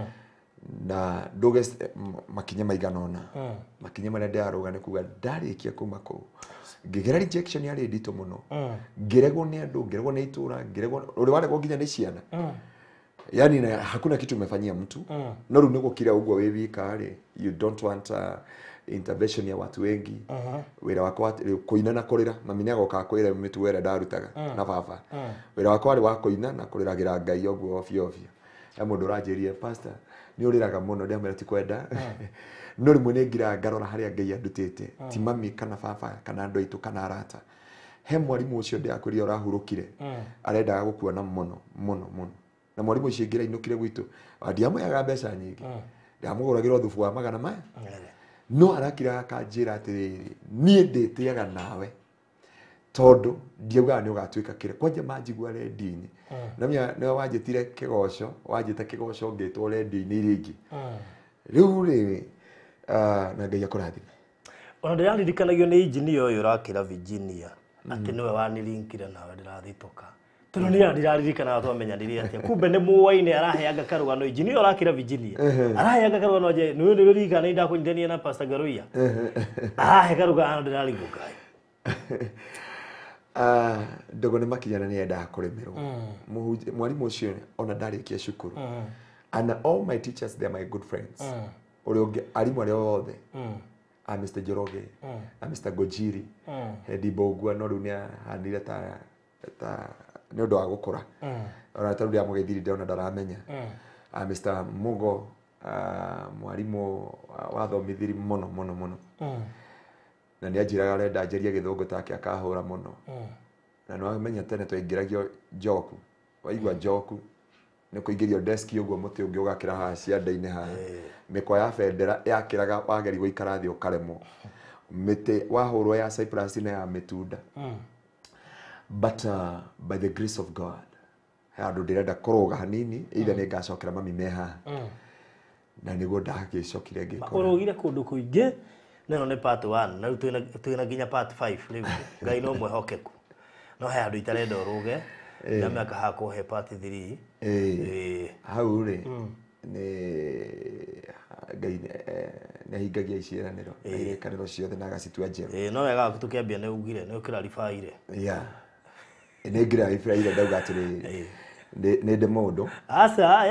na nduge makinya maiganona makinya maria ndaruga ni kuga ndarikia kuma ku ngigera rejection yari ndito muno ngiregwo ni andu ngiregwo ni itura ngiregwo uri waregwo nginya ni ciana yani na hakuna kitu umefanyia mtu no ru niko kira ugwo we wika ri you don't want intervention ya watu wengi wira wako kuina na kurira mami niagoka kwira mituwera ndarutaga na baba wira wako ari wa kuina na kuriragira Ngai ogwo ofio ya mundu rajirie pastor ni uriraga muno ndamera ti kwenda no rimwe ningira ngarora haria Ngai andutite ti mami kana baba kana andu aitu kana arata he mwarimu ucio ndiakwiria urahurukire arendaga gukuona muno na mwarimu ucio ngira inukire gwitu ndiamuyaga mbeca nyingi ndiamuguragira thubu wa magana maya no arakira akanjira atiriri nie nditiaga nawe tondu ndiuga ni ugatwika kire kwanja manjigua rendi-ini na mia ni wanjitire kigoco wanjita kigoco ngitwo rendi-ini ringi riu ri na Ngai akurathime ona ndiraririkanagia ni engineer uyu urakira Virginia ati niwe wanilinkire nawe ndirathitoka tondu ni ndiraririkana twamenyanire atia kumbe ni muwaine araheaga karugano engineer urakira Virginia araheaga karugano je ni ndirikana ndakunyithania na Pastor Garuia arahe karugano ndiraringuka ndogo ni makinyana ni enda kuremerwo mwarimu ucio ona ndarikia cukuru and all my teachers they are my good friends uri arimu ari othe Mr. Joroge Mr. Gojiri Hedi Bogua no runia hanire ta ni undu wa gukura ona ta ndia mugethiri ndona ndaramenya Mr. Mugo mwarimu wathomithiri muno na ni ajiraga renda njeria githungu take akahura muno na no amenya tene twaingiragio Njoku waigwa Njoku ni kuingirio desk uguo muti ungi ugakira ha cianda-ini ha miko ya bendera yakiraga wageri guikara thi ukaremwo miti wahurwo ya Cyprus na ya mitunda but by the grace of God handu ndirenda kuruga hanini either ni ngacokera mami meha na niguo ndagicokire ngikora urugire kundu kuingi neno ni part 1 na twina nginya part 5 riu Ngai no mwehokeku no he andu itarenda uruge na miaka hako he part 3 hau ri ni Ngai ni hingagia iciraniro na irekaniro ciothe na agacitua njeru no wega tukiambia ni ugire ni ukira rifaire ni ngira rifaire ndauga atiri ni de mundu asa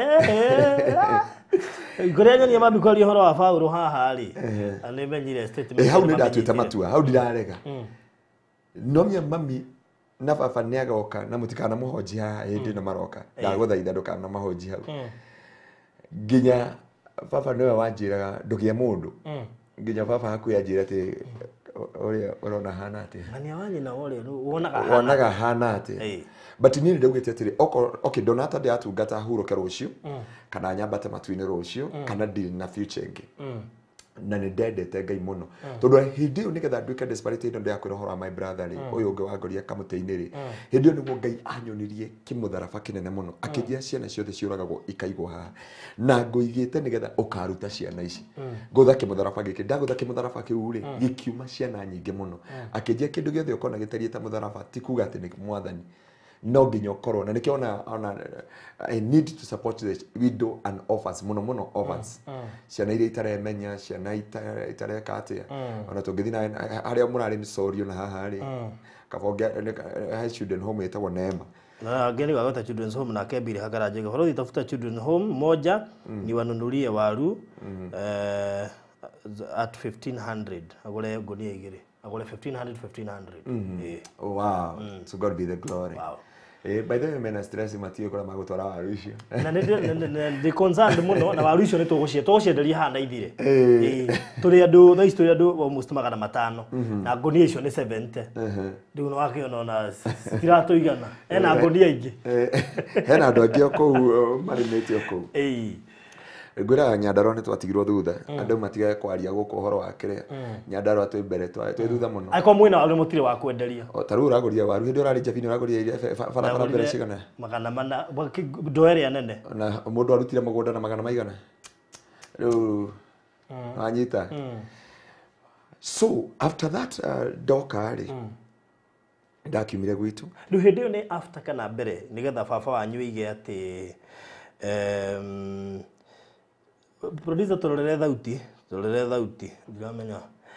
Ngoria nyoni mami kwari horo wa Paulo haha ri ani menyire statement hau ni ndatuita matua hau ndirarega no mia mami na baba ni agoka na mutikana muhoji ha hindi na maroka ndaguthaitha ndukana mahoji hau nginya baba niwe wanjiraga ndugia mundu nginya baba hakuya njira ati oria urona hana ati ani wanyi na oria wonaga hana ati but ni ndugite atiri okay donata de atungata huruke rucio kana nyambate matuini rucio kana deal na future ingi na ni ndendete Ngai muno tondu hindi iyo nigetha nduike desperate ndo yakwira hora my brother ri uyu ungi wagoria kamuteini ri hindi iyo niguo Ngai anyonirie kimutharaba kinene muno akijia ciana ciothe ciuragagwo ikaigwo haha na nguigite nigetha ukaruta ciana ici ngutha kimutharaba giki ndagutha kimutharaba kiu ri gikiuma ciana nyingi muno akijia kindu giothe ukona gitarieta mutharaba ti kuga ati ni mwathani no nginya ukorwo na nikiona ona I need to support the widow and orphans muno orphans ciana iria itaremenya ciana itareka atia ona tungithina haria murari ni sorio na haha ri kabonge children home etagwo Neema na ngeni wagota children's home na kebiri hagaraje horo tafuta children's home moja ni wanunulie waru at 1500 agole gunia igire agole 1500 wow to God be the glory By the way mena stress matio kora magutwara waru icio. Na nĩ concerned muno na waru icio nĩ tũgũcienderia haha na ithire. Tũrĩ andũ thaa ici tũrĩ andũ almost 500 na ngonia icio nĩ 70. Rĩu no wakĩona ona citiratuigana. Ena ngonia ingĩ. Hena andũ angĩ okũu marĩmĩte okũu. Ngwĩra Nyandarua nĩ twatigirwo thutha. Andũ matigae kwaria gũkũ ũhoro wa kĩrĩa. Nyandarua twĩ mbere twĩ thutha mũno. Aiko mwĩna waru mũtirĩ wa kwenderia. Ta rĩu ũragũria waru hĩndĩ ũrarĩ Njabini ũragũria iria barabara mbere cigana. Magana mana ndo ĩrĩa nene. Na mũndũ arutire mũgũnda na magana maigana. Rĩu anyita. So after that doka rĩ ndakiumire gwitu. Rĩu hĩndĩ ĩyo nĩ after kana mbere nĩgetha baba wanyu ige atĩ producer tororere thauti ndiramenya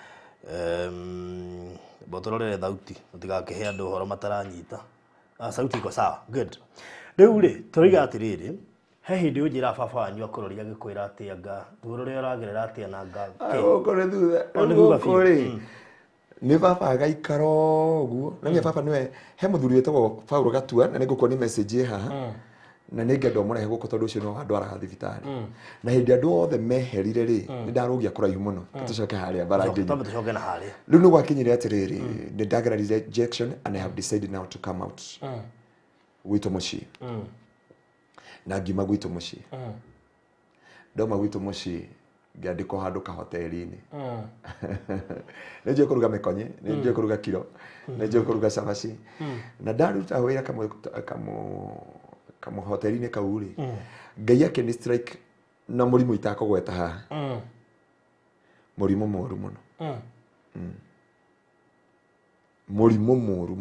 botororere thauti utigakĩhe andũ ũhoro mataranyita sauti iko sawa good rĩu rĩ tũriga atĩrĩrĩ he hĩndĩ ũnjĩra baba wanyu akũroria gĩkwĩra atĩ anga thũrũrĩ ũragerera atĩ na anga ũkore thutha ũkore nĩ baba agaikaro ũguo na nĩ baba nĩwe he mũthuri wetagwo Paulo Gatua na nĩngũkwo nĩ message haha na nĩngenda mũrehe gũkũ tondũ ũcio no andwaraga thibitarĩ na hĩndĩ andũ othe meherire rĩ nĩ ndarũgia kũraihu mũno tũcoke harĩa barangi tũcoke na harĩa rĩu nĩ gwakinyire atĩrĩrĩ nĩ ndagera rejection and I have decided now to come out gwitũ mũciĩ na ngiuma gwitũ mũciĩ ndauma gwitũ mũciĩ ngĩandĩkwo handũ kahoteri-inĩ nĩ njũĩ kũruga mĩkonye nĩ njũĩ kũruga kiro nĩ njũĩ kũruga cabaci na ndaruta wĩra kamu hoteri-inĩ kau rĩ Ngai akĩni strike na mũrimũ itakũgweta haha mũrimũ mũru mũno mũrimũ mũru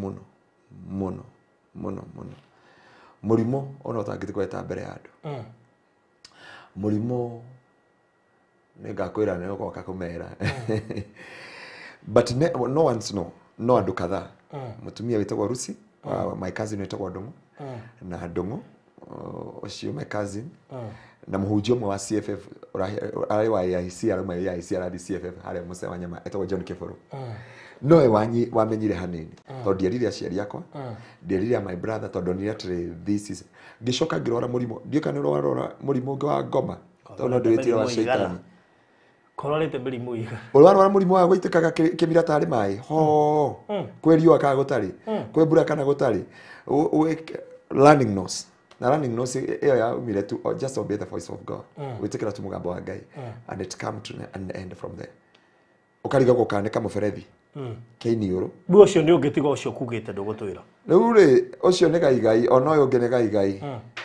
mũno mũrimũ ona ũtangĩtũgweta mbere ya andũ mũrimũ nĩngakwĩra nĩ ũgoka kũmera but no one's no andũ kadhaa mũtumia wĩtagwo Rusi my cousin wĩtagwo Ndung'u na Ndung'u ũcio my cousin na mũhunjia ũmwe wa CFF arĩ wa AIC aruma AIC arathi CFF harĩa mũcema wa nyama etagwo John Kĩbũrũ nowe wamenyire hanini tondũ ndierire aciari akwa ndierire my brother tondũ nĩ atĩrĩ this is ngĩcoka ngĩrora mũrimũ ndiũka nĩ rora mũrimũ ũngĩ wa ngoma tondũ no ndĩwĩtire wa shaitani kororete mĩrimũ iga ũrarwara mũrimũ wa gũitĩkaga kĩmira tarĩ maĩ ho kwĩ riũa kana gũtarĩ kwĩ mbura kana gũtarĩ learning nose na learning nose ĩyo yaumire tu just obey the voice of God wĩtĩkĩra tu mũgambo wa Ngai and it come to an end from there ũkariga gũkanĩka mũberethi kĩiniũrũ rĩu ũcio nĩ ũngĩtiga ũcio kugĩte ndũgũtwĩra rĩu rĩ ũcio nĩ Gai ona ũyũ ũngĩ nĩ Gai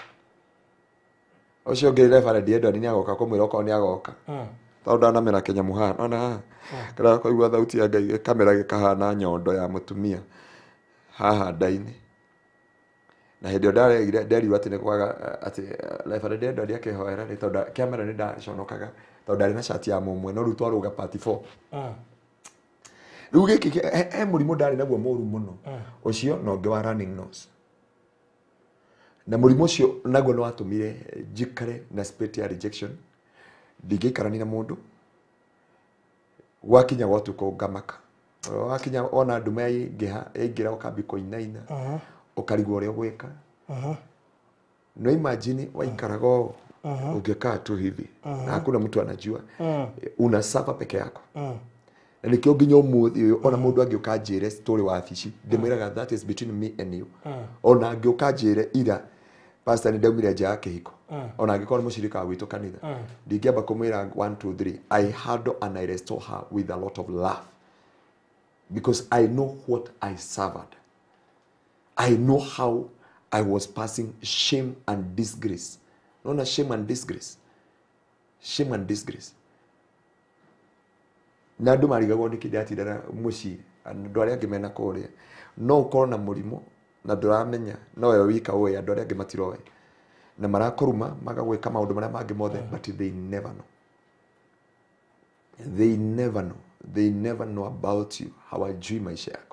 ũcio ũngĩ reverend Edward nĩ agoka kũmwĩra okorwo nĩ agoka tondũ ndanamera Kenya muhana ona kana kũigua thauti ya Ngai kamera gĩkahana nyondo ya mũtumia haha ndainĩ na hĩndĩ ĩyo nderirwo atĩ nĩ kwaga atĩ reverend Edward akĩhoera nĩ tondũ kamera nĩ ndaconokaga tondũ ndarĩ na cati ya mũmwe no rĩu twarũga part 4 rĩu gĩkĩ he mũrimũ ndarĩ naguo mũru mũno ũcio na ũngĩ wa running nose na mũrimũ ũcio naguo nĩ watũmire njikare na spirit ya rejection ndingĩikarania na mũndũ gwakinya gwatukũ ngamaka wakinya ona ndume yaingĩra ũkambi kũinaina ũkarigwo ũrĩa ũgwĩka no imagine waikaraga ũũ ungekaa tu hivi na hakuna mtu anajua unasapa peke yako na nikio nginya umuthi uyu ona mundu angĩũka njĩre story wa afici ndĩmwĩraga that is between me and you ona angĩũka njĩre ira pastor ndaumire nja ya kĩhiko ona angĩkorwo mũcirika witũ kanitha ndingĩamba kũmwĩra 1 2 3 I handle and I restore her with a lot of love because I know what I suffered. I know how I was passing shame and disgrace. Not shame and disgrace. Shame and disgrace. Na andũ marigagwo nĩ kĩndĩ atindana mũciĩ andũ arĩa angĩ mena kũrĩa no ũkorwo na mũrimũ na ndũramenya no we wika ũĩ andũ arĩa angĩ matiroĩ na marakoruma magagwĩka maũndũ marĩa mangĩ mothe but they never know. They never know about you. Hawajui maisha yako,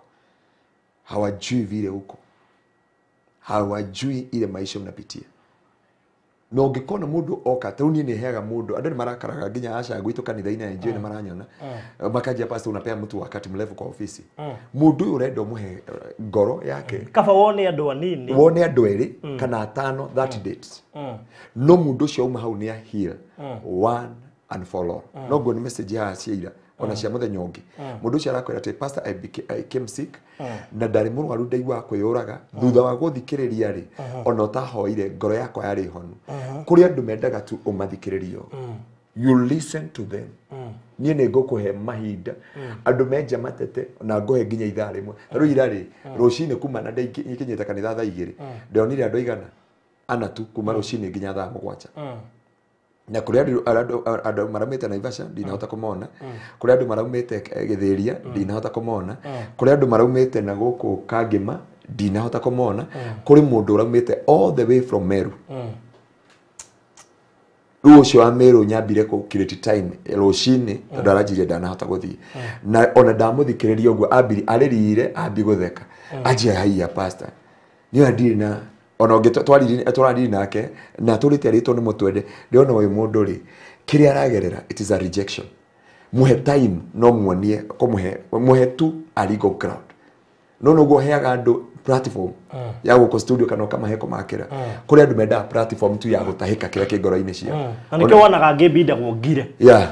hawajui vile uko, hawajui ile maisha unapitia. no ngikona mundu oka tauni ni heaga mundu andu ni marakaraga nginya aca gwitu kanitha-ini na njui ni maranyona makajia pastor unapea mtu wakati mrefu kwa ofisi mundu uyu urenda umuhe ngoro yake kaba wone andu anini wone andu eri kana atano that date no mundu ucio uma hau ni heal one and for all no go ni message ya ciira ona cia muthenya ungi mundu ucio arakwira ati pastor I came sick na ndari murwaru ndaigua kwiyuraga thutha wa guthikiriria ri ona utahoire ngoro yakwa yari honu kuri andu mendaga tu umathikiririo you listen to them nie ne ngukuhe mahinda andu menja matete na nguhe nginya ithaa rimwe riu irari rucini kuma na ikinyite kanitha thaa 2 ndionire andu igana ana tu kuma rucini nginya thaa 7 na kuri andu maramite Naivasha ndinahota kumona kuri andu maramite Githiria ndinahota kumona kuri andu maramite na guku Kangima ndinahota kumona kuri mundu uramite all the way from Meru rucio wa Meru nyambire ku create time rucini tondu aranjire ndanahota guthii na ona ndamuthikiriria uguo ambiri aririre ambi gutheka aje haiya pastor ni andiri na ona ungi twariri nake na turite rito ni mutwende ndiona uyu mundu ri kiri aragerera it is a rejection muhe time no muonie muhe tu a legal ground no go heaga andu platform ya guko studio kana kama heko makira kuri andu menda platform tu ya gutahika kira kingoro-ini cia na nikio wonaga ngibinda gwongire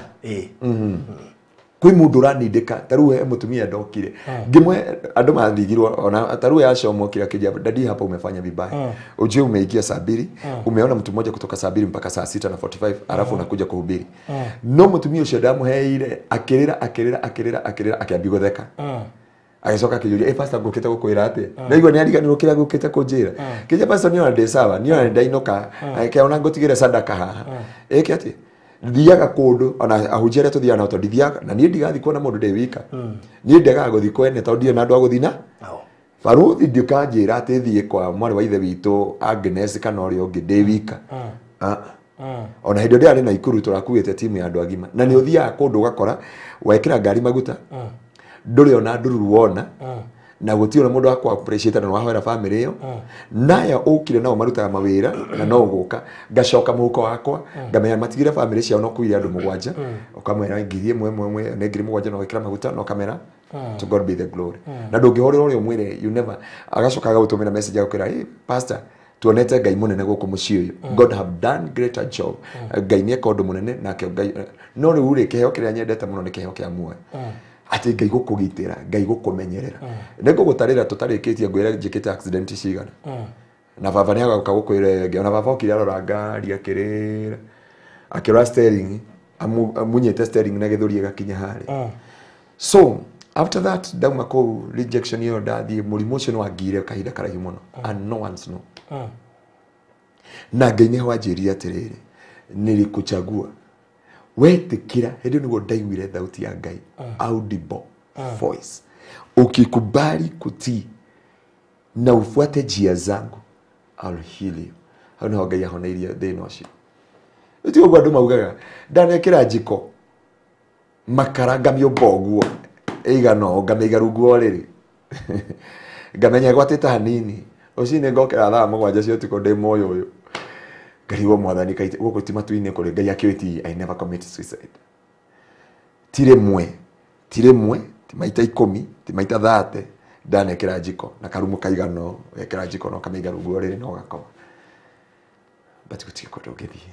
kwi mundu ranindika taru he mutumia ndokire ngimwe andu mathigirwo ona taru ya shomo kila kija dadi hapa umefanya vibaya uje umeingia Sabiri umeona mtu mmoja kutoka Sabiri mpaka saa 6:45 alafu unakuja kuhubiri no mutumia ucio ndamuheire akirira akiambi gutheka agicoka kijuria pastor ngukite gukwira ati ndaigwa ni ariganirwo kira ngukite kunjira kija pastor ni ona de sawa ni ona ndainoka akiona ngutigire sadaka haha ati thiaga kundu ona ahunjia tuthiaga na tondithiaga na nie ndigathi kuona mundu ndi wika nie ndegaga guthi kwene tondu na andu aguthina baruthi ndikanjira ati thie kwa mwari wa ithe witu Agnes kana uri ungi ndi wika ona hindu ndi ari na Ikuru turakuite timu ya andu agima na ni uthiaga kundu ugakora wekira ngari maguta nduri ona ndururu wona na gutiona mundu akwa appreciate na wahera family yo nayo ukire nao marutaga mawira na no guka ngacoka muhuko wakwa ngamenya matigire family cia no kuire andu mugwanja ukamwera ngirie mwe ne ngiri mugwanja no ikira maguta no kamera to God be the glory na ndungihorera uri umwire you never agacoka gutumira message yakira pastor tuonete ngai munene guku mucii uyu God have done greater job ngai ni ekondu munene nake ngai no riu ri kiheo kiria nyendete muno ni kiheo kia muoyo ati ngai gukugitira ngai gukumenyerera nego gutarira tutarikitie ngwira njikite accident cigana na baba ni agaguka gukwire ngai ona baba okire arora ngari akirira akira steering amunyete steering na githuri gakinya hari so after that dauma ko rejection yo dathi murimu ucio wangire kahinda karaihu muno and no one's know na ngai ni wanjiria atiriri nilikuchagua wetikira hindi niguo ndaiguire thauti ya ngai audible voice ukikubali kutii na ufuate njia zangu I'll heal you hano ngai ahoneirie thina ucio itio gwa andu maugaga ndanekira njiko makara ngamio boguo igano ngameiga rungu riri ngamenya gwatita hanini ucine ngokera thaa 7 cia utuko ndi moyo uyu ngariwo mwathani kaite guko timatu-ini kuri ngai akiwiti I never commit suicide tire mwe timaita 10 timaita 30 ndanekera njiko na karumu kaigano ekera njiko no kameiga rungu riri no gakoma but gutike ko ndogethie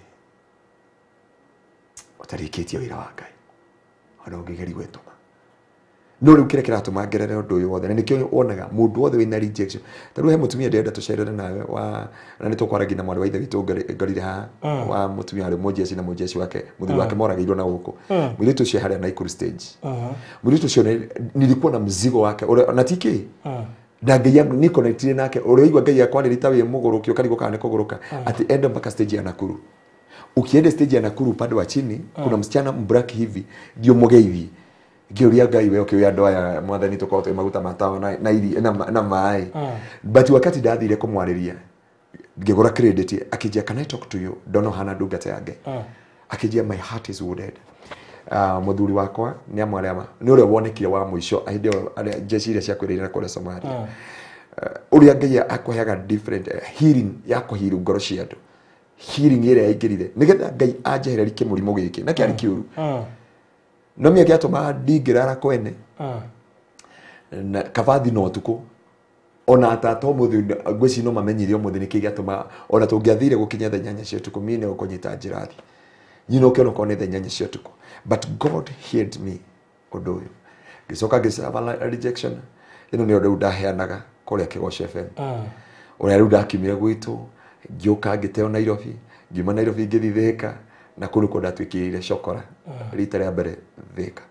utarikitie wira wa ngai ona ungigeri gwetuma no riu kire kiratuma ngerere undu uyu wothe na nikio wonaga mundu wothe wina rejection taru he mutumia ndenda tucerere nawe wa na nitukwaragia na mwari wa ithe witu ngarire ha wa mutumia ari mojesi na mojesi wake muthuri wake moragirwo na guku mwiritu cio haria na Ikuru stage mwiritu cio nilikuwa na mzigo wake na tiki ngai yangu ni connected nake uri igwa ngai yakwa rita wi muguruki ukarigo kana kuguruka at end mpaka stage ya Nakuru ukienda stage ya Nakuru upande wa chini kuna msichana mbraki hivi ndio mugeithi ngiuria ngai we ukioya andu aya mwathani tukorwo maguta matawa na iri na mai but wakati ndathire kumwariria ngigura credit akijia can I talk to you don't know hana ndungata ya ngai akijia my heart is wounded muthuri wakwa ni amwarema ni uri wonekire wa muico ahinde aria jeshi ria cia kwirira kule Somalia uria ngai akwaheaga different healing ya kuhiru ngoro cia andu healing ĩrĩa yaingĩrire nĩgetha Ngai anjehererie kĩmũrimũ gĩkĩ na kĩarĩ kĩũru no mĩaka gĩatũmaga ndingĩrara kwene na kabathi no tukũ ona tata ũmũthĩ ngwĩci no mamenyire ũmũthĩ nĩkĩ gĩatũmaga ona tũngĩathire gũkinya thaa 8 cia ũtukũ mine ũkũnyita njĩrathi nyina ũkĩona kone thaa 8 cia ũtukũ but God healed me ũndũ ũyũ ngĩcoka ngĩcaba rejection ĩno nĩ ũndũ ndaheanaga kũrĩa Kĩgoco FM ũrĩa rĩu ndakiumire gwitũ ngĩũka ngĩteo Nairobi ngiuma Nairobi ngĩthiĩ Thĩka na kũrĩ kũndũ ndatwĩkĩrĩire cokora rita rĩa mbere Thĩka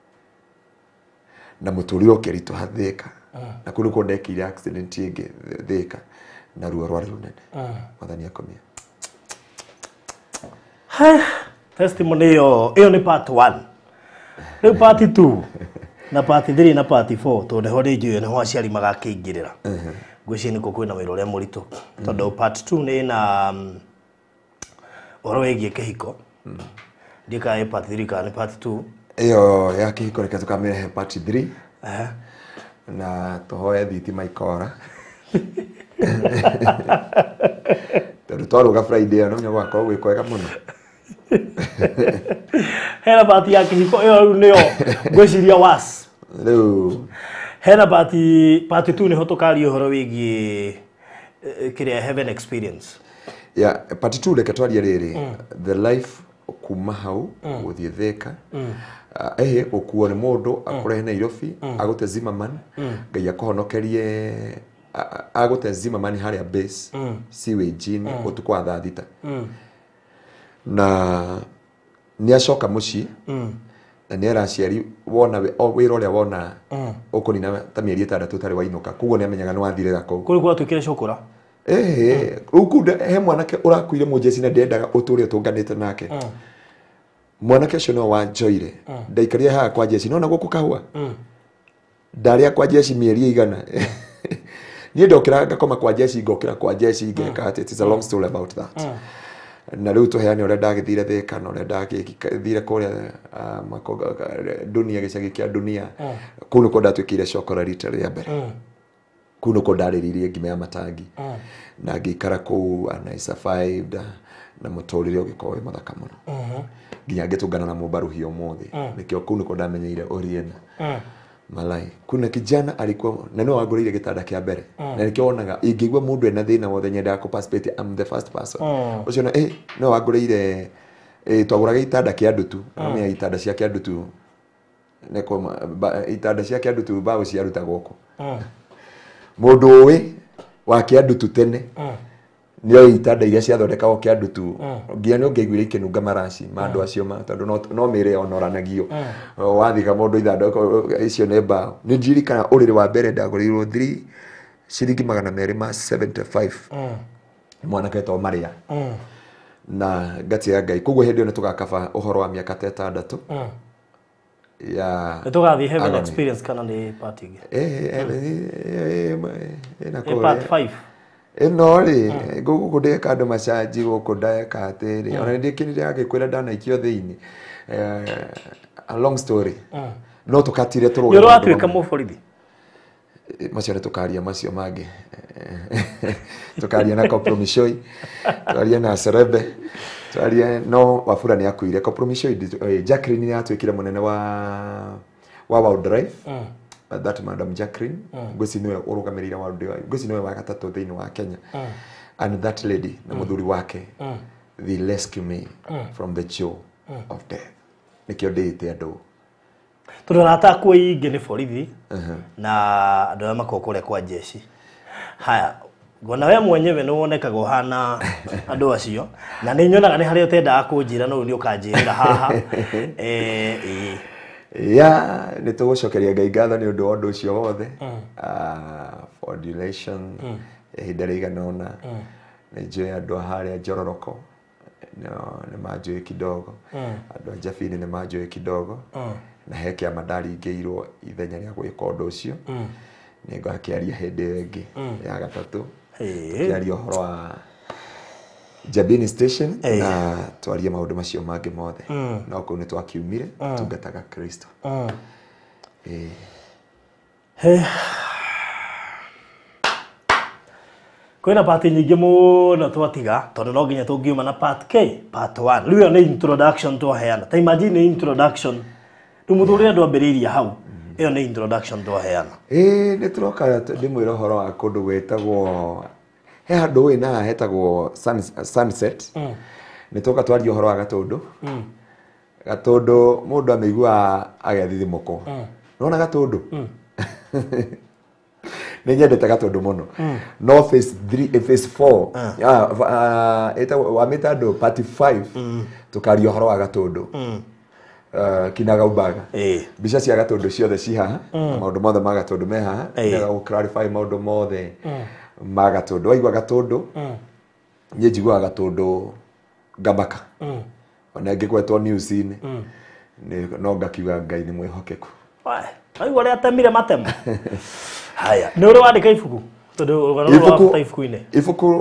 na mũtũrĩre ũkĩritũha Thĩka na kũrĩ kũndũ ndekire accident ĩngĩ Thĩka na ruo rwarĩ rũnene Mwathani akomia testimony ĩyo nĩ part 1 rĩu part 2 na part 3 na part 4 tondũ ho rĩnjũ nĩ ho aciari magakĩingĩrĩra ngwĩciria nĩkuo kwĩna wĩra ũrĩa mũritũ tondũ part 2 nĩ na ũhoro wĩgiĩ kĩhiko ndikae part 3 kana part 2 ĩyo ya kĩhiko reke tũkamĩrehe part 3 na tũhoe thitima ikora tondũ twarũga Friday no nyo gwakorwo gwĩkwega mũno hena part ya kĩhiko ĩyo rĩu nĩyo ngwĩciria was rĩu hena part 2 nĩho tũkaria ũhoro wĩgiĩ kĩrĩa heaven experience part 2 reke twarie rĩrĩ the life kuma hau gũthiĩ Thĩka ũkuo nĩ mũndũ akũrehe Nairobi agũte Zimmerman Ngai akũhonokerie agũte Zimmerman harĩa base sewage-inĩ ũtukũ wa thaa thita na nĩ acoka mũciĩ na nĩ araciari wona wĩra ũrĩa wona ũkũnina ta mĩeri 6 ũtarĩ wainũka koguo nĩ amenyaga nĩ wathirĩra kũu kũrĩ kwa twĩkire cukura rĩu he mwanake ũrakuire mũjeci na ndendaga ũtũũre ũtũnganĩte nake mwanake ũcio no wanjoire ndaikarire haha kwa jeci nona gũkũ kahũa ndarĩa kwa jeci mĩeri 100 niĩ ndokĩra ngakoma kwa jeci ngokĩra kwa jeci ngeka atĩ it's a long story about that na rĩu tũheane ũrĩa ndagĩthire Thĩka na ũrĩa ndagĩthire kũrĩa dunia gĩcagi kĩa dunia kũu nĩkuo ndatwĩkĩire cokora rita rĩa mbere kũu nĩkuo ndarĩrĩirie ngima ya matangi na ngĩikara kũu and I survived na mũtũrĩre ũgĩkorwo wĩ mũthaka mũno nginya ngĩtũngana na mũmbaruhi ũmũthĩ nĩkĩo kũu nĩkuo ndamenyeire Oriena Malai kuna kijana alikuwa na no agũrĩire gĩtanda kĩa mbere na nĩkĩo wonaga ingĩigua mũndũ ena thĩna wothe nyendaga kũ participate I'm the first person ũcio no agũrĩire twagũraga itanda kĩa ndutu na itanda cia kĩa ndutu nĩko itanda cia kĩa ndutu bao ciaruta gũkũ mũndũ ũĩ wa kĩa ndutu tene nĩo itanda iria ciathondekagwo kĩa ndutu nginya nĩ ũngĩaiguire ikĩnunga maraci ma andũ acio tondũ no mĩĩrĩ onoranagio wathiga mũndũ ithandũkũ icio nĩ mbaũ nĩ ndirikana ũrĩrĩ wa mbere ndagũrĩirwo 3 ciringi 275 mwanake to Maria na ngatia Ngai koguo hĩndĩ ĩyo nĩ tũgakaba ũhoro wa mĩaka 6 nĩ tũgathiĩ heaven experience kana nĩ part ĩngĩ part 5 eno ri gugu ndeka andũ macanji guku ndeka atĩrĩ ona ndĩkinire agĩkwĩra ndanaikio thĩinĩ a long story no tukatire tũrũga yoro atuĩka mũborithi macio nĩ tukaria macio mangĩ tukaria na Kompromishoi tukaria na Serebe tukaria no Wafula nĩ akuire Kompromishoi Jacqueline nĩ atuĩkire mũnene wa Wild Drive that Madam Jacqueline ngosi niwe urugamirira wa Wild ngosi niwe wa gatatu thĩinĩ wa Kenya and that lady na mũthuri wake they rescue me from the jaw of death nikio ndĩte andũ turarata kwa ingĩ nĩ borithi na andũ arĩa makokore kwa jeshi haya ngona we mwenyewe nĩ wonekaga ũhana andũ acio na nĩ nyonaga nĩ harĩa ũtendaga kũnjĩra no nĩ ũkanjĩrĩra haha nĩ tũgũcokeria Ngai ngatho nĩ ũndũ wa ũndũ ũcio wothe for duration ihinda rĩigana ũna nĩ njũĩ andũ harĩa Njororoko nĩ manjũĩ kidogo andũ a Njabini nĩ manjũĩ kidogo na he kĩama ndaringĩirwo ithenya rĩa gwĩka ũndũ ũcio nĩ ngakĩaria hĩndĩ ĩyo ĩngĩ ya gatatũ kĩaria ũhoro wa Jabini Station na twarie maũndũ macio mangĩ mothe no kũu nĩ twakiumire tungataga Kristo kwina part nyingi muno twatiga tondu no nginya tungiuma na part K part 1 riu ni introduction to heana ta imagine introduction tumuthurire ndwambiriria hau iyo ni introduction to heana ni turoka ndimwira horo wa kundu gwetagwo he handu wina hetagwo Sunset ni toka twario horo wa Gatundu Gatundu mundu ameigua agathithimoko nona Gatundu ni nyendete Gatundu muno no phase 3 phase 4 eta wa metado part 5 tukario horo wa Gatundu kinaga ubaga bica cia Gatundu ciothe ci haha maundu mothe ma Gatundu me haha nĩgetha gũ clarify maundu mothe ma Gatundu waigua Gatundu nye njiguaga Gatundu ngamaka ona ngĩgwetwo news-inĩ no ngakiuga Ngai nĩ mwĩhokeku aigua rĩa atemire matemo haya nĩ ũrĩ wandĩka ibuku tondũ ibuku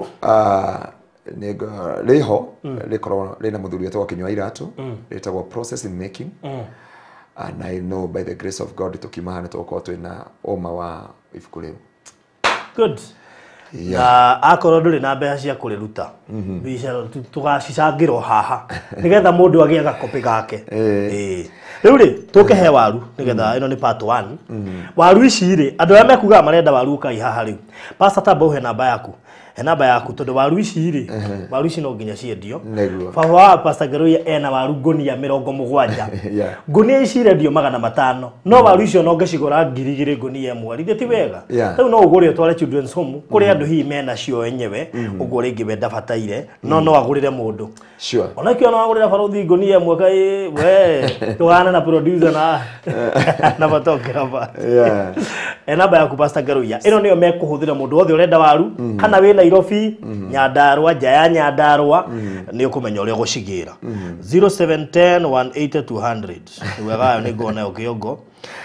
riho rikorwo rina muthuri wetagwo Kinyua Iratu ritagwo Process in Making and I know by the grace of God tukimahana tukorwo twina oma wa ibuku riu good na akorwo nduri na mbeca cia kuriruta bica tugacicangirwo haha nigetha mundu agie gakopi gake riu ri tukehe waru nigetha ino ni part 1 waru ici ri andu arĩa mekuga marenda waru kai haha riu pastor Tamba he namba yaku tondu waru ici ri waru ici no nginya ciendio baba wa pastor Ngeruia ena waru ngonia 70 ngonia ici rendio 500 no waru icio no ngacigura 2,000 ngonia ĩmwe rĩthĩ ti wega rĩu no ũgũre ũtware children's home kũrĩ andũ hihi mena cio enyewe ũgũre ingĩ wenda bataire no agũrĩre mũndũ sure ona kĩo no agũrĩra barothi ngonia ĩmwe kai we tũhana na producer na batokera ba namba yaku pastor Ngeruia ĩno nĩyo mekũhũthĩra mũndũ wothe ũrenda waru kana wĩna Nairobi Nyandarua Jaya Nyandarua ni ukumenya uria gucigira 0710 180 200 wega ni ngona ukiongo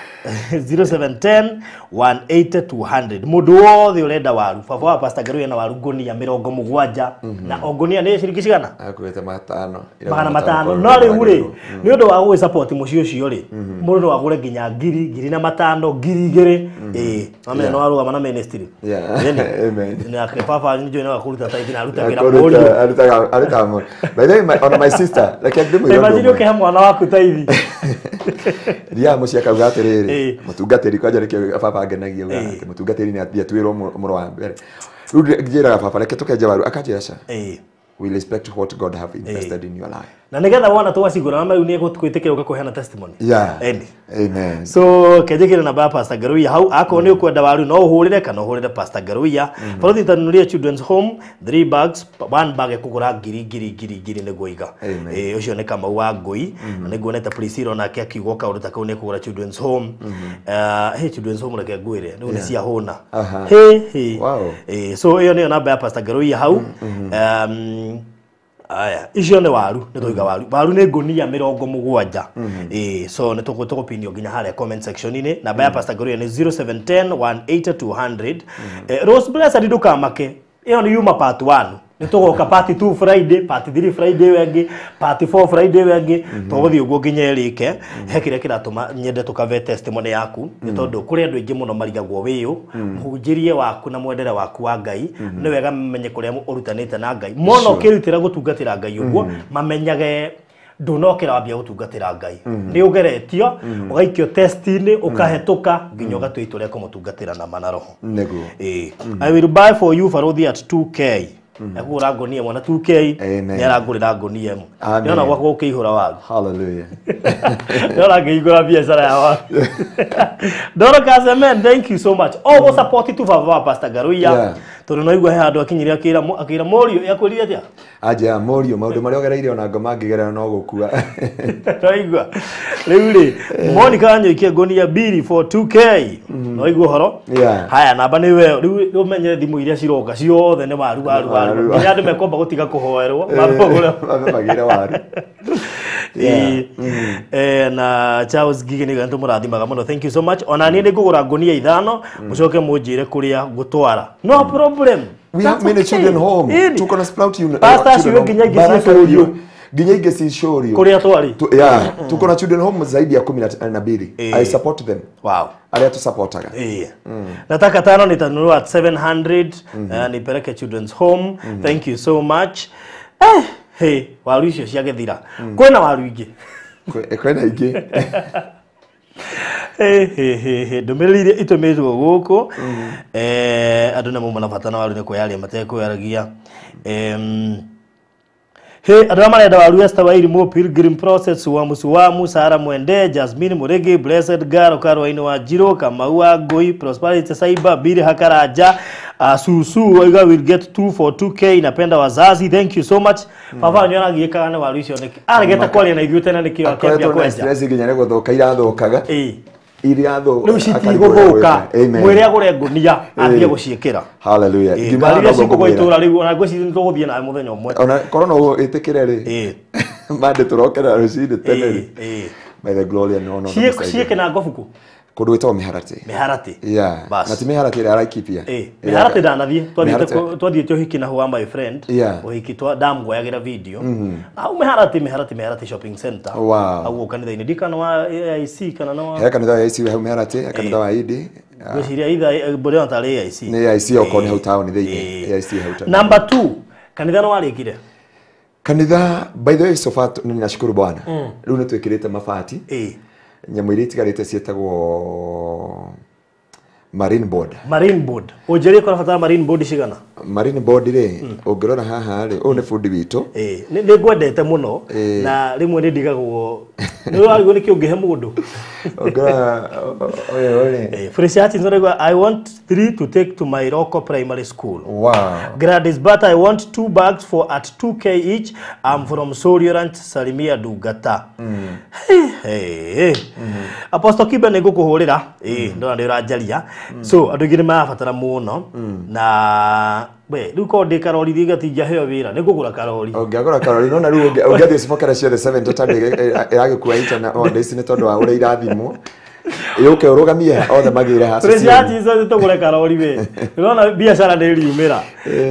0710 180 200 mundu wothe urenda waru baba wa pastor Ngeruia na waru ngonia 70 na ngonia ni ciringi cigana akwete 500 no riu ri ni undu wa gũ support muci ucio ri mundu no agure nginya 2,500 2,000 amenya no arugama na ministry amen na baba ni joina kuruta taiti na arutagira mori aruta mori by the way on my sister like I did imagine ukihe mwana waku taithi ria muci akauga atiriri mutungatiri kwanja reke baba ngenagia uga mutungatiri ni athia twirwo muro wa mbere riu njira baba reke tukenja waru akanjira ca we respect what God have invested in your life na nigetha wona twacigura na riu ni gutwitikira ugakuheana testimony amen so kejekire na pastor Ngeruia hau ako ni ukwenda waru no uhurire kana uhurire pastor Ngeruia barothi tanuria children's home 3 bags 1 bag ekugura ngiri niguo iga ucio ni Kamau wa Ngui niguo neta Priscilla na kia kiugo kaundu ta kau ni kugura children's home children's home reke ngwire ni cia huna so iyo ni namba ya pastor Ngeruia hau aya icio ni waru ni tuiga waru ni ngonia 70 so ni tukupinio nginya hale comment section ini namba ya pastor Ngeruia ni 0710 180 200 Rose Blessed ndukamake iyo ni yuma part 1 ni tugoka part 2 Friday part 3 Friday wengi part 4 Friday wengi tugothi uguo nginya erike hekire kiratuma nyende tukave testimony yaku ni tondu kuri andu ingi muno marigagwo wiu muhunjirie waku na mwendere waku wa Ngai ni wega menye kuria urutanite na Ngai mono kirutira gutungatira Ngai uguo mamenyage ndunokira wambia gutungatira Ngai ni ugeretio ugaikio test-ini ukahetuka nginya ugatwitũre kumutungatira na manaroho niguo I will buy for you barothi at 2K agura ngonia mwana 2K ni aragurira ngonia emu niona gwakwa ukihura waru hallelujah niona ngĩigũra biacara ya waru Dorcas amen thank you so much all support to baba pastor Ngeruia tondu no igua he andu akinyire akira morio yakwirire atia aja morio maundu maria ogereire ona ngoma ngigera no gukua toigua riu ri Monica anyoikie ngonia bill for 2K no igua horo haya namba ni we riu umenye thimu iria ciroka ciothe ni waru nginya andu mekomba gutiga kuhoerwo magira waru na Charles Gigi ni gantu murathimaga muno thank you so much ona ni ngugura ngonia 5 mucoke munjire kuria gutwara no problem we have many children home to gonna sprout you pastor you nginya ngicifurio Ginya inge si show you. Kuria twari. Yeah, tuko na children home zaidi ya 12. I support them. Wow. Alia tu supportaga. Nataka tano nitanunua at 700 nipeleke children's home. Thank you so much. Hey, waru icio ciagethira. Kwena waru ingi. Kwena ingi. Ndumiriri itumirwo guku andu na mumana batana waru ne kuyari matekuyaragia andu marenda waru Esther Wairimu Pilgrim Process wa Musuwamu Sara Mwende Jasmine Muregi Blessed Girl Karwaini wa Jiro Kamau Ngoi Prosperity Saiba Biri Hakaraja Susu will get 2 for 2K inapenda wazazi. Thank you so much. Papa nyona gieka na waru icio neki arageta kwali na ithuite na nikio akembia kwenja stress ginya ne guthuka irathukaga iria tho riu citiguthuka mwire agure ngunia athie guciikira. Hallelujah. Ngima iria cikugo itura riu ona ngweci nituguthie na muthenya umwe ona korona o itikire ri mande turokera rucini tene by the glory and honor ciike na ngofuku kundu witwa miharati yeah na ti miharati ira araikipia miharati ndanathie twathiete uhiki na huwa my friend uhiki twa ndamgoyagira video au miharati shopping center au kanitha-ini ndikana wa AIC kana no kanitha wa AIC hau miharati kanitha wa ID gwiciria either bore ntari AIC ni AIC okoni hau town thiini AIC hau town. Number 2 kanitha no warikire kanitha by the way so far ninashukuru Bwana riu nitwikirite mabati nyamu iria itigarite cietagwo marine board ujeri kwa fatara marine board cigana marine board ri ungirora haha ri u ni fundi witu ni ngwendete muno na rimwe ni ndigagwo ni warigo ni kiungihe mundu ungirora oye Freshati nzorego I want 3 to take to my local primary school. Wow. Gradis but I want 2 bags for at 2K each. I'm from Soriorant Salimia Dugata. Apostle Kibe ne gukuhurira ndo ndirajaria so andu ngire mabatara muno na we ruko de karori diga tija heyo wira ne gukura karori ungagura karori no na ru ungathie cibokera ciothe 7 totally iragikuwa itana o ndeci ni tondu wa uri irathimo yuke urugamie othe magire hasi Freshati izo tugure karori we urona biashara ni riumira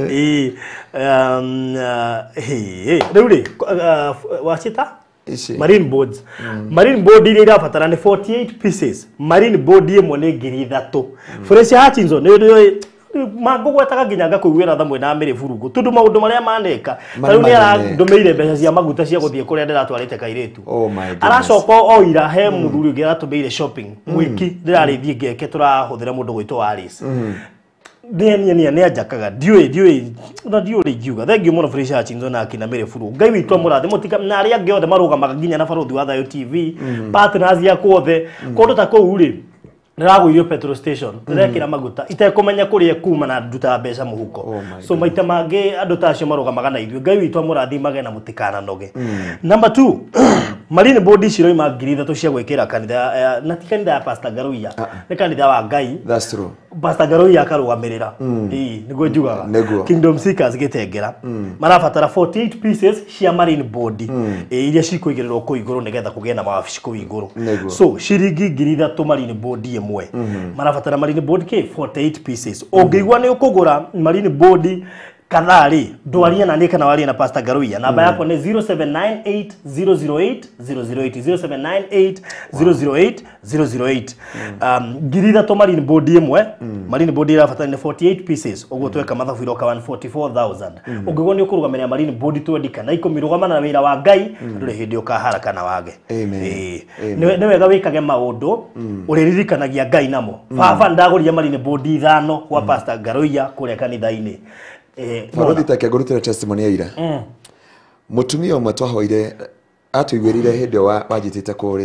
riu wachita marine boards marine board ile irabatara ni 48 pieces marine board imwe ni 3,000 Freshati inzo ni magugwetaga nginya ngakuigwira thamwe na mire furugo tundu maundu maria maneka tariu ni arandumeire mbeca cia maguta cia guthie kuria ndiratwarite kairetu aracoka oira he muthuri ungi aratumeire shopping mwiki ndirarithie ngeke turahuthira mundu gwitwa Aris ni ajakaga ndiui na ndiuri ngiuga thank you muno Freshati inzo na akina mire furugo ngai witwa murathi mutika na aria angi othe marugamaga nginya na baruthi wa Thayo TV partners ya kuothe kundu ta kou ri niraguirio petrol station ndirekira maguta itekumenya kuria kuma na nduta mbeca muhuko so maita mangi andu tacio marugamaga na ithuĩ ngai witũ amũrathimage na mũtikana noge. Number 2 marine board ciro ima 3,000 cia gwĩkĩra kanitha na ti kanitha ya Pastor Garuia ni kanitha wa Ngai. That's true. Pastor Garuia akarũgamĩrĩra niguo njugaga Kingdom Seekers gĩtengera marabatara 48 pieces cia marine board iria cikũigĩrĩrwo kũ igũrũ nigetha kũgĩa na mawabici kũ igũrũ so ciringi 3,000 marine board imwe marabatara marine board ke 48 pieces ũngĩigua nĩ ũkũgũra marine board kadhari ndwaria na nika na waria na Pastor Garuia namba yako ni 0798008008 0798008008 girida marine board imwe marine board irabatara ni 48 pieces uguo tweka mathabu iroka 144,000 ungĩgwo nĩ ũkũrũgamĩrĩra marine board 20 kana ikũmirũgama na wĩra wa Ngai ndũrĩ hĩndĩ ũkaharaka na wage. Nĩ wega wĩkage maũndũ ũrĩririkanagia Ngai namo baba ndagũria marine board 5 kwa Pastor Garuia kũrĩa kanitha-inĩ. Farothi take ngurutira testimony ya ira mutumia umwe twahoire atuigwirire hindi wajitite kuria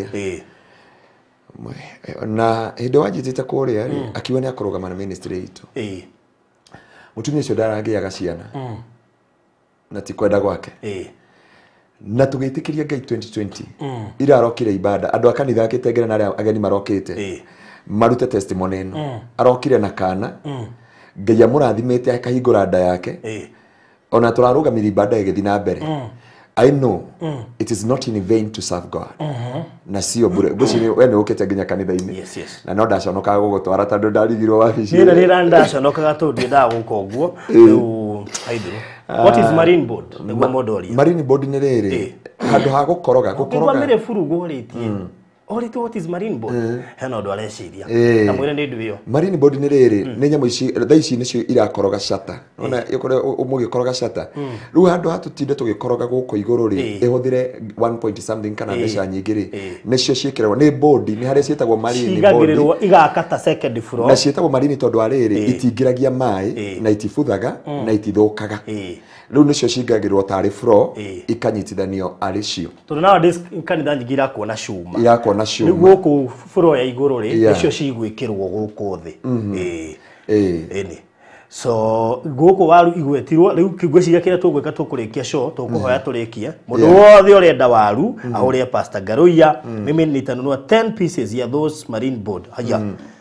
na hindi wajitite kuria akiwa ni akurugama na ministry itu mutumia ucio ndarangiaga ciana na ti kwenda gwake na tugitikiria Ngai 2020 ira arokire ibada andu akanitha akitengera na aria ageni marokite marute testimony ino arokire na kana Ngai amũrathimĩte akahingũra nda yake ona tũrarũgamĩrĩra ibada ĩgĩthiĩ na mbere. I know it is not in vain to serve God. Na sio bure. Ngwĩciria we nĩ ũkĩte nginya kanitha-inĩ na no ndaconokaga gũgũtwara tondũ ndarigirwo wabici. Niĩ nĩ ndaconokaga tondũ ndiendaga gũka ũguo rĩu hau haiduru. What is marine board? Niguo modoli. Marine board nĩ rĩrĩ handũ ha gũkoroga Kwa mire furu gũrĩtie. Orito what is marine board? Hena ũndũ areciria. Na mwĩre nĩ ndu ĩyo. Marine board nĩ rĩrĩ nĩ nyamũ ici thaa ici nĩcio irakoroga cata. Ona mũgĩkoroga cata. Rĩu handũ ha tũtinde tũgĩkoroga gũkũ igũrũ rĩ ĩhũthĩre 1 point something kana mbeca nyingĩ rĩ nĩcio ciĩkĩragwo nĩ board nĩ harĩa ciĩtagwo marine board. Cigagĩrĩrwo igakata second floor. Na ciĩtagwo marine tondũ wa rĩrĩ itingĩragia maĩ na itibuthaga na itithũkaga. Rĩu nĩcio cingagĩrwo tarĩ floor ikanyitithanio arĩ cio. Tondũ nowadays kanitha nyingĩ irakuona cuma. Irakuona cuma. Nĩguo gũkũ floor ya igũrũ rĩ nĩcio cigwĩkĩrwo gũkũ thĩ. Ĩni. So gũkũ waru igwetirwo rĩu kĩgwĩciria kĩrĩa tũgwĩka tũkũrĩkia show tũkũhoya tũrĩkie mũndũ wothe ũrenda waru ahũrĩe Pastor Garuya mimi nitanunua 10 pieces ya those marine board haya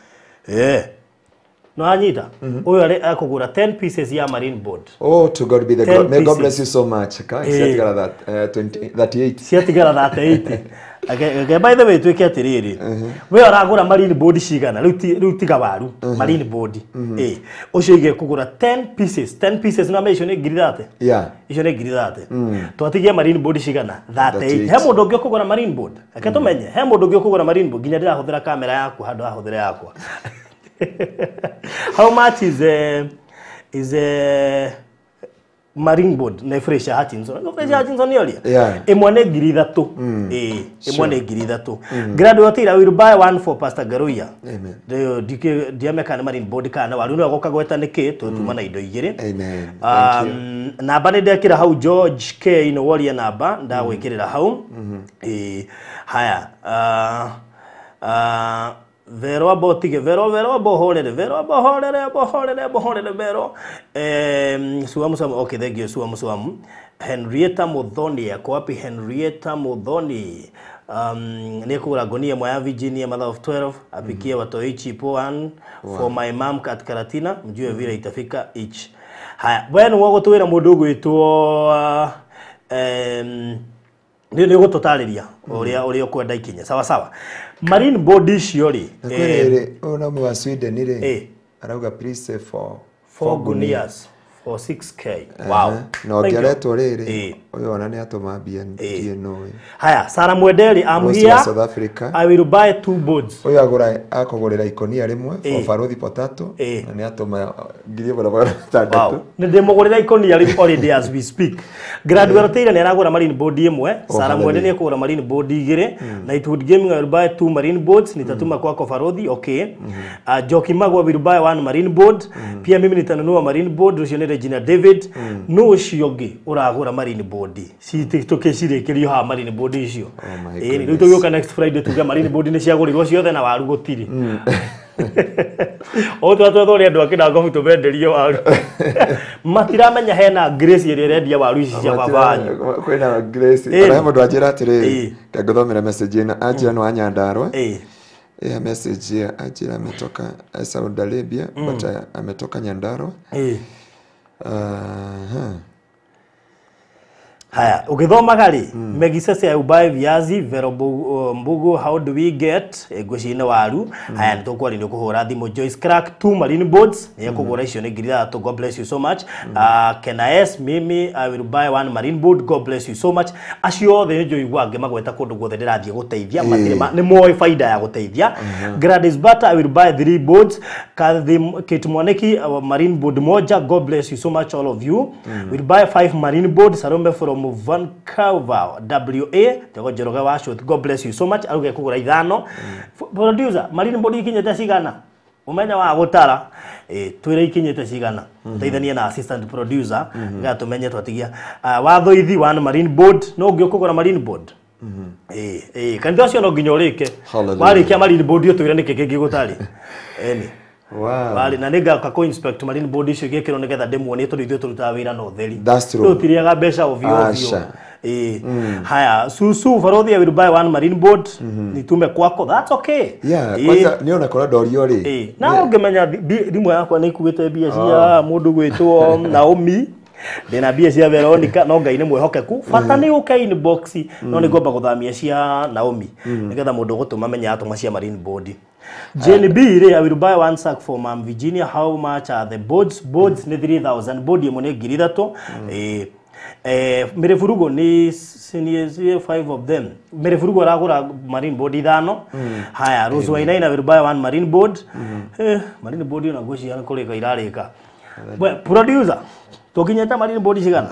no anyita uyu akugura 10 pieces ya marine board. Oh, to God be the glory. May God bless you so much. Siatigara that 38 siatigara 38 Okay, by the way, tu kia tiriri. We aragura marine board cigana. Riu tiga waru marine board. Ucio ige kugura 10 pieces. 10 pieces na meisho ne giridate. Yeah. Icio ne giridate. Twatigia marine board cigana. 38. He mundu ungi kugura marine board. Ake tumenye. He mundu ungi kugura marine board. Ginya ndirahuthira kamera yaku handu hahuthira yakwa. How much is marine board na fresh Hutchinson? No fresh Hutchinson yolia. Imwe ne ngiri 3. Imwe ne ngiri 3. Graduate ira will buy one for Pastor Garuya. Amen. Ndio diameka na marine board kana waru no gokagweta niki tutuma na indo igire. Amen. Namba ne ndekira hau George K ino wolia namba ndagwikirira hau. Haya. Vero abotige vero abohorere vero suamu okay thank you suamu Henrietta Muthoni yako wapi Henrietta Muthoni nikura gonia mwa Virginia mother of 12 apikie watoi chipo one for my mom at Karatina mjue vile itafika each. Haya bwana wogo tuwira mundu gwitwo ni gututariria uria kwenda ikinya sawa marine board ciori ona mwa Sweden ri arauga please for 4 guineas for 6k wow no geretwo riri uyu ona ni atuma mbia no haya Sara Mwenderi I'm here South Africa I will buy 2 boards uyu agura akogorera ikonia rimwe for Farothi potato na ni atuma ngiri bara tandatu ni ndimugurira ikonia rimwe already as we speak graduate ira ni aragura marine board imwe Sara Mwenderi akugura marine board igire na it would gaming I will buy 2 marine boards nitatuma kwa Farothi okay Joki Magwa will buy 1 marine board pia mimi nitanunua marine board rucio Regina David no ciongi uragura marine board tukicirekerio ha marine board icio ni tugoka next Friday tuga marine board ni ciagurirwo ciothe na waru gutiri o twatwathore andu akina ngofu tubenderio waru matiramenya hena Grace ire rendia waru ici cia babanyu kwina Grace ara mundu ajira atiri ngathomera message ina ajira no Anyandarwa message ajira ametoka Saudi Arabia but ametoka Nyandarua haya ukithoma ri Megisese ya ubai viazi vero mbugu how do we get gwicine waru haya nitukwari ni kuhura thimu Joyce Crack 2 marine boards ni kugura icio ni ngiri 3 God bless you so much Kenaes mimi I will buy 1 marine board God bless you so much acio the njo igwange magweta kundu guothe ndirathie guteithia matirima ni moi faida ya guteithia Gladys Butter I will buy 3 boards Kate Mwaneki marine board moja God bless you so much all of you will buy 5 marine boards Sarombe from Vancouver WA tego jeroga wa shoot God bless you so much aruge kugura 5 producer marine board ikinyete cigana umenya wa gutara twire ikinyete cigana teithania na assistant producer gatumenye twatigia wathoithi 1 marine board no ngio kugura marine board kanitha cio no nginya urike warikia marine board yo twire niki kingi gutari wow wali na nega ka co-inspect marine board icio gekero nigetha demuonie tondu ithuĩ turutaga wĩra na ũtheri tutiriaga mbeca ovyo haya susu Farothi will buy 1 marine board nitume kwako that's okay kwanza niona kora dorio ri na ungemenya thimũ yakwa nĩ ikuĩte mbia cia mũndũ gwĩtwo Naomi ndina mbia cia Veronica no Ngai nĩ mwĩhokeku bata nĩ ũke inbox no nĩ ngomba gũthamia cia Naomi nigetha mũndũ gũtũma menya atũma cia marine board JLB I will buy one sack for Mom Virginia. How much are the boards? Boards ni 3,000. Board ye mone ngiri ithatũ. Merefurugo ni 5 of them. Merefurugo aragura marine board ithano. Haya, Rose Wainaina will buy one marine board. Marine board yo nagoci yana kureka irareka. Producer, tokinyeta marine board cigana?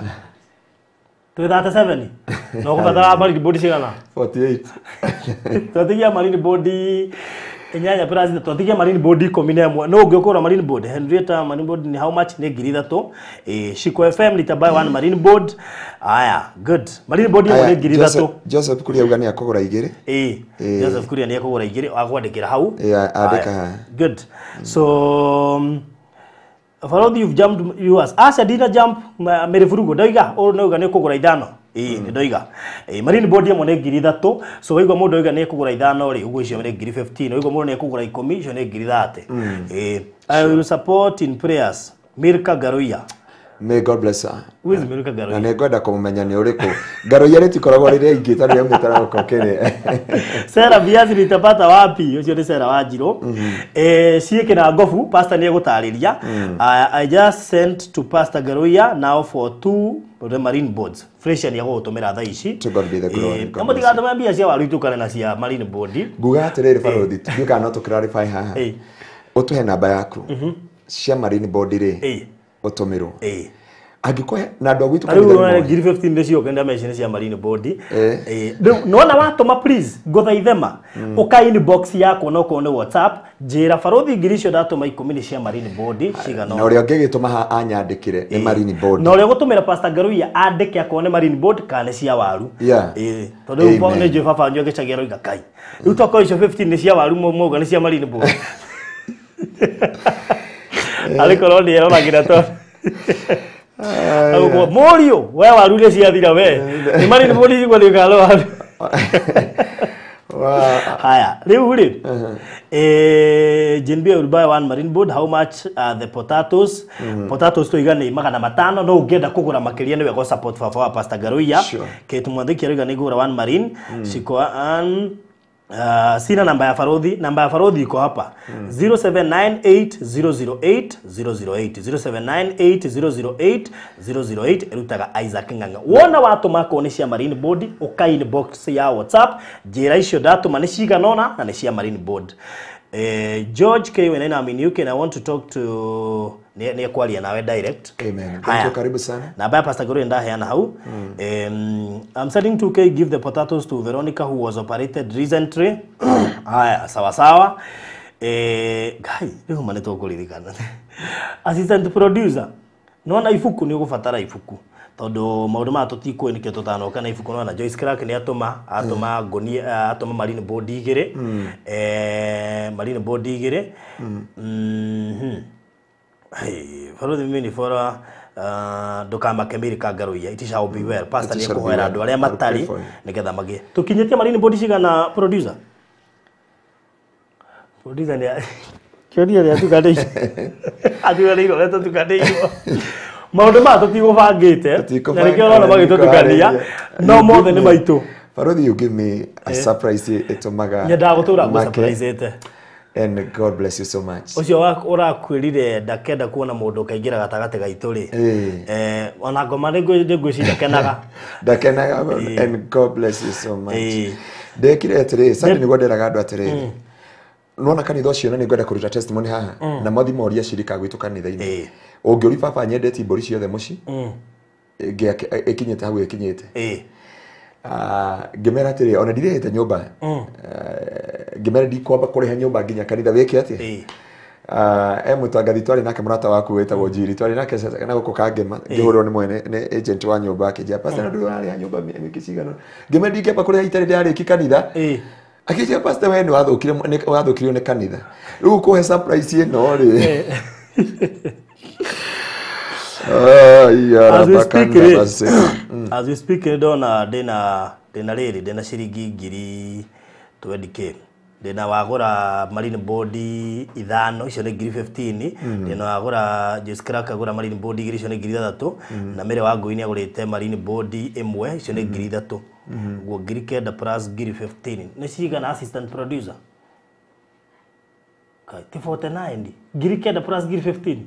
237. No kubatara marine board cigana? 48. Totigia marine board enyanya president totigia marine board komine mwa no ungekora marine board Henrietta marine board ni how much ni ngiri ithatũ. Shiko FM litabuy one marine board. Aya, good. Marine board ni ngiri ithatũ. Joseph Kuria ugani akogora igiri. Joseph Kuria ni akogora igiri agwandikira hau. Andika. Good. So Farothi, you've jumped yours. Asa dina jump Merefurugo doiga or no gane kugura ithano. Ni doiga. Marine board ye mone ngiri ithatũ. So waigo mundu oiga ni kugura ithano ri ugo icio mone ngiri 15. Waigo mundu ni kugura 10 icio ni ngiri 30. I will support in prayers. Mirka Garuya. May God bless her. Who is Mirka Garuya? Na negwenda kumenya ni uriku. Garuya ritikoragwo riri ingi tari yamutara ukokere. Sera viazi litapata wapi? Ucio ni Sera Wanjiru. Cieke na ngofu pastor ni egutariria. I just sent to Pastor Garuya now for 2 marine boards. Fresh ni agutumira thaa ici. To God be the glory. Kama tigatuma mbia cia waru itukane na cia marine board. Nguga atiriri Farothi, you cannot clarify haha. Utuhe namba yaku. Cia marine board ri. Otomero. Agiko na ndo gwitu kanitha ni ngiri 15 ndio kenda mention cia marine board. Nona watuma please guthaithema uka inbox yako no ko ne WhatsApp jira Farothi ngiri cio datuma 10 cia marine board cigano. Na uria ngigituma ha anyandikire ni marine board. Na uria gutumira Pastor Garuya andike akone marine board kana cia waru. Tondu upo ne Jehova fanyo gicagira iga kai. Riu toko icio 15 cia waru moga ni cia marine board. Alikoro ni era nagira to. Ago Morio, we waru ni cia thira we. Ni marine board igwa ni galo waru. Haya, riu ri. JNB will buy one marine board. How much are the potatoes? Potatoes to igana magana matano. No ungenda kugura makiria niwe go support for Pastor Garuya. Ketu mwanthiki ariga ni gura one marine. Shiko sina namba ya Farothi. Namba ya Farothi iko hapa 0798008008 0798008008 erutaga Isaac Nganga. Wona watuma ko ni cia marine board uka inbox ya WhatsApp jira icio datuma ni ciganona na ni cia marine board. George K when I'm in UK and I want to talk to ni kwalia nawe direct. Amen. Thank you, karibu sana. Na baya Pastor Garuya ndaheana hau. I'm sending 2K, give the potatoes to Veronica who was operated recently. Haya, sawa sawa. Guy, leo maneto kuririkana. Assistant producer. Nona ifuku ni ugufatara ifuku. Tondu maundu ma tutiko ni ketotano kana ifuku no na Joyce Crack ni atuma ngoni atuma marine board igire. Marine board igire. Farothi mimi fora ndukama Mirka Garuya it shall be well pastor ni kuhera andu aria matari nigetha magie tukinyetie marine board cigana producer ni kioria ria tukadei atuga iro leto tukadei maundu ma tutigubangite na nikio rona magitutukania no mothe ni maitu. Farothi, you give me a surprise etomaga nyenda gutura go surprise ite. And God bless you so much. Ucio urakwirire ndakenda kuona mundu kaingira gatagate gaitu ri ona ngoma ngwicira kenaga ndakenaga and God bless you so much. Ndekire atiri sasa ni goderaga andu atiri nona kanitha ucio na ni ngwenda kuruta testimony haha na mathimo oria shirika gwitu kanitha-ini ungiuri baba nyendeti mburi ciothe muci ikinyete hau ikinyete ngimera atiri ona ndirehete nyumba ngimera ndikwamba kuriha nyumba nginya kanitha wiki ati mutangathi twari nake murata waku wetagwo Njiri twari nake na guko kangema ngihurwo ni mwene ni agent wa nyumba akija pastor ndu ari nyumba wiki cigano ngimera ndikamba kuriha itari ndari kanitha akija pastor we ni wathukirio ni kanitha riu kuhe surprise ino ri as we speak dona dena riri dena ciringi ngiri 20k dena wagura marine board ithano icio ni ngiri 15 dena wagura Joyce Crack agura marine board igiri icio ni ngiri 3 na mere wa Ngui ni agurite marine board imwe icio ni ngiri 3 guo ngiri 9 plus ngiri 15 ni cigana assistant producer Okay, ti 49 ngiri kenda plus ngiri 15.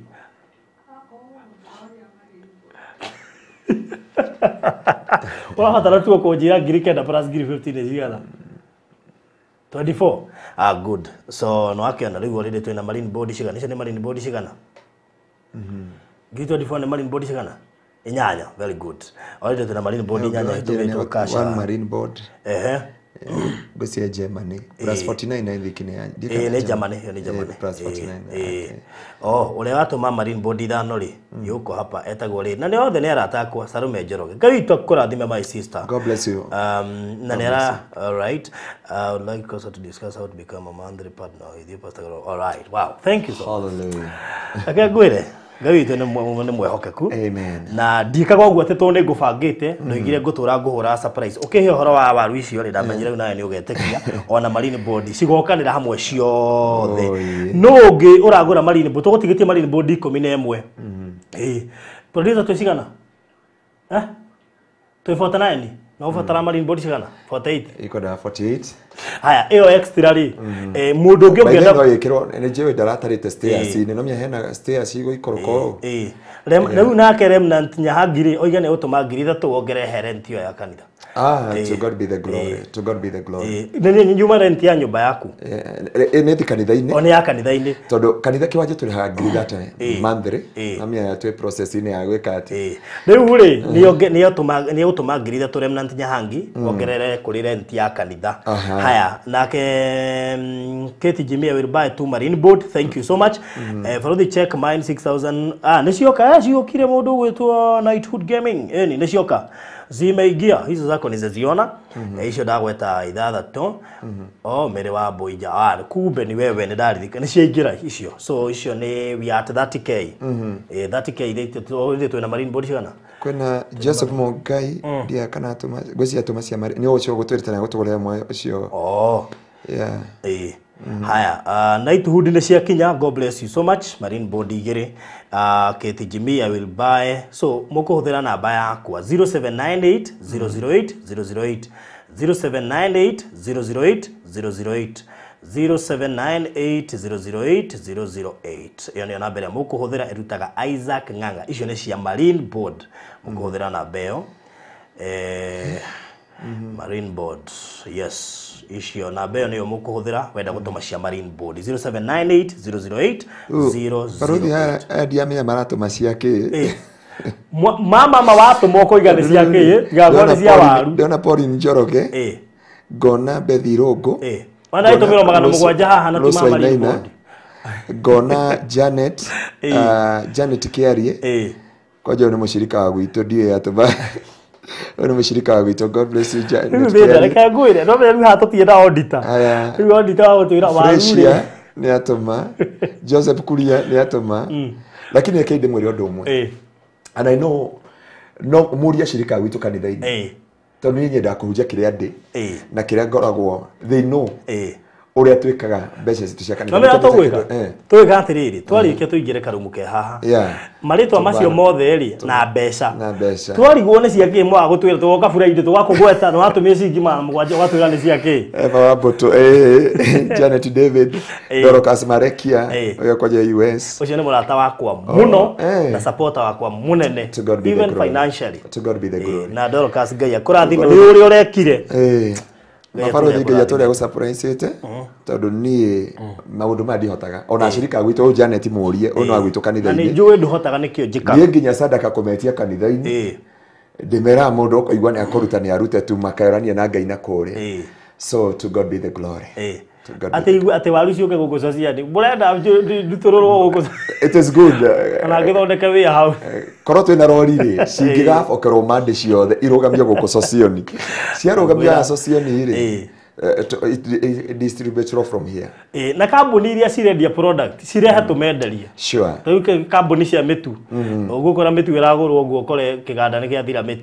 Wala hatara tu ko jira ngiri kenda plus ngiri 15 zigana. 24. Ah, good. So no akiona riu already twina marine board cigana. Icio ni marine board cigana. Ngiri 24 ni marine board cigana. Inyanya, very good. Already twina marine board inyanya itumetwo kasha. One marine board. Gosia Germany plus 49 na thikine ya ni Germany, ni Germany plus 49. Oh, ule watu ma marine board ithano ri yuko hapa etagwo ri na ne othe ne aratakwa Sarume Njoroge Ngai tukurathime my sister. God bless you. Na ne ara, all right. I would like also to discuss how to become a mandatory partner with you, Pastor. All right, wow, thank you so much. Hallelujah. Akagwire Ngai tu ne mwehokeku. Amen. Na ndikaga uguo te to ne ngubangite no igire ngutura nguhura surprise ukihe horo wa waru icio ri ndamenyire nawe ni ugetekia ona marine board cigokanira hamwe ciothe no ungi uragura marine board tugutigitie marine board 11 producer tu cigana tu 49 no fatara marine board cigana 48 iko da 48. haya iyo extra ri mundu ungi ungienda no yikiro ne jewe daratarite stairs ni no mia stairs igo ikoroko reu nake remnant nyahagiri oigane utuma ngiri 3 wongere rent yo ya kanitha. To God be the glory. To God be the glory. Nini nyuma rent ya nyumba yaku? Ne thi kanitha-ini. One ya kanitha-ini. Tondu kanitha kiwanje turi ha ngiri that monthly. Na mia twe process ni ya gwika ati. Reu ri ni utuma ngiri 3 remnant nyahangi wongerere kuri rent ya kanitha. Haya nake Keti Jimmy will buy 2 marine board. Thank you so much. For the check mine 6000. Nishoka ciokire mundu gwitwo Knighthood Gaming. Ni nishoka zimeingia hizo zako niziziona icio ndagweta ithathatũ mere wa Boija kumbe ni wewe ni ndaririka ni ciaingira icio so icio ni we at 30k 30k twina marine board cigana kwena Joseph Mongai dia kana atuma gocia atuma cia mari ni ucio gutwiritana gutugurira mwe ucio haya Knighthood ni cia kinya. God bless you so much. Marine board igiri Keti Jimmy I will buy so mukuhuthira namba yakwa 0798 008 008 0798 008 008 0798008008 iyo ni namba ya mukuhuthira irutaga Isaac Ng'anga icio ni cia marine board mukuhuthira namba iyo marine board yes icio namba iyo niyo mukuhuthira wenda gutuma cia marine board 0798008008 Barudi adia me maratuma ciake mama mawatu moko igane ciake gagone cia waru ndona Pauline Njoroge Gona Bethirogo wana itumiro magana mugwanja haha na tuma marine board Gona Janet Janet Kiarie kwaje ni mushirika wa gwitu ndiye atuba Ono mshirika wa gwitu. God bless you Janet. Nibeda reka ngwire no bero hatotie na auditor. Riu auditor wa tuira wa Freshia ni atoma Joseph Kuria ni atoma lakini akaide mwiri ondo umwe and I know no muria shirika witu kanitha-ini tondu ni nyenda kuhunjia kiria ndi na kiria ngoragwo they know uria twikaga mbeca citu cia kanitha. No twika twika atiriri twarikia tuingire karumu ke haha maritwa macio mothe ri na mbeca twarigwo ni ciake mwa gutwira twoka Friday twakugweta no atumie cingi ma mugwanja gwatwira ni ciake Eva Waboto Janet David Dorcas Marekia oya kwaje US ucio ni murata wakwa muno na supporter wakwa munene even financially. To God be the glory. Na Dorcas Ngai akurathime ni uri urekire mafaro thiga ya tore go surprise ite tondu ni maundu madihotaga ona shirika gwitu Janet murie ono agwitu kanitha-ini ni njui nduhotaga nikio njika ni nginya sadaka kometia kanitha-ini ndimera mundu ukaigwa ni akuruta ni arute tu makairania na Ngai na kuri so to God be the glory. Ate waru cio gugu society burenda ndutururwo gugu it is good ana githondeka wia hau korwo twina rori ri cingigabokerwo mande ciothe irugamio guku socioni ciarugamia socioni ri distributor from here na kambuni iria cirendia product cirehe tumenderia sure tuke kambuni cia mitu ugukora mitu iragurwo guo kore kiganda ni giathira mitu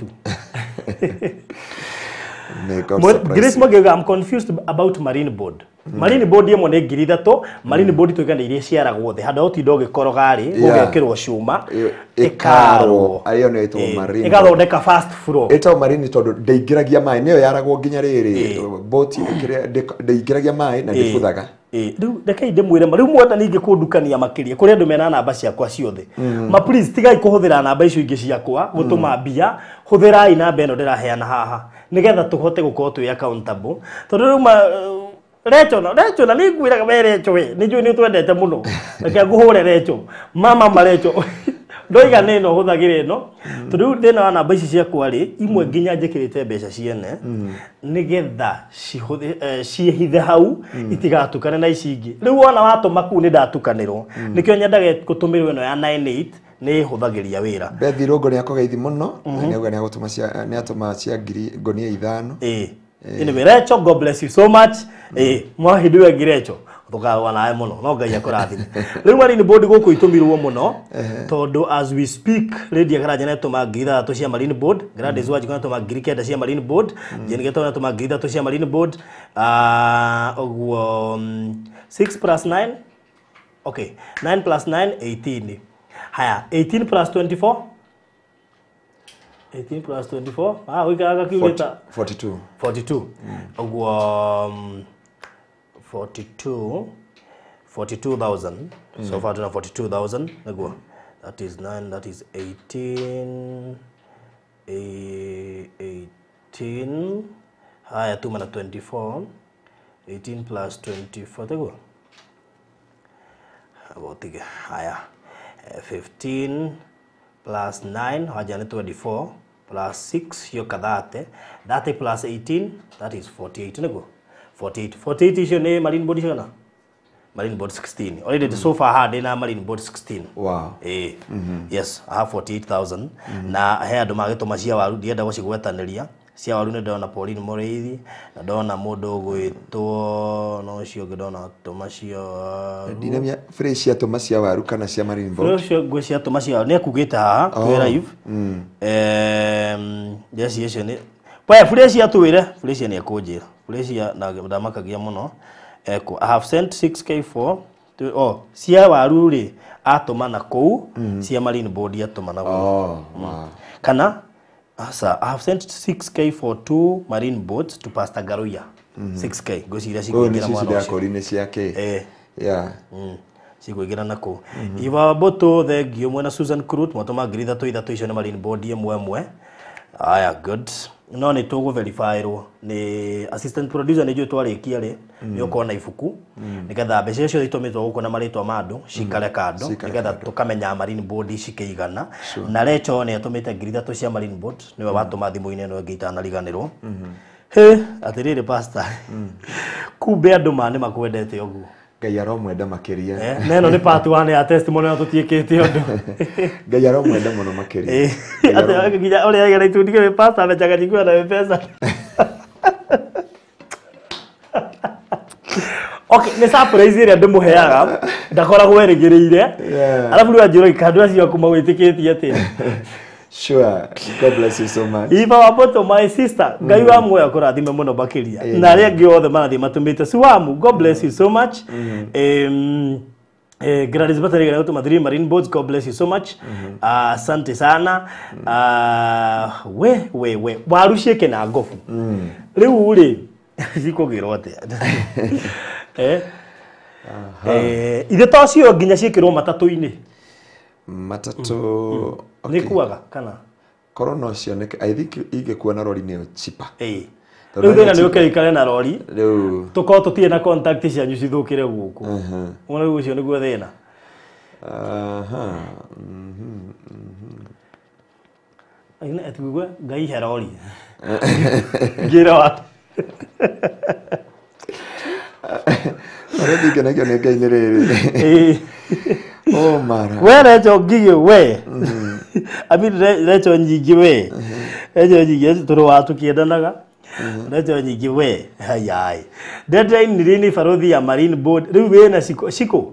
Grace Mogega, I'm confused about marine board. Marine board yemo ne ngiri 3 marine board twigana iria ciaragwo the handa otindo gikoroga ri ugekirwo cuma ikaro ayo no ito marine igathondeka fast flow ito marine tondu ndeingiragia mai niyo yaragwo nginya riri boat ikiria ndeingiragia mai na ndibuthaga riu reke ndimwire riu mwenda ningi kundukania makiria kuri andu mena namba ciakwa ciothe ma please tigai kuhuthira namba icio ingi ciakwa gutuma mbia huthirai namba eno ndiraheana haha nigetha tuhote gukorwo twi accountable tondu riu Recho na ningwiraga we Recho we ninjui ni twendete muno reke nguhure Recho mama marecho ndoiga neno huthagire no tondu thina wa namba ici ciakwa ri imwe nginya njikirite mbeca ciene nigetha ciehithe hau itigatukane na ici ingi riu wona watuma ku ni ndatukanirwo nikio nyendaga gutumirwo eno ya 98 ni huthagiria wira Bethi Rogo ni akogeithi muno ni auga ni agutuma ni atuma cia ngonia 5 Anyway, Recho, God bless you so much. Mwahidiwe girecho. Tukawa nae muno. No Ngai akurathime. Riu Marine Board guku itumirwo muno. Tondu as we speak, Lady Agaraja na tuma ngiri to cia Marine Board. Gladys Wajir na tuma ngiri kenda cia Marine Board. Jeni geto na tuma ngiri to cia Marine Board. Ogwo 6 plus 9. Okay. 9 plus 9 18. Haya, 18 plus 24. 18 plus 24. We got calculator. 42. 42. 42,000. So far, 42,000. That is 9. That is 18. 18. Haya, 2 mana 24. 18 plus 24. Tego. About the higher. 15 plus 9. Haja ni 24. Plus 6, hiyo kadhate. 30 plus 18, that is 48. Nego? 48. 48 is your name, Marine Board is Marine Board 16. Already so far hard na Marine Board 16. Wow. Yes, I have 48,000. Na hea domagito macia waru dienda gocigwetaniria. Cia waru ne ndona Pauline Moreithi, na ndona mundu gwitwo no cio ngidona tomacio. Dinamia fresh cia tomacia waru kana cia Marine Board. Fresh gwe cia tomacia ne kugita haha twi live. Yes yes ni. Pa fresh cia twire, fresh ni akunjira. Fresh na ndamakagia muno. Eko I have sent 6k for cia waru ri atuma na kou cia Marine Board atuma na wow. Kana Asa, I have sent 6k for 2 Marine boats to Pastor Garuya. 6k. Go see that she go get a man. Yeah. She go get a nako. Iva boto the Guillaume Susan Crut, Motoma Grida to either to Marine board, mwe. Aya, good. No ni togo verify ro ni assistant producer ni jo twari kiare yo kona ifuku nigetha mbeca cio itometwo guko na maritwa mandu cikare kando nigetha tukamenya Marine Board cikeigana na Recho ni atumite ngiri 3 cia Marine Board niwe watuma thimu-ini ino ngeita na riganirwo he atirire pastor kumbe andu mane makwendete ogu Ngai aromwenda makiria neno ni part 1 ya testimony na tutiekete undu Ngai aromwenda muno makiria ate nginya uri agera itundike pastor amechaga jikwa na pesa. Okay, ni surprise ire ndu muheaga ndakoragwo erigireire alafu ru ajiro ikandu acio kumagwitikitie ati. Sure. God bless you so much. Iva waboto my sister, Ngai wa moyo kurathime muno bakiria. Na ria giothe marathi matumite Suamu. God bless you so much. Gladys Batari na utuma Marine Boards, God bless you so much. Asante sana. We warushike na ngofu. Riu uri zikogirwo ate. Ithe tocio nginya cikirwo matatu-ini. Matatu okay. Nikuaga kana corona cioneke I think igekuwa na rori ni chipa riu thina ni ukeikare na rori riu tuko tutie na contact cia nyu cithukire guku ona riu ucio niguo thina aina atigwe Ngai he rori gira wa Aredi kana kio ne Ngai ni riri Oh mara. We Recho ngigio we. Abi Recho nyingi we. Recho nyingi turu watu kiendanaga. Recho nyingi we. Hayai. Deadline ni lini farodhi ya Marine Board. Riu we na shiko.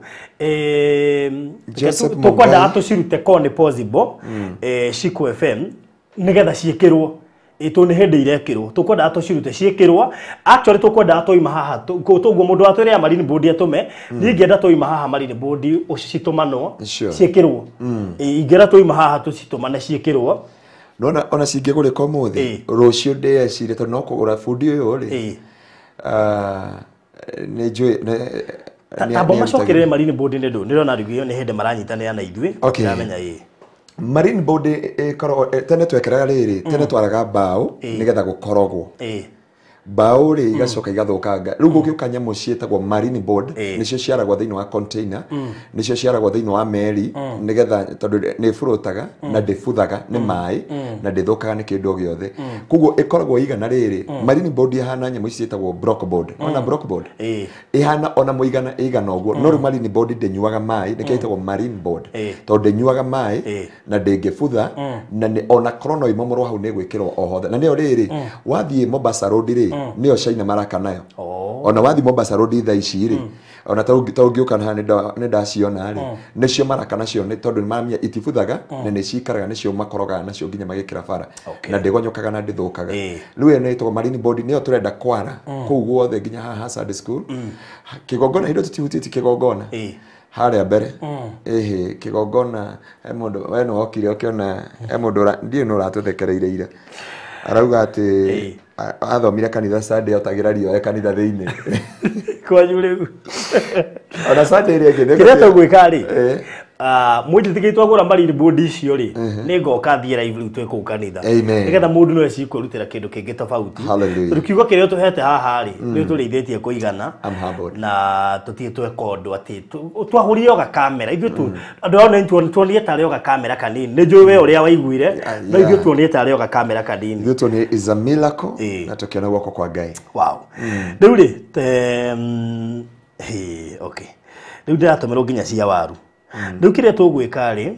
Tukwenda atucirute kone possible. Shiko FM nigetha ciekirwo. Ito ni hende irekirwo tukwenda atucirute ciekirwo actually tukwenda atoima haha tuguo mundu atwire ya Marine Board atume ningienda toima haha Marine Board ucitumano ciekirwo ingera toima haha tucitumane ciekirwo nona ona cingigure ko muthi rucio ndecire to no kugura fundi uyu ri ni njui Tabo macokere Marine Board ne ndo ndirona rigio ni hende maranyitanira na ithui ndamenya Marine Board tene twekeraga riri tene twaraga mbao nigetha gukorogwo mbao ri igacoka igathukanga riu gugiuka nyamu cietagwo Marine Board nicio ciaragwo thiini wa container nicio ciaragwo thiini wa meri nigetha tondu ni furutaga na ndibuthaga ni mai na ndithukaga ni kindu giothe kuguo ikoragwo igana riri Marine Board ihana nyamu cietagwo block board ona block board ihana ona muigana igana oguo no Marine Board ndinyuaga mai nikietagwo Marine Board tondu ndinyuaga mai na ndingibutha na ona krono imomorwo hau ni gwikirwo ohothe na nio riri wathie Mombasa Road ri nio China maraka nayo ona wathi Mombasa Road tha ici ri ona taugiuka na ne ndaciona ri nicio maraka nacio ni tondu mamia itibuthaga na ni cikaraga nicio makoroga nacio nginya magikira bara na ndigonyokaga na ndithukaga riu ne to Marine Board nio turenda kwara kuu guothe nginya haha Sunday school kigongona hindo tutihutiti kigongona haria mbere kigongona mundu we no okire okiona mundu ndie no ratuthekereire ira arauga ati athomire kanitha Sunday otagira rio kanitha thiini kwanyu riu ona Sunday ri ngene kireta gwika ri mujithikitwa gura Marine Board icio ri ni ngoka thie live riu twe ku kanitha nigetha mundu no eci kurutira kindu kingi tofauti tukiuga kirio tuhete haha ri ni turithitie kuigana na tutie twekondo ati twahurire ga kamera ithu tu andu ona tuonire tari ga kamera kanini ni njui we uria waiguire na ithu tuonire tari ga kamera kanini ithu tuonire is a miracle na tukiona guoko kwa Ngai wow riu ri okay riu ndiratumira nginya cia waru riu kiria tugwika ri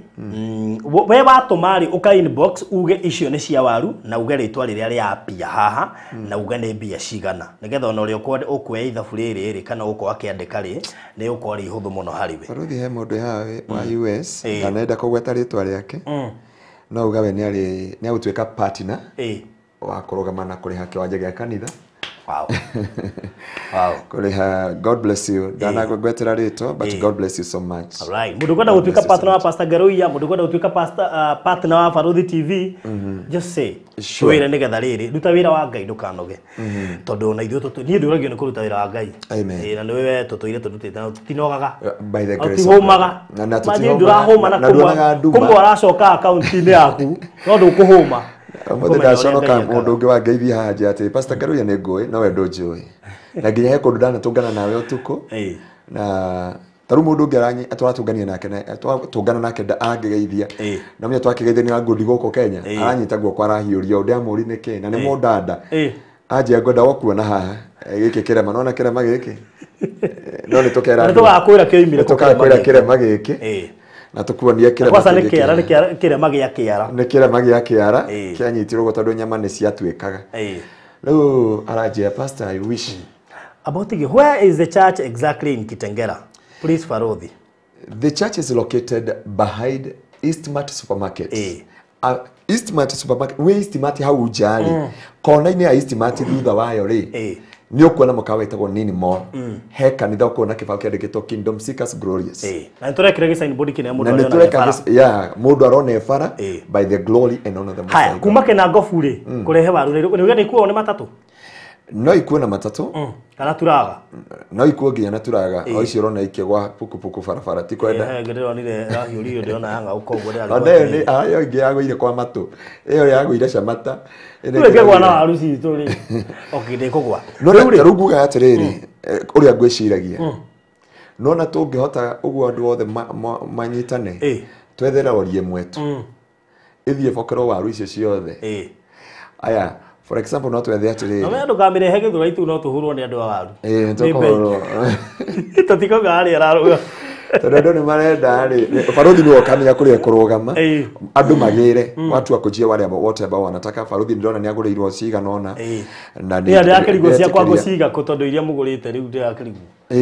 we watumari uka inbox uge icio ni cia waru na uge ritwa riria ria pia haha na uge ni mbia cigana nigetha ona uri ukuoya ithabu riri kana uko akiandika ri ni uko ri huthu muno hariwe ruthi he mundu hawe wa US ndanenda kugweta ritwa riake no ugawe ni agutwika partner wa kurugama na kuriha kiwanja gia kanitha wow wow kuriha God bless you dana gwetera rito but God bless you so much all right mundu kwenda gutwika partner wa Pastor Garoia mundu kwenda gutwika partner wa Faruthi TV just say wira nigetha riri ruta wira wa Ngai ndukanoge tondu na ithu ni nduragio ni kuruta wira wa Ngai na ni wewe tutoire tudutite tinogaga by the grace of na tutihoma na kumwa aracoka account-ini yaku no ndukuhoma Mothe ndaconoka mundu ungi wa ngeithia haja ati Pastor Garoia ni ngui no we ndunjui na nginya he kundu ndana tungana nawe utuku na taru mundu ungi atwaratungania nake tungana nake angegeithia na mwe twakigeithia ni ngundi goko Kenya aranyita guoko arahiuria undu amuri niki na ni mundanda aje ngoda wokuona haha giki kirema nona kirema giki no ni tukera tugakwira kiimire tugakwira kirema giki na tukuonia kirema kirema gia kiara ni kirema gia kiara kianyitirwo tondu nyama ni ciatwikaga riu arajia Pastor I wish about it. Where is the church exactly in Kitengela please Faruthi? The church is located behind Eastmart Supermarket Eastmart Supermarket we Eastmart hau ujali kona-ini ya Eastmart thutha wayo ri ni ukuona mukawa itagwo Nini Mall he kanitha ukuona kibao kiandikitwo Kingdom Seekers Glorious na turekire gisign board kine mundu arona efara mundu arona efara by the glory and honor the Most High kuma kena ngofu ri kurehe waru ni uga ni kuona matatu no ikuona matatu kana turaga no ikuo nginya na turaga o icio rona ikigwa puku barabara ti kwenda ngiriro ni rahiuri ndiona hanga ukogwo ri ari ayo ingi yagwire kwa matu iyo yagwire camata ngegwa na waru citu ri okinde kugwa no ruguga atiriri uria ngwiciragia no na tungihota uguo andu othe manyitane twethera orie mwetu ithie bokero waru icio ciothe aya for example no twethe atiriri no ndo kamirehe githura itu no tuhurwo ni andu a waru ntokoro tatikoga ari araruga tondu ni marenda ri Faruthi ni okamenya kuria kurugama andu magire watu akujia wale wote ambao wanataka Faruthi ndona ni agurirwo ciga nona na ni akirigwo cia kwa guciga ko tondu iria mugurite riu ndi akirigwo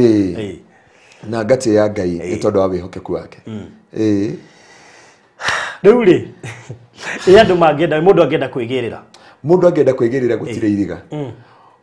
na ngati ya Ngai ni tondu wa wihokeku wake riu ri andu mangenda mundu angenda kwigirira gutire iriga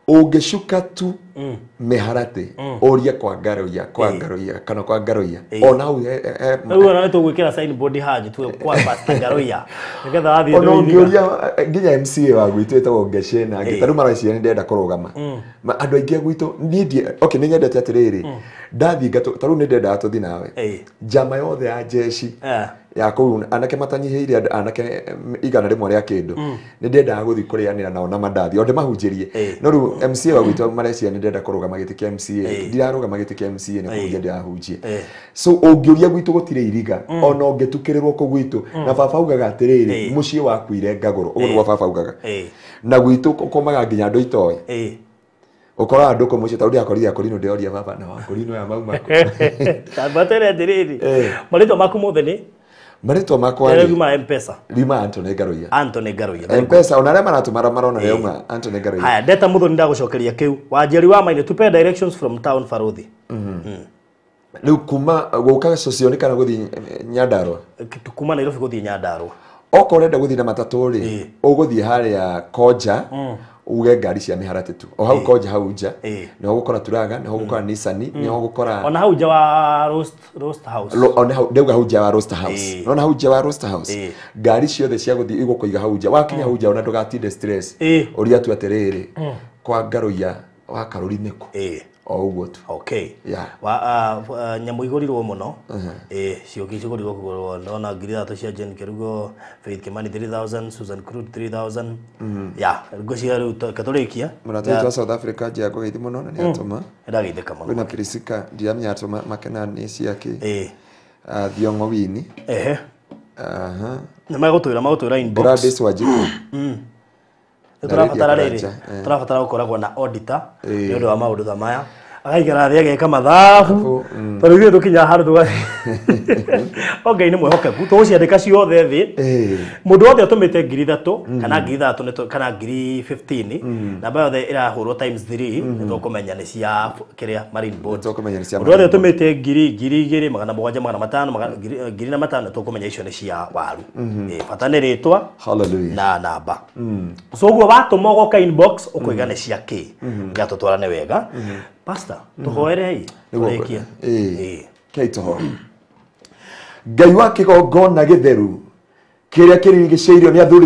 ungeshuka tu meharate oria kwa Ngaroia kana kwa Ngaroia ona hau Uwe tugwikira signboard haje tu kwa Pastor Ngaroia nigetha athie ona ungioria nginya MCA wa gwitu etagwo Ngeshena ngitaru maracia ni ndenda kurugama andu aingi gwitu ndie okay ni nyendete atiriri ndathi taru ni ndenda atuthi nawe jama yothe ya jeshi ya kuu anake matanyihiire anake igana rimwe ria kindu ni ndenda guthi kurianira nao na mandathi onde mahunjirie no ru MCA wa gwitu maracia ni ndenda kurugama gitikia MCA ndirarugama gitikia MCA ni kuja ndirahunjie so ungioria gwitu gutire iriga ona ungetukirirwo ku gwitu na baba ugaga atiriri mucie waku ire ngagoro uguo baba ugaga na gwitu komaga nginya ndo itoe ukora andu ko mucie taudi akorithia korino ndeoria baba na wakorino ya mauma tabatere atiriri marito maku mutheni marito makwa rima M-Pesa rima Anthony Ngaroia M-Pesa ona rema natumara marona reuma Anthony Ngaroia haya ndeta muthoni ndagucokeria kiu wajeri wa maine tupe directions from town Faruthi ni kuma gukaga socioni kana guthi Nyandarua kuma Nairobi guthi Nyandarua okorenda guthi na matatu ri uguthi haria Koja uge ngari cia miharate tu o hau Koja hau nja no gukora Turaga no gukora Nissan no gukora ona hau nja wa roast house ona hau ndeuga hau nja wa roast house ona hau nja wa roast house ngari ciothe cia guthi igukuiga hau nja wakinya hau nja ona ndugatinde stress uria tu atiriri kwa Ngaroia wa Karuri ku o uguo tu okay wa nyamu igorirwo muno cioki cigorirwo kugorwo ndona ngiri thatu cia Jen Kerugo Faith Kimani 3000 Susan Cruz 3000 ngocia riu katolikia murataitwa South Africa jago githi muno na ni atuma ndageitheka muno na Priscilla ndiamya atuma makena ni ciake Thiongo Wini na magutwira inbox Gladys Wanjiku turabatara gukoragwo na auditor ni undu wa maundu tha maya agaikara thia geka mathabu tondå ithuä tå kinya handå tå Ngai nä mwehokeku tå gå ciandä ciothe thä må ndå wothe atå mä te ngiri ithatå kana ngiri ithatå kana ngiri 15 namba yothe ä rahå rwo times 3 nä tå kå menya nä cia kä rä a må ndå wothe atå mä te ngiri 2,750 ngiri na matano nä tå kå menya icio nä cia waru bata nä rä twa na namba so guo watå ma goka inbox å kå iga nä cia kä ngatå twarane wega Pastor, tuhoerei turekia keito Ngai wa kigongona githeru kiria kirigiceirio ni athuri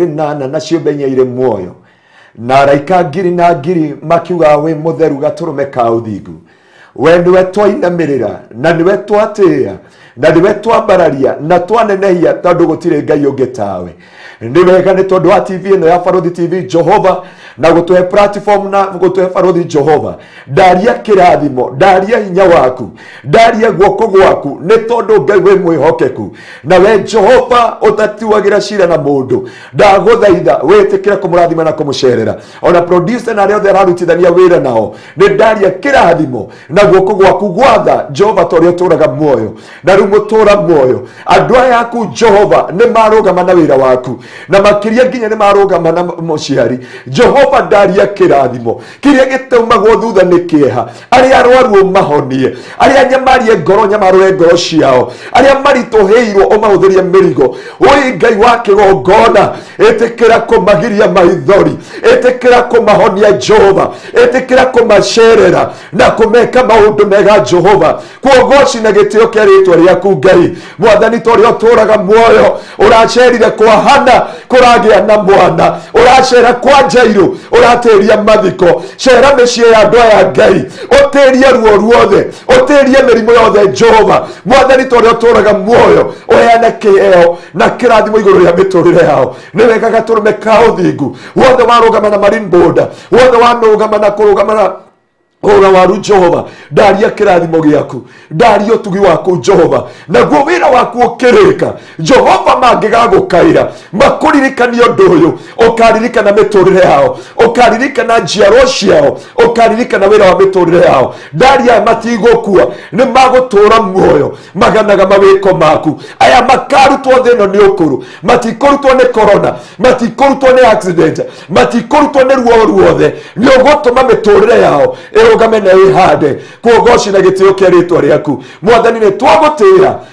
28 na ciumbe ire muoyo na araika ngiri na ngiri makiuga we mutheru gaturume ka uthingu we niwe twainamirira na niwe twatia na niwe twambararia na twanenehia tondu gutire Ngai ungi tawe ni wega ni tondu wa TV ino ya Faruthi TV Jehova na gutuhe platform na gutuhe Faruthi Jehova ndaria kirathimo ndaria hinya waku ndaria guoko gwaku ni tondu Ngai we mwihokeku na we Jehova utatiwagira cira na mundu ndaguthaitha witikira kumurathima na kumucerera ona producer na reo therarutithania wira nao ni ndaria kirathimo na guoko gwaku gwatha Jehova torio turaga muoyo na rumutura muoyo andu aya aku Jehova ni marugama na wira waku na makiria nginya ni marugama na muciari Jehova ndaria kirathimo kiria gitaumagwo thutha ni kieha aria arwaru mahonie aria nyamarie ngoro nyamarwe ngoro ciao aria maritoheirwo umahuthirie mirigo oi Ngai wa kigongona etikira kumagiria maithori etikira kumahonia Jehova etikira kumacerera na kumeka maundu mega Jehova kuogoci na gitio kia ritwa riaku Ngai mwathani torio turaga muoyo uracerire kwa Hana kuragia na mwana uracera kwa Jairu urateria mathiko cera mĩciĩ ya andũ aya Ngai ũtĩrie ruo ruothe ũtĩrie mĩrimũ yothe Jehova mwathani torio tũraga muoyo ũheane kĩheo na kĩrathimo igũrũ rĩa mĩtũrĩre yao nĩ wega gatũrũme ka ũthingu wothe warũgama na marine board wothe wanũgama na kũrũgama na ora waru Jehova ndaria kirathimo giaku ndaria utugi waku Jehova naguo wira waku ukirika Jehova mangigagukaira makuririkania undu uyu ukaririkana miturire yao ukaririkana njiarwa ciao ukaririkana wira wa miturire yao ndaria matigukua ni magutura muoyo maganaga mawiko maku aya makarutwo thino ni ukuru matikurutwo ni corona matikurutwo ni accident matikurutwo ni ruo ruothe ni ugutuma miturire yao rũgame na ihande kuogoci na gĩtĩo kĩa rĩtwa rĩaku mwathani nĩ twagũtĩra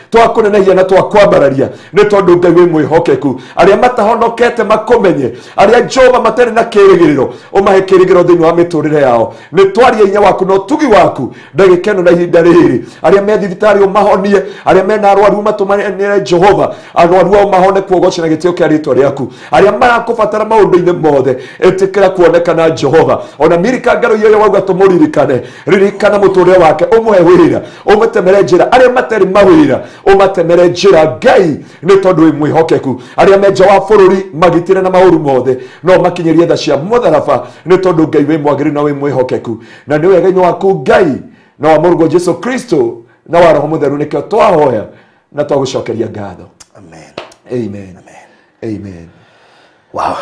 twakunenagia na twakwambararia ni tondu Ngai wi mwihokeku aria matahonokete makumenye aria Jehova matari na kirigiriro umahe kirigiro thiini wa miturire yao ni twaria inya waku no tugi waku ndagikeno na ihinda riri aria me thibitari umahonie aria mena arwaru matumanire Jehova arwaru ao mahone kuogoce na gitio kia ritwa riaku aria marakubatara maundu-ini mothe etikira kuonekana Jehova ona mirika ngaro iyo wauga tumuririkane ririkana muturire wake umuhe wira umutemere njira aria matari mawira umatemere njira Ngai ni tondu wi mwihokeku aria menja wa bururi magitire na mauru mothe no makinyerie tha cia mutharaba ni tondu Ngai wi mwagiri na wi mwihokeku na ni wega waku Ngai na wa murugo Jesu Kristo na wa Roho Mutheru nikio twahoya na twagucokeria ngatho. Amen. Amen. Amen. Amen. Wow.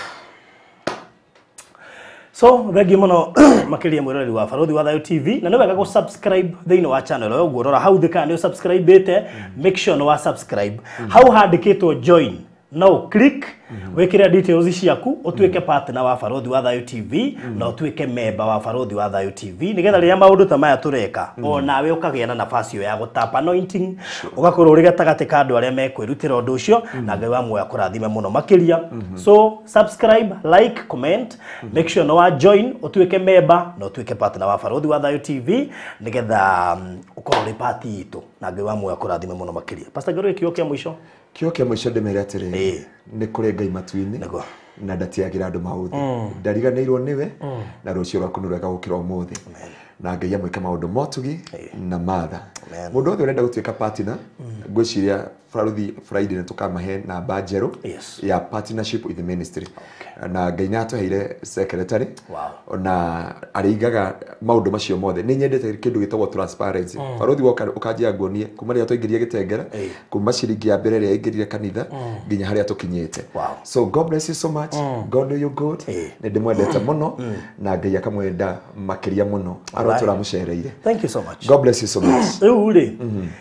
So, thengi muno makiria mwirori wa Barothi wa Thayo TV na ni wega go subscribe thiini wa channel yo guo rora hau thika ni subscribe ite make sure no wa subscribe hau handikitwo join no click wekire details ciaku utuike partner wa Barothi wa Thayo TV na utuike member wa Barothi wa Thayo TV nigetha riria maundu ta maya tureka onawe ukagia na nafasi yo ya gutapa anointing ugakorwo uri gatagati ka andu aria mekwirutira undu ucio na Ngai wa muoyo akurathime muno makiria. So subscribe, like, comment, make sure no wa join utuike member na utuike partner wa Barothi wa Thayo TV nigetha ukorwo ri party itu na Ngai wa muoyo akurathime muno makiria. Pastor Garo ikio kia mwisho Kio kia mwisho ndemere atiri ni kuri Ngai matu-ini na ndatiagira andu mauthi ndariganirwo niwe na rucio rwaku nurega gukira umuthi na Ngai amwike maundu motugi na matha mundu othe urenda gutuika partner ngwiciria Barothi Friday tukamahe na banjeru ya partnership with the ministry na Ngai natuheire secretary na arigaga maundu macio mothe ni nyendete kindu gitagwo transparency Barothi woka ukanjia nguonie kuma ria twaingiria gitengera kuma ciringi ya mbere ria ingirire kanitha nginya haria tukinyite. So God bless you so much. God do you good. Ni ndimwendete muno na Ngai akamwenda makiria muno arotura mucereire. Thank you so much. God bless you so much. Uri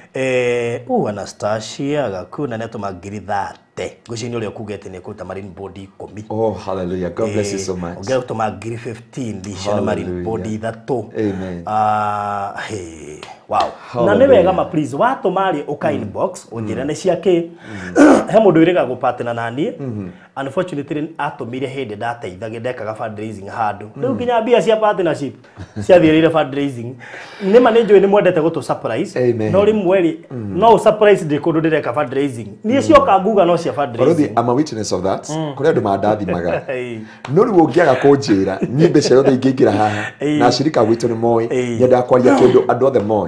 Anastasia gakuna neto magiri thate gucini uri okugete ne kuta marine body 10. Oh hallelujah. God bless you so much. Ogera to magiri 15 lisha marine body thato. Amen. Hey, wow. Na ne wega ma please watu mari uka inbox unjira ne ciake he mundu iriga gupatana nani unfortunately atumire hende ndateithagia ndekaga fundraising handu riu nginya bia cia partnership cia thirire fundraising ni manenjo ni mwendete gutu surprise no rimwe no surprise de kundu ndireka fundraising ni cioka nguga no cia fundraising. I'm a witness of that. Kuri andu mandathimaga no riu ungiaga kunjira ni mbeca yothe ingiingira haha na shirika gwitu ni moi nyenda kwaria kindu andu othe moi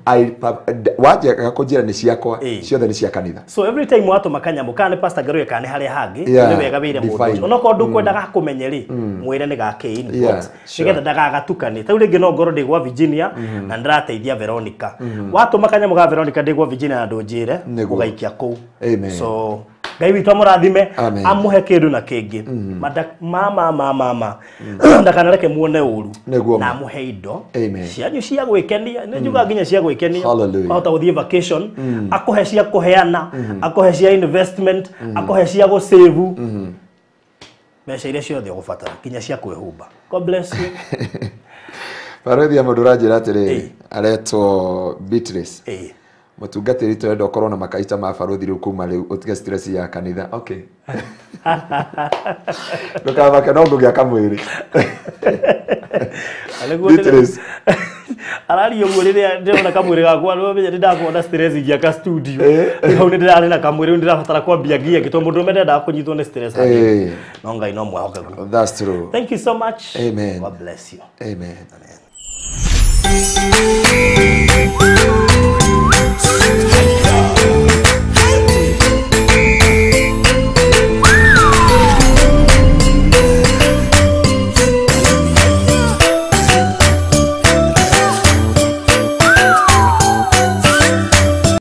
wajaga kunjira ni ciakwa ciothe ni cia kanitha. So every time watu makanya mukane Pastor Garoye kane haria hangi ni wega wire mundu onoko ndu kwendaga kumenyeri mwire ni gake inbox nigetha ndagagatukane tau ringi no ngoro ndigwa Virginia na ndirateithia Veronica watu makanya muga Veronica ndigwa Virginia na ndunjire ugaikia ku. So Ngai witu amurathime amuhe kindu na kingi mama ndakanareke muone uru na amuhe indo cianyu cia gwikenia ni njuga nginya cia gwikenia ahota guthie vacation akuhe cia kuheana akuhe cia investment akuhe cia go save mesha ile ciothe ugubatara nginya cia kwihumba. God bless you. Barothi ya mudurajira atiri areto Beatrice mutungatiri twenda ukorwo na makaita ma Barothi riu kuma riu utiga stress ya kanitha. Okay. Ndukabaka no ngugia kamwiri. Beatrice arario nguriria ndona kamwiri gakwa no menye ndakuona stress ingia ka studio hau ni ndirari na kamwiri ndirabatara kwambia ngia gitwa mundu mendenda kunyitwo ni stress no Ngai no mwahoke. That's true. Thank you so much. Amen. God bless you. Amen. Amen.